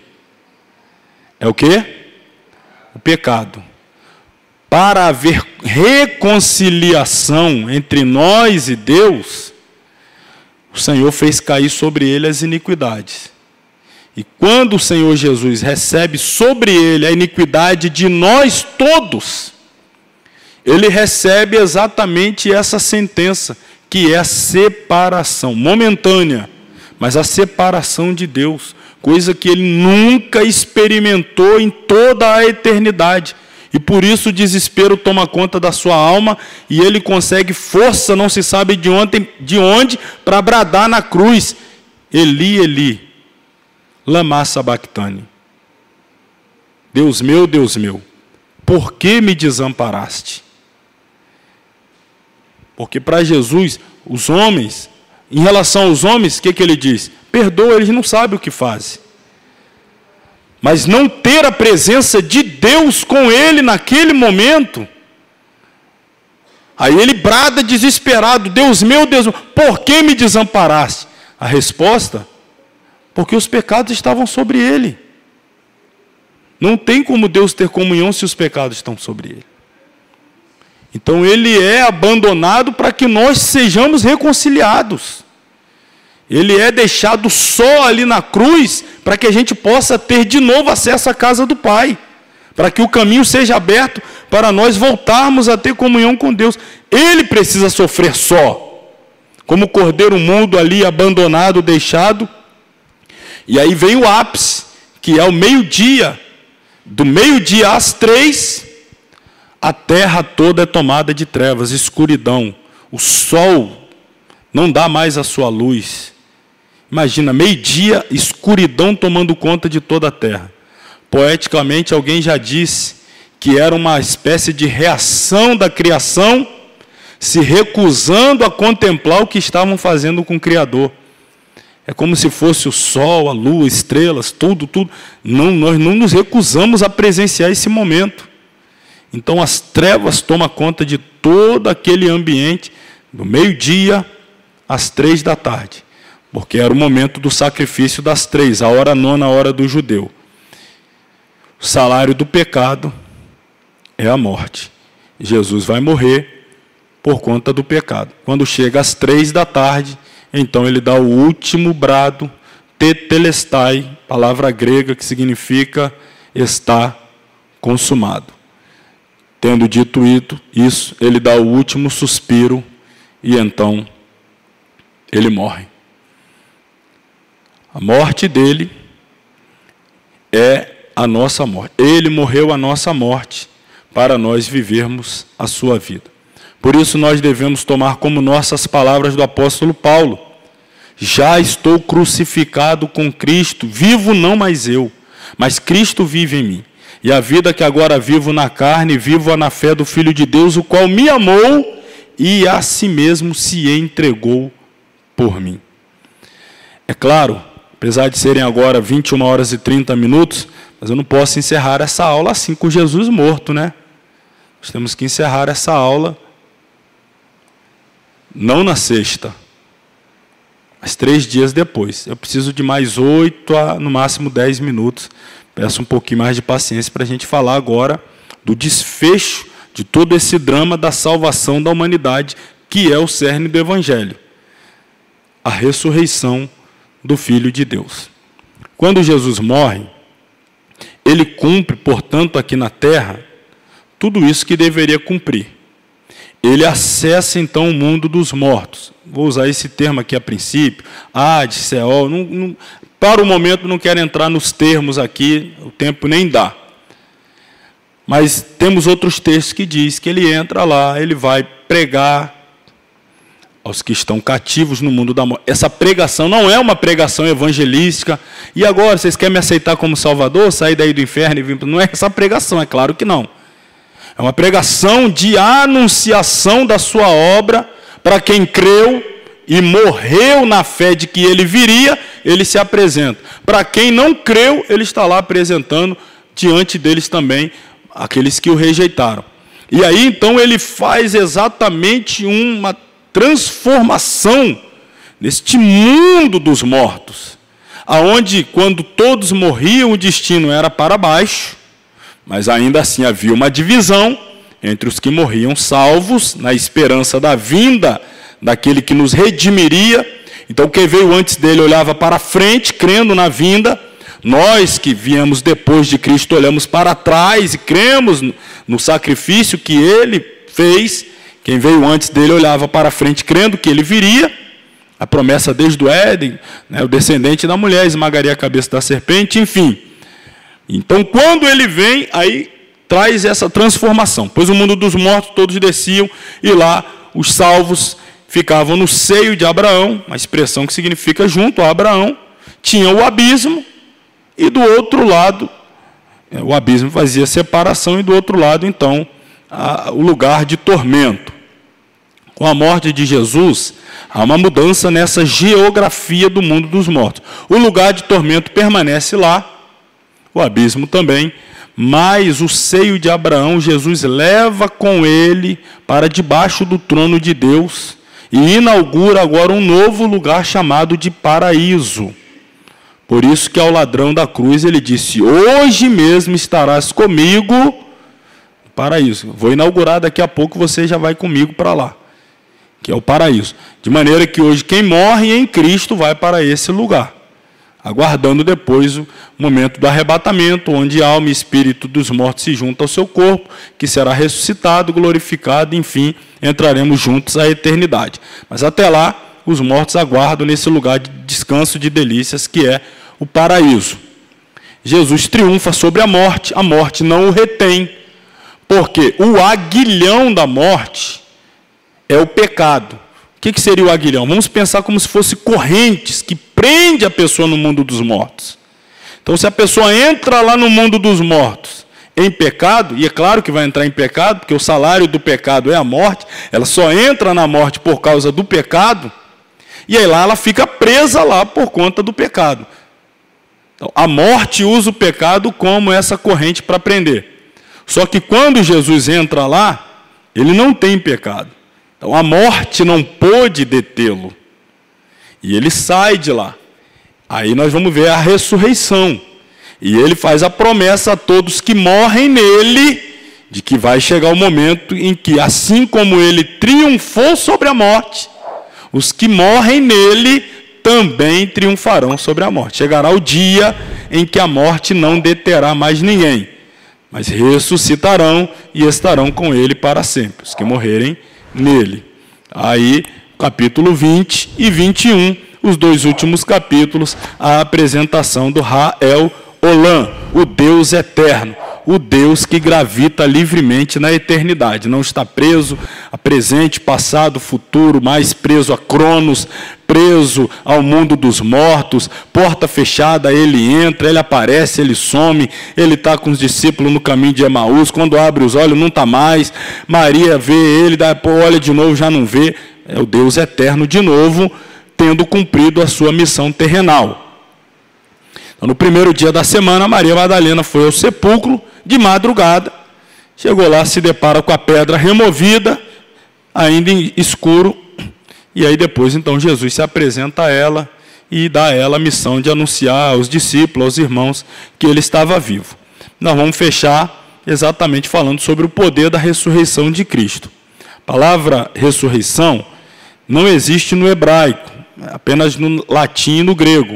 É o quê? O pecado. Para haver reconciliação entre nós e Deus, o Senhor fez cair sobre ele as iniquidades. E quando o Senhor Jesus recebe sobre ele a iniquidade de nós todos, ele recebe exatamente essa sentença, que é a separação momentânea, mas a separação de Deus, coisa que ele nunca experimentou em toda a eternidade. E por isso o desespero toma conta da sua alma, e ele consegue força, não se sabe de onde, de onde para bradar na cruz: Eli, Eli, lama sabactani. Deus meu, Deus meu, por que me desamparaste? Porque para Jesus, os homens, em relação aos homens, o que, que ele diz? Perdoa, eles não sabem o que fazem. Mas não ter a presença de Deus com ele naquele momento, aí ele brada desesperado: Deus meu, Deus meu, por que me desamparaste? A resposta: porque os pecados estavam sobre ele. Não tem como Deus ter comunhão se os pecados estão sobre ele. Então ele é abandonado para que nós sejamos reconciliados. Ele é deixado só ali na cruz para que a gente possa ter de novo acesso à casa do Pai, para que o caminho seja aberto para nós voltarmos a ter comunhão com Deus. Ele precisa sofrer só, como o cordeiro mudo ali abandonado, deixado. E aí vem o ápice, que é o meio-dia. Do meio-dia às três, a terra toda é tomada de trevas, escuridão. O sol não dá mais a sua luz. Imagina, meio-dia, escuridão tomando conta de toda a terra. Poeticamente, alguém já disse que era uma espécie de reação da criação, se recusando a contemplar o que estavam fazendo com o Criador. É como se fosse o sol, a lua, estrelas, tudo, tudo. Não, nós não nos recusamos a presenciar esse momento. Então as trevas tomam conta de todo aquele ambiente, do meio-dia às três da tarde. Porque era o momento do sacrifício das três, a hora nona, a hora do judeu. O salário do pecado é a morte. Jesus vai morrer por conta do pecado. Quando chega às três da tarde, então ele dá o último brado, tetelestai, palavra grega que significa está consumado. Tendo dito isso, ele dá o último suspiro e então ele morre. A morte dele é a nossa morte. Ele morreu a nossa morte para nós vivermos a sua vida. Por isso nós devemos tomar como nossas palavras do apóstolo Paulo: já estou crucificado com Cristo, vivo não mais eu, mas Cristo vive em mim. E a vida que agora vivo na carne, vivo-a na fé do Filho de Deus, o qual me amou e a si mesmo se entregou por mim. É claro, apesar de serem agora vinte e uma horas e trinta minutos, mas eu não posso encerrar essa aula assim, com Jesus morto, né? Nós temos que encerrar essa aula não na sexta, mas três dias depois. Eu preciso de mais oito a, no máximo, dez minutos. Peço um pouquinho mais de paciência para a gente falar agora do desfecho de todo esse drama da salvação da humanidade, que é o cerne do Evangelho. A ressurreição do Filho de Deus. Quando Jesus morre, ele cumpre, portanto, aqui na terra, tudo isso que deveria cumprir. Ele acessa, então, o mundo dos mortos. Vou usar esse termo aqui a princípio, Hades, Seol. Não, não, para o momento, não quero entrar nos termos aqui, o tempo nem dá. Mas temos outros textos que diz que ele entra lá, ele vai pregar aos que estão cativos no mundo da morte. Essa pregação não é uma pregação evangelística. E agora, vocês querem me aceitar como Salvador, sair daí do inferno e vir... Não é essa pregação, é claro que não. É uma pregação de anunciação da sua obra para quem creu e morreu na fé de que ele viria, ele se apresenta. Para quem não creu, ele está lá apresentando diante deles também aqueles que o rejeitaram. E aí, então, ele faz exatamente uma transformação neste mundo dos mortos, aonde, quando todos morriam, o destino era para baixo, mas ainda assim havia uma divisão entre os que morriam salvos, na esperança da vinda daquele que nos redimiria. Então, quem veio antes dele olhava para frente, crendo na vinda. Nós que viemos depois de Cristo olhamos para trás e cremos no sacrifício que ele fez. Quem veio antes dele olhava para frente, crendo que ele viria. A promessa desde o Éden, né, o descendente da mulher esmagaria a cabeça da serpente, enfim. Então, quando ele vem, aí traz essa transformação. Pois o mundo dos mortos todos desciam, e lá os salvos ficavam no seio de Abraão, uma expressão que significa junto a Abraão. Tinha o abismo, e do outro lado, o abismo fazia separação, e do outro lado, então, a, o lugar de tormento. Com a morte de Jesus, há uma mudança nessa geografia do mundo dos mortos. O lugar de tormento permanece lá, o abismo também, mas o seio de Abraão, Jesus leva com ele para debaixo do trono de Deus e inaugura agora um novo lugar chamado de paraíso. Por isso que ao ladrão da cruz ele disse: hoje mesmo estarás comigo no paraíso. Vou inaugurar daqui a pouco, você já vai comigo para lá, que é o paraíso. De maneira que hoje quem morre em Cristo vai para esse lugar, aguardando depois o momento do arrebatamento, onde alma e espírito dos mortos se juntam ao seu corpo, que será ressuscitado, glorificado, enfim, entraremos juntos à eternidade. Mas até lá, os mortos aguardam nesse lugar de descanso, de delícias, que é o paraíso. Jesus triunfa sobre a morte, a morte não o retém, porque o aguilhão da morte é o pecado. O que seria o aguilhão? Vamos pensar como se fosse correntes que prende a pessoa no mundo dos mortos. Então, se a pessoa entra lá no mundo dos mortos em pecado, e é claro que vai entrar em pecado, porque o salário do pecado é a morte, ela só entra na morte por causa do pecado. E aí lá ela fica presa lá por conta do pecado. Então, a morte usa o pecado como essa corrente para prender. Só que quando Jesus entra lá, ele não tem pecado. Então a morte não pôde detê-lo. E ele sai de lá. Aí nós vamos ver a ressurreição. E ele faz a promessa a todos que morrem nele, de que vai chegar o momento em que, assim como ele triunfou sobre a morte, os que morrem nele também triunfarão sobre a morte. Chegará o dia em que a morte não deterá mais ninguém, mas ressuscitarão e estarão com ele para sempre, os que morrerem nele. Aí, capítulo vinte e vinte e um, os dois últimos capítulos, a apresentação do Ra-El Olam, o Deus eterno, o Deus que gravita livremente na eternidade, não está preso a presente, passado, futuro, mais preso a Cronos, preso ao mundo dos mortos, porta fechada, ele entra, ele aparece, ele some, ele está com os discípulos no caminho de Emaús, quando abre os olhos não está mais, Maria vê ele, dá, pô, olha de novo, já não vê, é o Deus eterno de novo, tendo cumprido a sua missão terrenal. Então, no primeiro dia da semana, Maria Madalena foi ao sepulcro de madrugada, chegou lá, se depara com a pedra removida, ainda escuro, e aí depois então Jesus se apresenta a ela e dá a ela a missão de anunciar aos discípulos, aos irmãos, que ele estava vivo. Nós vamos fechar exatamente falando sobre o poder da ressurreição de Cristo. A palavra ressurreição não existe no hebraico, apenas no latim e no grego.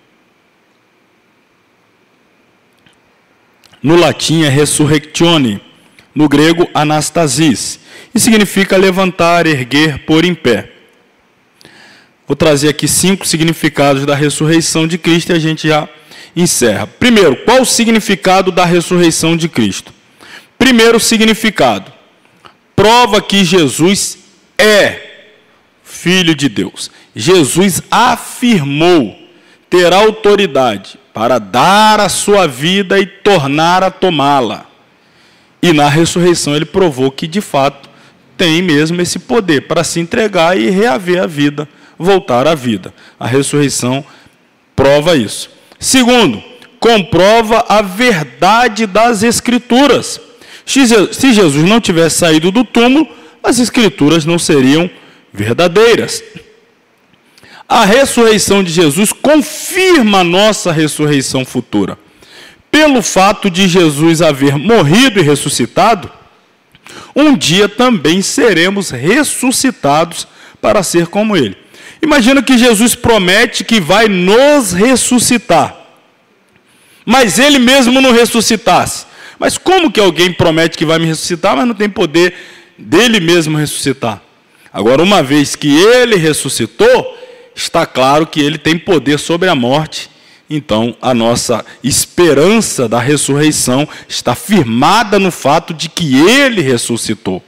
No latim é resurrectione, no grego anastasis, e significa levantar, erguer, pôr em pé. Vou trazer aqui cinco significados da ressurreição de Cristo e a gente já encerra. Primeiro, qual o significado da ressurreição de Cristo? Primeiro significado, prova que Jesus é Filho de Deus. Jesus afirmou ter autoridade para dar a sua vida e tornar a tomá-la. E na ressurreição ele provou que, de fato, tem mesmo esse poder para se entregar e reaver a vida, voltar à vida. A ressurreição prova isso. Segundo, comprova a verdade das Escrituras. Se Jesus não tivesse saído do túmulo, as Escrituras não seriam verdadeiras. A ressurreição de Jesus confirma a nossa ressurreição futura. Pelo fato de Jesus haver morrido e ressuscitado, um dia também seremos ressuscitados para ser como Ele. Imagina que Jesus promete que vai nos ressuscitar, mas Ele mesmo não ressuscitasse. Mas como que alguém promete que vai me ressuscitar, mas não tem poder dele mesmo ressuscitar? Agora, uma vez que Ele ressuscitou, está claro que ele tem poder sobre a morte, então a nossa esperança da ressurreição está firmada no fato de que ele ressuscitou.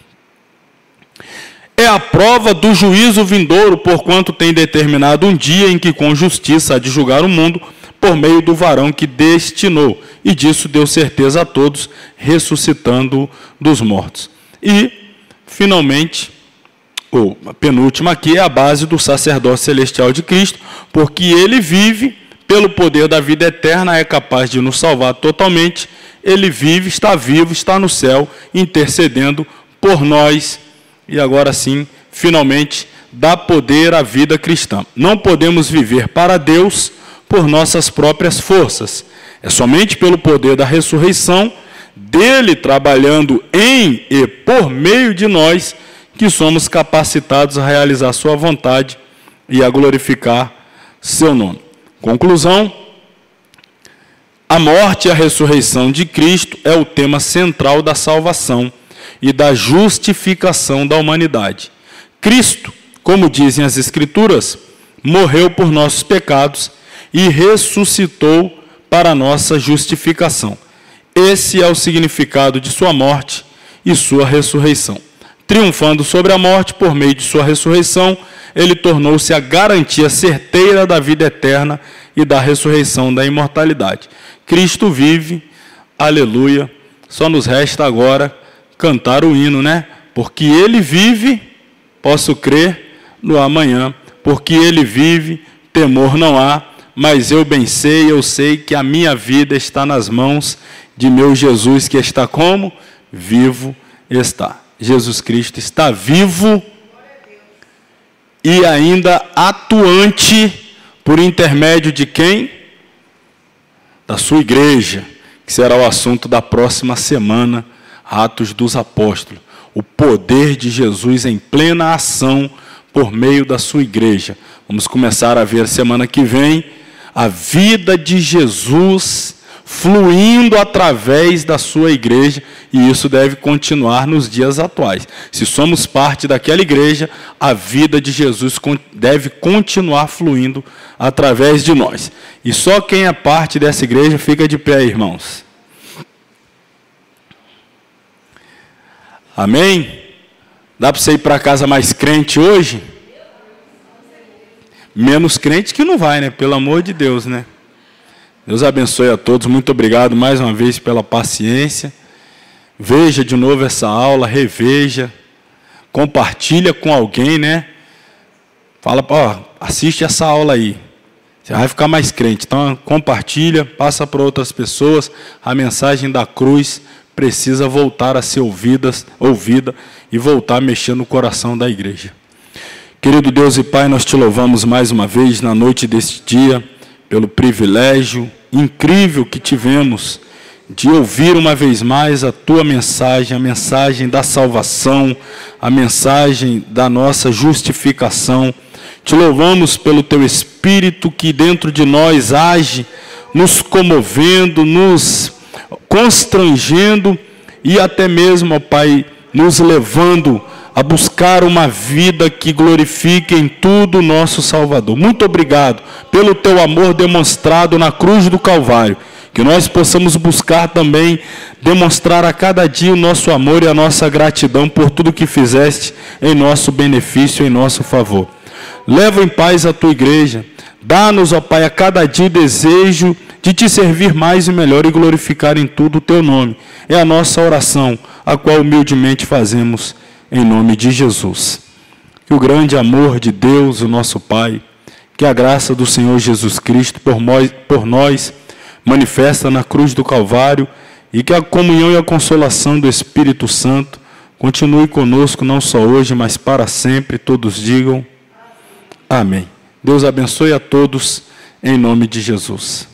É a prova do juízo vindouro, porquanto tem determinado um dia em que com justiça há de julgar o mundo por meio do varão que destinou, e disso deu certeza a todos, ressuscitando dos mortos. E, finalmente, ou a penúltima aqui é a base do sacerdócio celestial de Cristo, porque ele vive, pelo poder da vida eterna, é capaz de nos salvar totalmente. Ele vive, está vivo, está no céu, intercedendo por nós. E agora sim, finalmente, dá poder à vida cristã. Não podemos viver para Deus por nossas próprias forças. É somente pelo poder da ressurreição, dele trabalhando em e por meio de nós, que somos capacitados a realizar sua vontade e a glorificar seu nome. Conclusão: a morte e a ressurreição de Cristo é o tema central da salvação e da justificação da humanidade. Cristo, como dizem as Escrituras, morreu por nossos pecados e ressuscitou para a nossa justificação. Esse é o significado de sua morte e sua ressurreição. Triunfando sobre a morte por meio de sua ressurreição, ele tornou-se a garantia certeira da vida eterna e da ressurreição da imortalidade. Cristo vive, aleluia. Só nos resta agora cantar o hino, né? Porque ele vive, posso crer no amanhã, porque ele vive, temor não há, mas eu bem sei, eu sei que a minha vida está nas mãos de meu Jesus, que está como? Vivo está. Jesus Cristo está vivo e ainda atuante por intermédio de quem? Da sua igreja, que será o assunto da próxima semana, Atos dos Apóstolos. O poder de Jesus em plena ação por meio da sua igreja. Vamos começar a ver semana que vem a vida de Jesus fluindo através da sua igreja, e isso deve continuar nos dias atuais. Se somos parte daquela igreja, a vida de Jesus deve continuar fluindo através de nós. E só quem é parte dessa igreja fica de pé, irmãos. Amém? Dá para você ir para casa mais crente hoje? Menos crente que não vai, né? Pelo amor de Deus, né? Deus abençoe a todos. Muito obrigado mais uma vez pela paciência. Veja de novo essa aula, reveja. Compartilha com alguém, né? Fala, ó, assiste essa aula aí. Você vai ficar mais crente. Então, compartilha, passa para outras pessoas. A mensagem da cruz precisa voltar a ser ouvidas, ouvida e voltar a mexer no coração da igreja. Querido Deus e Pai, nós te louvamos mais uma vez na noite deste dia, pelo privilégio incrível que tivemos de ouvir uma vez mais a tua mensagem, a mensagem da salvação, a mensagem da nossa justificação. Te louvamos pelo teu Espírito que dentro de nós age, nos comovendo, nos constrangendo e até mesmo, ó Pai, nos levando a buscar uma vida que glorifique em tudo o nosso Salvador. Muito obrigado pelo teu amor demonstrado na cruz do Calvário. Que nós possamos buscar também demonstrar a cada dia o nosso amor e a nossa gratidão por tudo que fizeste em nosso benefício, em nosso favor. Leva em paz a tua igreja. Dá-nos, ó Pai, a cada dia o desejo de te servir mais e melhor e glorificar em tudo o teu nome. É a nossa oração, a qual humildemente fazemos em nome de Jesus. Que o grande amor de Deus, o nosso Pai, que a graça do Senhor Jesus Cristo por nós, por nós manifesta na cruz do Calvário, e que a comunhão e a consolação do Espírito Santo continue conosco não só hoje, mas para sempre. Todos digam amém. Deus abençoe a todos em nome de Jesus.